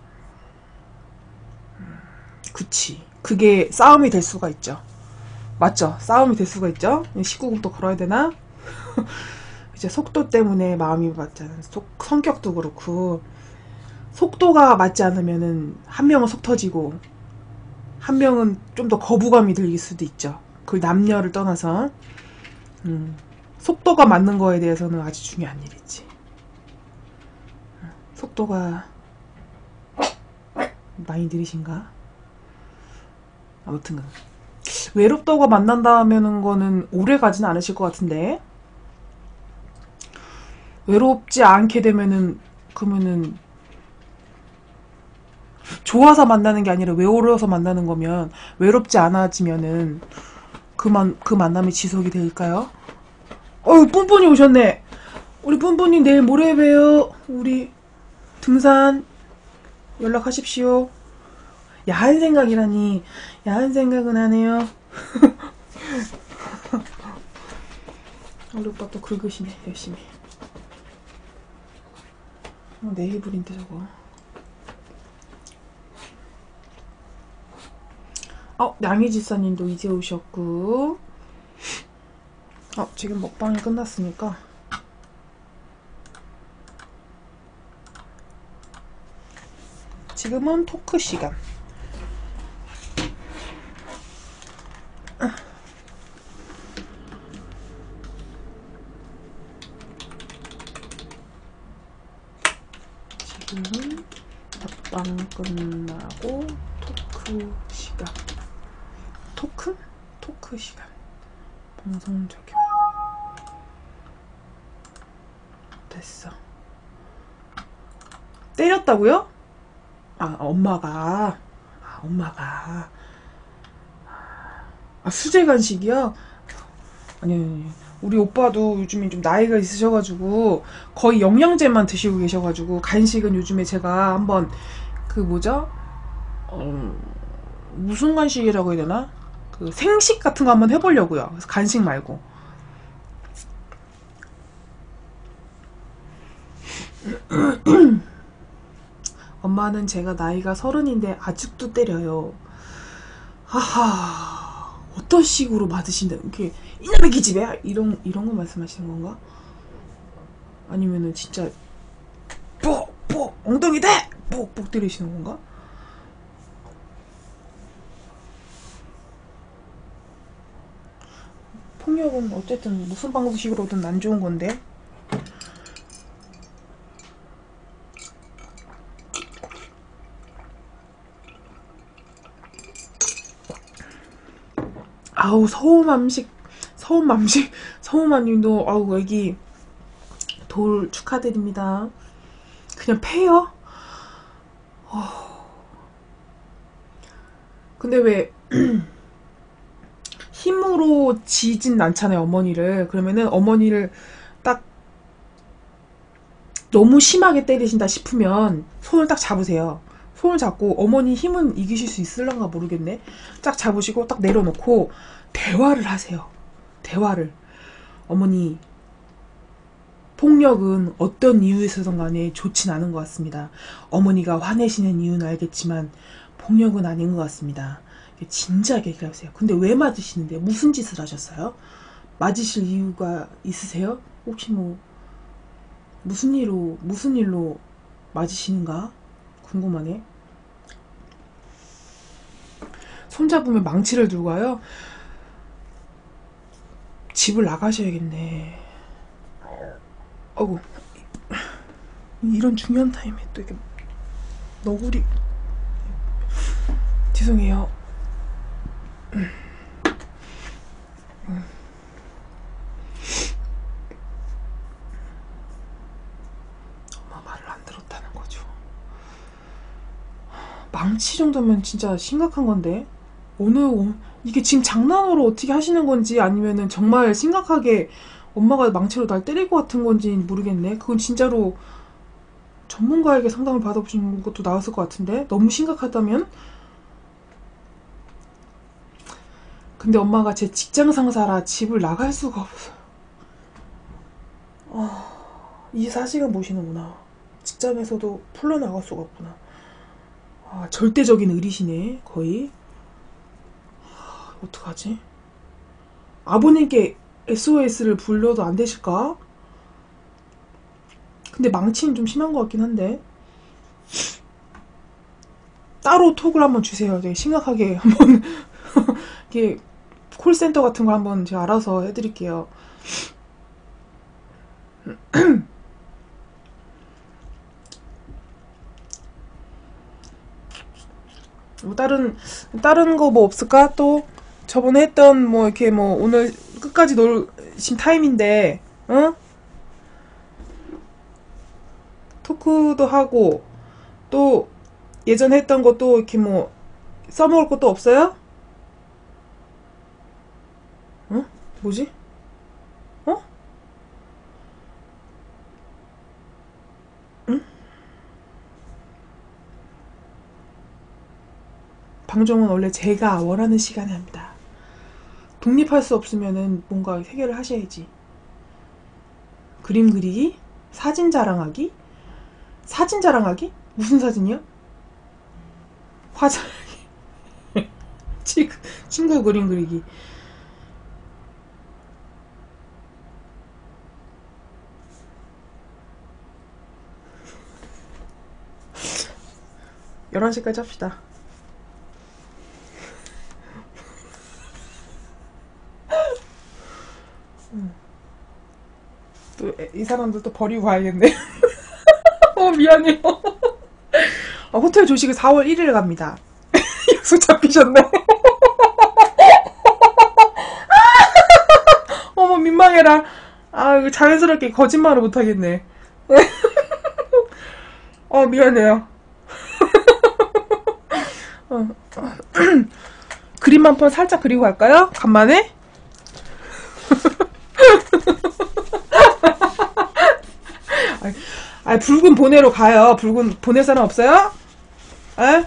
그치. 그게 싸움이 될 수가 있죠. 맞죠? 싸움이 될 수가 있죠? 십구 금 또 걸어야 되나? 이제 속도 때문에 마음이 맞지 않은 속, 성격도 그렇고, 속도가 맞지 않으면은 한 명은 속 터지고 한 명은 좀 더 거부감이 들릴 수도 있죠. 그 남녀를 떠나서 음, 속도가 맞는 거에 대해서는 아주 중요한 일이지. 속도가 많이 느리신가? 아무튼 외롭다고 만난다 하면은 거는 오래 가지는 않으실 것 같은데, 외롭지 않게 되면은 그러면은 좋아서 만나는 게 아니라 외로워서 만나는 거면, 외롭지 않아지면은 그만 그 만남이 지속이 될까요? 어유 뿜뿜이 오셨네. 우리 뿜뿜이 내일 모레 봬요. 우리 등산 연락하십시오. 야한 생각이라니. 야한 생각은 하네요. 우리 오빠 또 긁으시네 열심히. 어, 네이블인데 저거. 어, 양이지사님도 이제 오셨고. 어, 지금 먹방이 끝났으니까 지금은 토크 시간. 지금 먹방 끝나고 토크 시간. 토크? 토크 시간. 방송 적용. 됐어. 때렸다고요? 아, 엄마가. 아, 엄마가. 아, 수제 간식이요? 아니, 아니, 우리 오빠도 요즘에 좀 나이가 있으셔가지고 거의 영양제만 드시고 계셔가지고 간식은 요즘에 제가 한번 그 뭐죠? 어, 무슨 간식이라고 해야 되나? 그 생식 같은 거 한번 해보려고요. 그래서 간식 말고. 엄마는 제가 나이가 서른인데 아직도 때려요. 하하, 어떤 식으로 받으신다? 이렇게 이놈의 기집애 이런 이런 거 말씀하시는 건가? 아니면은 진짜 뽁뽁 엉덩이 대 뽁뽁 때리시는 건가? 폭력은 어쨌든 무슨 방식으로든 안 좋은 건데. 아우 서우맘식 서우맘식 서우맘님도 아우 여기 돌 축하드립니다. 그냥 패요? 어... 근데 왜 힘으로 지진 않잖아요 어머니를. 그러면은 어머니를 딱 너무 심하게 때리신다 싶으면 손을 딱 잡으세요. 손을 잡고 어머니 힘은 이기실 수 있을런가 모르겠네. 딱 잡으시고 딱 내려놓고 대화를 하세요. 대화를. 어머니, 폭력은 어떤 이유에서든 간에 좋진 않은 것 같습니다. 어머니가 화내시는 이유는 알겠지만 폭력은 아닌 것 같습니다. 진지하게 얘기하세요. 근데 왜 맞으시는데? 무슨 짓을 하셨어요? 맞으실 이유가 있으세요? 혹시 뭐 무슨 일로 무슨 일로 맞으시는가 궁금하네. 손잡으면 망치를 들고 와요? 집을 나가셔야겠네. 어구, 이런 중요한 타임에 또 이렇게 너구리. 죄송해요. 엄마 말을 안 들었다는 거죠. 망치 정도면 진짜 심각한 건데. 어느 이게 지금 장난으로 어떻게 하시는 건지 아니면은 정말 심각하게 엄마가 망치로 날 때릴 것 같은 건지 모르겠네. 그건 진짜로 전문가에게 상담을 받아보시는 것도 나았을 것 같은데. 너무 심각하다면. 근데 엄마가 제 직장 상사라 집을 나갈 수가 없어요. 아, 이십사 시간 모시는구나. 직장에서도 풀러나갈 수가 없구나. 아, 절대적인 의리시네 거의. 아, 어떡하지? 아버님께 에스오에스를 불러도 안 되실까? 근데 망치는 좀 심한 것 같긴 한데. 따로 톡을 한번 주세요. 되게 심각하게 한번 이게 콜센터 같은 거 한번 제가 알아서 해드릴게요. 뭐 다른 다른 거 뭐 없을까? 또 저번에 했던 뭐 이렇게 뭐 오늘 끝까지 놀신 타임인데, 응? 토크도 하고 또 예전에 했던 것도 이렇게 뭐 써먹을 것도 없어요? 응? 뭐지? 어? 응? 방종은 원래 제가 원하는 시간에 합니다. 독립할 수 없으면은 뭔가 해결을 하셔야지. 그림 그리기? 사진 자랑하기? 사진 자랑하기? 무슨 사진이요? 화장 친구, 친구 그림 그리기. 열한 시까지 합시다. 또 이 사람들 또 버리고 가야겠네. 어, 미안해요. 어, 호텔 조식을 사월 일일에 갑니다. 약속 잡히셨네. 어머, 민망해라. 아, 이거 자연스럽게 거짓말을 못하겠네. 어, 미안해요. 어, 어. 그림 한 번 살짝 그리고 갈까요? 간만에? 아, 붉은 보내로 가요. 붉은 보낼 사람 없어요? 에?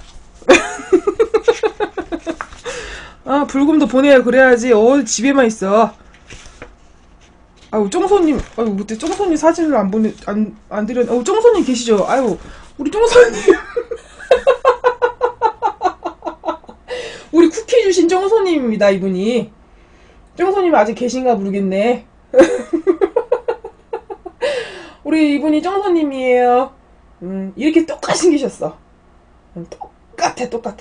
아, 붉음도 보내요. 그래야지. 어, 집에만 있어. 아유, 쫑소님, 아유, 그때 쫑소님 사진을 안 보내, 안, 안 드렸, 어, 쫑소님 계시죠? 아유, 우리 쫑소님. 우리 쿠키 주신 쫑소님입니다, 이분이. 쫑소님 아직 계신가 모르겠네. 우리 이분이 쫑소님이에요. 음, 이렇게 똑같이 생기셨어. 음, 똑같아, 똑같아.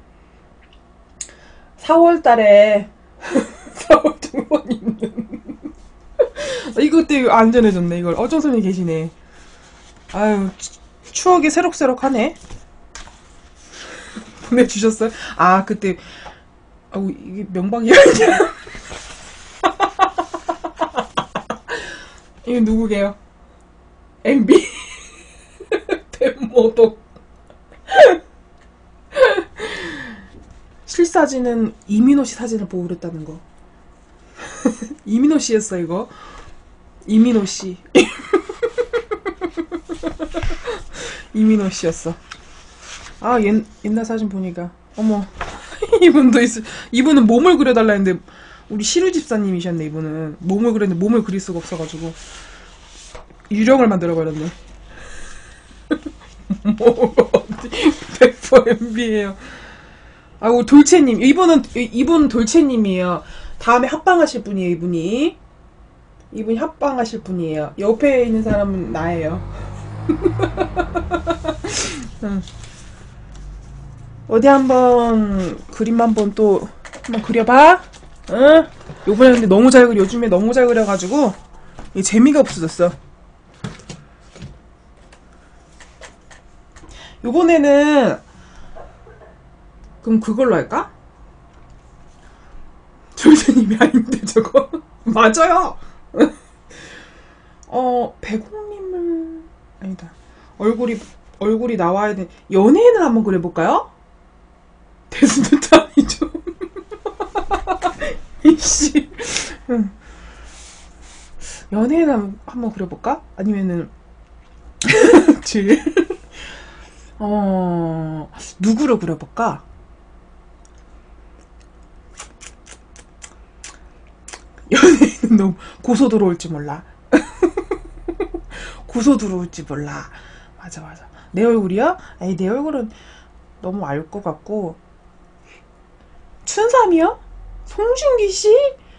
사월 달에, 사월 중원 있는. 이것도 안 전해줬네, 이걸. 어, 쫑소님 계시네. 아유, 추억이 새록새록하네. 보내주셨어요? 아, 그때, 아우, 이게 명박이 아니야. 이거 누구게요? 엠비? 대모독. 실사진은 이민호 씨 사진을 보고 그랬다는 거. 이민호 씨였어, 이거. 이민호 씨. 이민호 씨였어. 아, 옛, 옛날 사진 보니까. 어머. 이분도 있어. 이분은 몸을 그려달라 했는데, 우리 시루 집사님이셨네, 이분은. 몸을 그렸는데, 몸을 그릴 수가 없어가지고. 유령을 만들어버렸네. 뭐, 백 퍼센트 엠비예요. 아이고, 돌체님. 이분은, 이분 돌체님이에요. 다음에 합방하실 분이에요, 이분이. 이분이 합방하실 분이에요. 옆에 있는 사람은 나예요. 응. 어디 한번 그림 한번 또 한번 그려봐. 응? 요번에 근데 너무 잘 그려. 요즘에 너무 잘 그려가지고 이게 재미가 없어졌어. 요번에는 그럼 그걸로 할까? 조조님이 아닌데 저거. 맞아요. 어, 백홍님을 아니다. 얼굴이 얼굴이 나와야 돼. 연예인을 한번 그려볼까요? 데스노트 아니죠? 이씨. 응. 연예인 한번, 한번 그려볼까? 아니면은 질. 어, 누구를 그려볼까? 연예인은 너무 고소 들어올지 몰라. 고소 들어올지 몰라. 맞아, 맞아. 내 얼굴이요? 아니, 내 얼굴은 너무 알 것 같고. 춘삼이요? 송중기씨?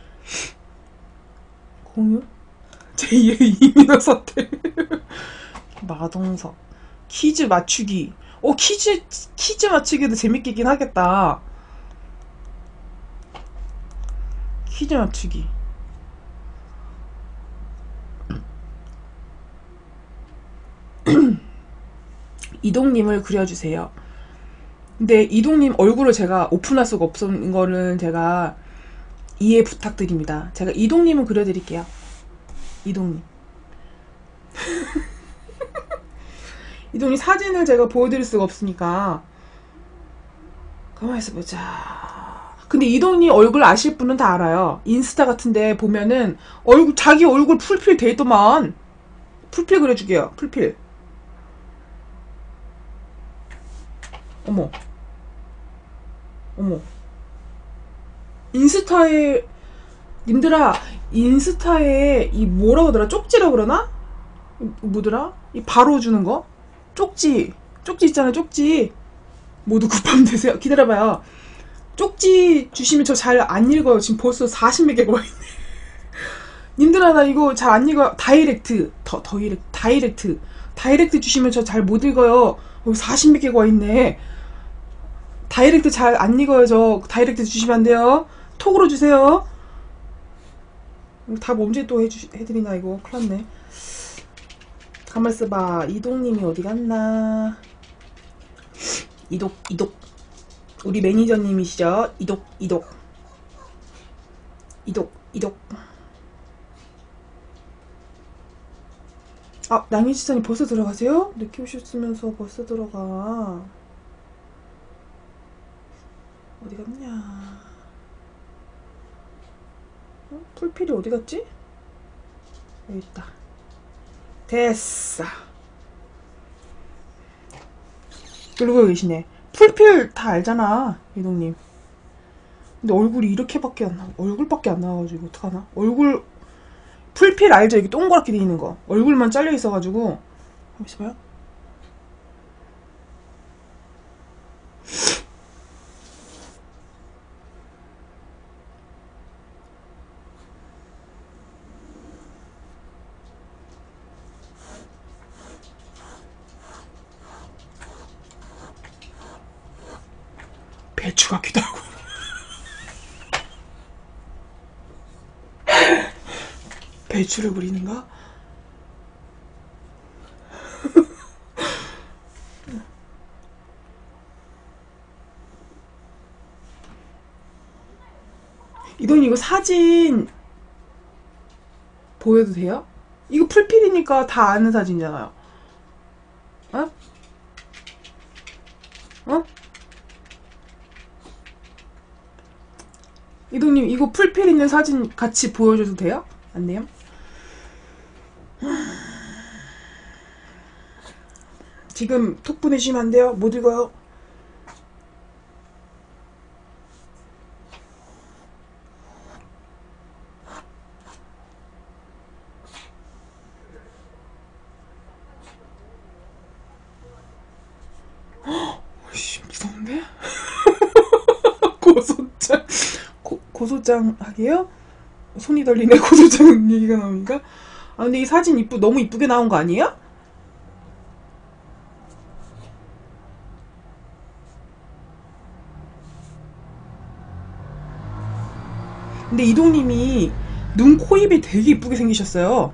공유? 제이의 이민호 사태. 마동석. 퀴즈 맞추기. 어, 퀴즈, 퀴즈 맞추기도 재밌긴 하겠다. 퀴즈 맞추기. 이동님을 그려주세요. 근데 이동님 얼굴을 제가 오픈할 수가 없는 거는 제가 이해 부탁드립니다. 제가 이동님은 그려드릴게요. 이동님. 이동님 사진을 제가 보여드릴 수가 없으니까 가만히 있어보자. 근데 이동님 얼굴 아실 분은 다 알아요. 인스타 같은데 보면은 얼굴 자기 얼굴 풀필 돼 있더만. 풀필 그려줄게요. 풀필. 어머. 어머. 인스타에 님들아, 인스타에 이 뭐라 그러더라? 쪽지라 그러나? 뭐더라? 이 바로 주는 거? 쪽지. 쪽지 있잖아, 쪽지. 모두 굿밤 되세요. 기다려봐요. 쪽지 주시면 저 잘 안 읽어요. 지금 벌써 사십몇 개가 와 있네. 님들아, 나 이거 잘 안 읽어요. 다이렉트. 더, 더이렉트. 다이렉트. 다이렉트 주시면 저 잘 못 읽어요. 사십몇 개가 와 있네. 다이렉트 잘 안 읽어요. 저 다이렉트 주시면 안 돼요. 톡으로 주세요. 답 언제 또 해주, 해드리나 이거 큰일 났네. 가만 있어봐. 이독님이 어디 갔나? 이독, 이독. 우리 매니저님이시죠? 이독, 이독. 이독, 이독. 아, 낭인시선이 벌써 들어가세요? 늦게 오셨으면서 벌써 들어가. 어디 갔냐? 어? 풀필이 어디 갔지? 여기 있다. 됐어. 그러고 계시네. 풀필 다 알잖아, 이동님. 근데 얼굴이 이렇게밖에 안 나와. 얼굴밖에 안 나와가지고 어떡하나? 얼굴 풀필 알죠? 이게 동그랗게 돼 있는 거. 얼굴만 잘려 있어가지고. 한번 있어봐요. 배추 같기도 하고. 배추를 그리는가? 이돈 이거 사진 보여도 돼요? 이거 풀필이니까 다 아는 사진이잖아요. 어? 어? 이동님 이거 풀필 있는 사진 같이 보여줘도 돼요? 안 돼요? 지금 톡 보내주시면 안 돼요? 못 읽어요. 씨, 무서운데? 고소장 고, 고소장 하게요? 손이 떨리네. 고소장 얘기가 나오니까. 아 근데 이 사진 이쁘 너무 이쁘게 나온 거 아니에요? 근데 이동님이 눈, 코, 입이 되게 이쁘게 생기셨어요.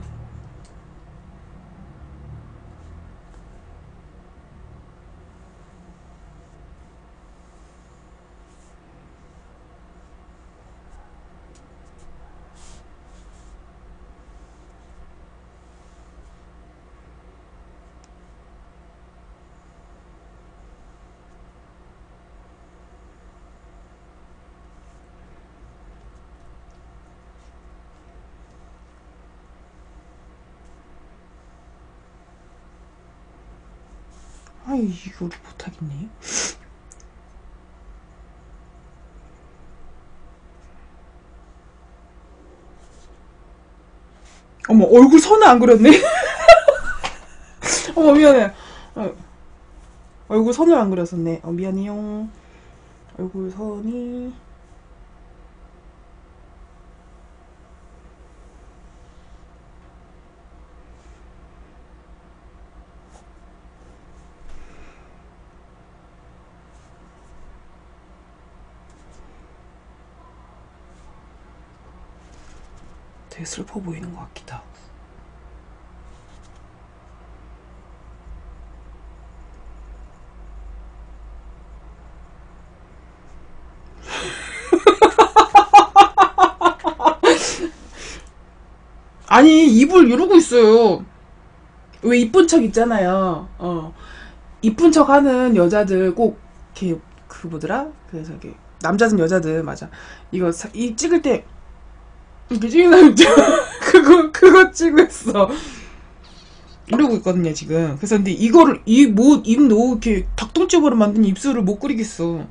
아이 이거를 못하겠네. 어머 얼굴 선을 안 그렸네. 어머 미안해. 어, 얼굴 선을 안 그렸었네. 어, 미안해요. 얼굴 선이 되게 슬퍼 보이는 것 같기도 하고. 아니 입을 이러고 있어요. 왜 이쁜 척 있잖아요. 어 이쁜 척 하는 여자들 꼭 이렇게 그 뭐더라? 그 저기 남자든 여자든 맞아. 이거 사, 이 찍을 때 이렇게 찍는 사람 있죠? 그거 그거 찍고 있어. 이러고 있거든요 지금. 그래서 근데 이거를 이 뭐 입 너무 이렇게 닭똥집으로 만든 입술을 못 그리겠어.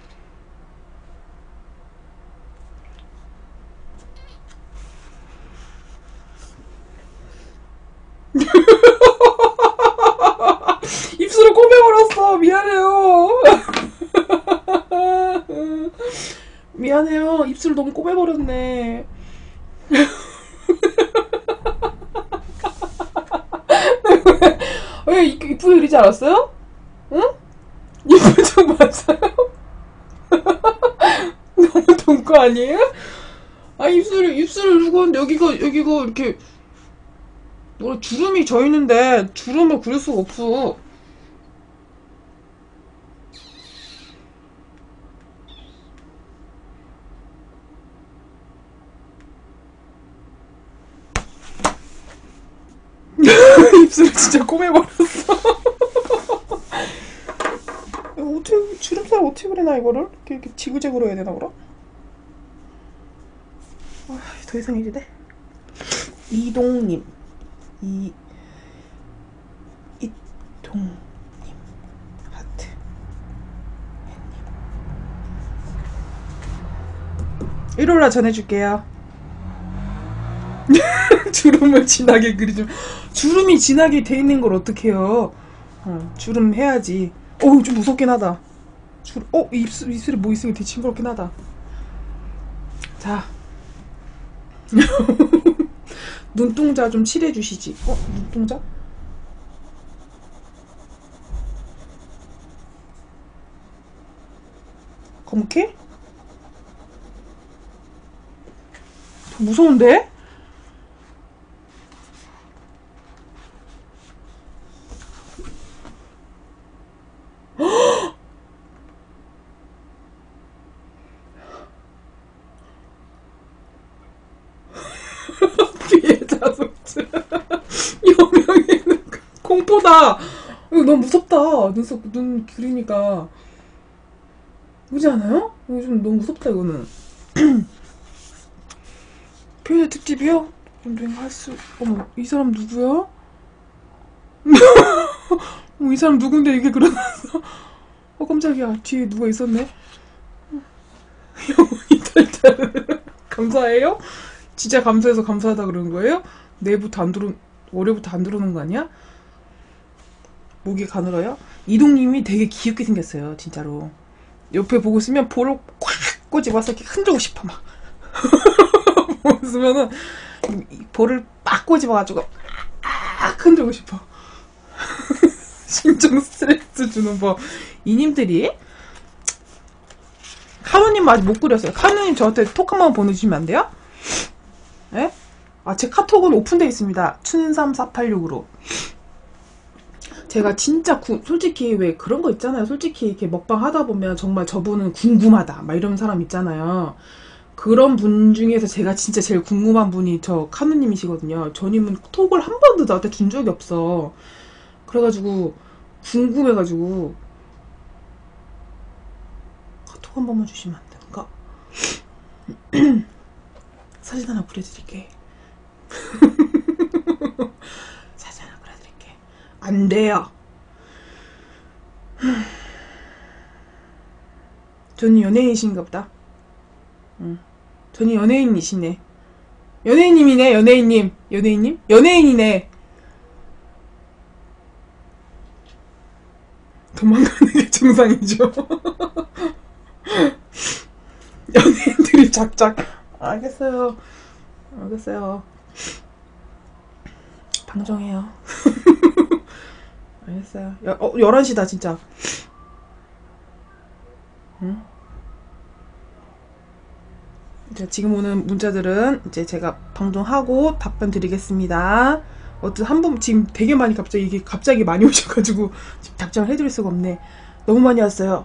입술을 꼬매버렸어. 미안해요. 미안해요. 입술 너무 꼬매버렸네. 왜 이쁘게 그리지 않았어요? 응? 이쁜 척 맞아요? 너무 동거 아니에요? 아 입술을 입술을 누구 여기가 여기가 이렇게 뭐 주름이 져 있는데 주름을 그릴 수가 없어. 입술을 진짜 꼬매버렸어. 어떻게 주름살 어떻게 그리나 이거를? 이렇게, 이렇게 지그재그로 해야 되나 그럼? 아, 더 이상 해도 돼? 이동님 이 이동님 하트 일요일날 전해줄게요. 주름을 진하게 그리죠. 주름이 진하게 돼 있는 걸 어떡해요. 어, 주름 해야지. 어우 좀 무섭긴 하다. 줄, 어 입술, 입술에 뭐 있으면 되게 징그럽긴 하다. 자 눈동자 좀 칠해주시지. 어? 눈동자? 검게? 더 무서운데? 피해자 속죄. 여명에는 공포다. 이거 너무 무섭다. 눈썹 눈 그리니까 그러지 않아요? 이거 좀 너무 무섭다 이거는. 피해자 특집이요? 근데 할수 어머 이 사람 누구야? 어, 이 사람 누군데 이게 그러나서? 어 깜짝이야 뒤에 누가 있었네. 영혼이 탈탈. 감사해요? 진짜 감사해서 감사하다 그러는 거예요? 내부터 안 들어, 월요부터 안 들어오는 거 아니야? 목이 가늘어요? 이동님이 되게 귀엽게 생겼어요, 진짜로. 옆에 보고 있으면 볼을 콱 꼬집어서 이렇게 흔들고 싶어, 막. 보고 있으면은, 볼을 빡 꼬집어가지고, 악 흔들고 싶어. 심정 스트레스 주는 법. 이님들이? 카누님 아직 못 그렸어요. 카누님 저한테 톡 한번 보내주시면 안 돼요? 예? 아, 제 카톡은 오픈되어 있습니다. 춘삼사팔육으로. 제가 진짜 구, 솔직히 왜 그런 거 있잖아요. 솔직히 이렇게 먹방 하다 보면 정말 저분은 궁금하다. 막 이런 사람 있잖아요. 그런 분 중에서 제가 진짜 제일 궁금한 분이 저 카누님이시거든요. 저님은 톡을 한 번도 나한테 준 적이 없어. 그래가지고 궁금해가지고 카톡 한 번만 주시면 안 될까? 사진 하나 보내드릴게. 사진 하나 보내드릴게. 안 돼요. 저는 연예인이신가 보다. 응. 저는 연예인이시네. 연예인님이네, 연예인님. 연예인님? 연예인이네. 도망가는 게 정상이죠. 연예인들이 작작. 알겠어요. 알겠어요. 방정해요. 알겠어요. 여, 어, 열한 시다, 진짜. 응? 이제 지금 오는 문자들은 이제 제가 방송하고 답변 드리겠습니다. 어쨌든 한 분, 지금 되게 많이 갑자기, 이게 갑자기 많이 오셔가지고, 지금 답장을 해드릴 수가 없네. 너무 많이 왔어요.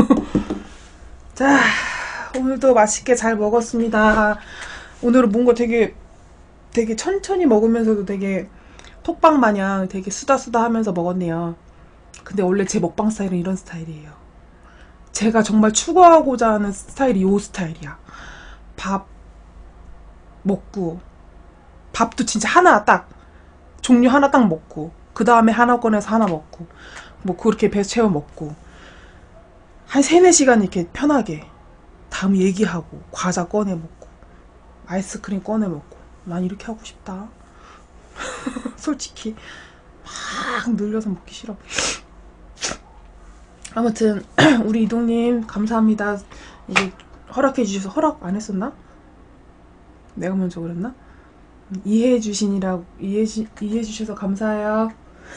자, 오늘도 맛있게 잘 먹었습니다. 오늘은 뭔가 되게 되게 천천히 먹으면서도 되게 톡방 마냥 되게 수다수다 하면서 먹었네요. 근데 원래 제 먹방 스타일은 이런 스타일이에요. 제가 정말 추구하고자 하는 스타일이 요 스타일이야. 밥 먹고, 밥도 진짜 하나 딱 종류 하나 딱 먹고, 그 다음에 하나 꺼내서 하나 먹고, 뭐 그렇게 배 채워 먹고, 한 세네 시간 이렇게 편하게 다음 얘기하고, 과자 꺼내 먹고, 아이스크림 꺼내 먹고. 난 이렇게 하고 싶다. 솔직히 막 늘려서 먹기 싫어. 아무튼 우리 이동님 감사합니다. 이게 허락해 주셔서. 허락 안 했었나? 내가 먼저 그랬나? 이해해 주시니라고 이해해, 이해해 주셔서 감사해요.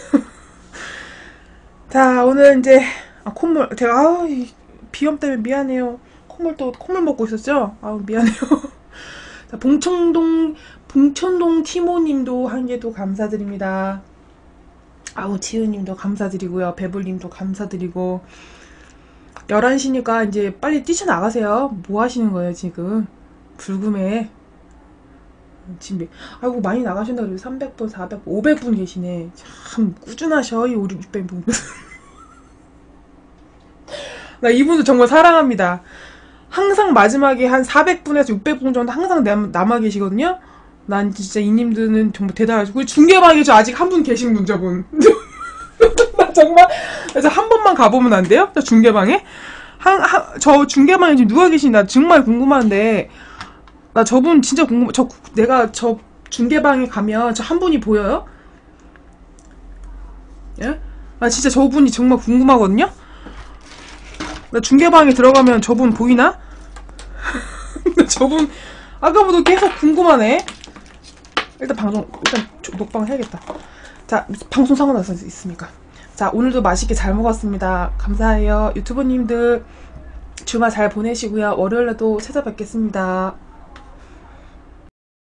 자, 오늘 이제 아, 콧물 제가 아우 비염 때문에 미안해요. 콧물 또 콧물 먹고 있었죠? 아우 미안해요. 자, 봉천동, 봉천동 티모님도 한 개 또 감사드립니다. 아우, 지은님도 감사드리고요. 배불님도 감사드리고. 열한 시니까 이제 빨리 뛰쳐나가세요. 뭐 하시는 거예요, 지금? 불금에. 지금, 아이고, 많이 나가신다 그래요. 삼백 분, 사백 분, 오백 분 계시네. 참, 꾸준하셔, 이 우리 육백 분. 나 이분도 정말 사랑합니다. 항상 마지막에 한 사백 분에서 육백 분 정도 항상 남, 남아 계시거든요? 난 진짜 이님들은 정말 대단하시고. 그리고 중계방에 저 아직 한 분 계신 분, 저분. 나 정말, 그래서 한 번만 가보면 안 돼요? 저 중계방에? 한, 한, 저 중계방에 지금 누가 계신지 나 정말 궁금한데, 나 저분 진짜 궁금해. 저, 내가 저 중계방에 가면 저 한 분이 보여요? 예? 나 진짜 저분이 정말 궁금하거든요? 나 중계방에 들어가면 저분 보이나? 저분, 아까부터 계속 궁금하네? 일단 방송, 일단 녹방 해야겠다. 자, 방송 사고 나서 있으니까. 자, 오늘도 맛있게 잘 먹었습니다. 감사해요. 유튜버님들 주말 잘 보내시고요. 월요일에도 찾아뵙겠습니다.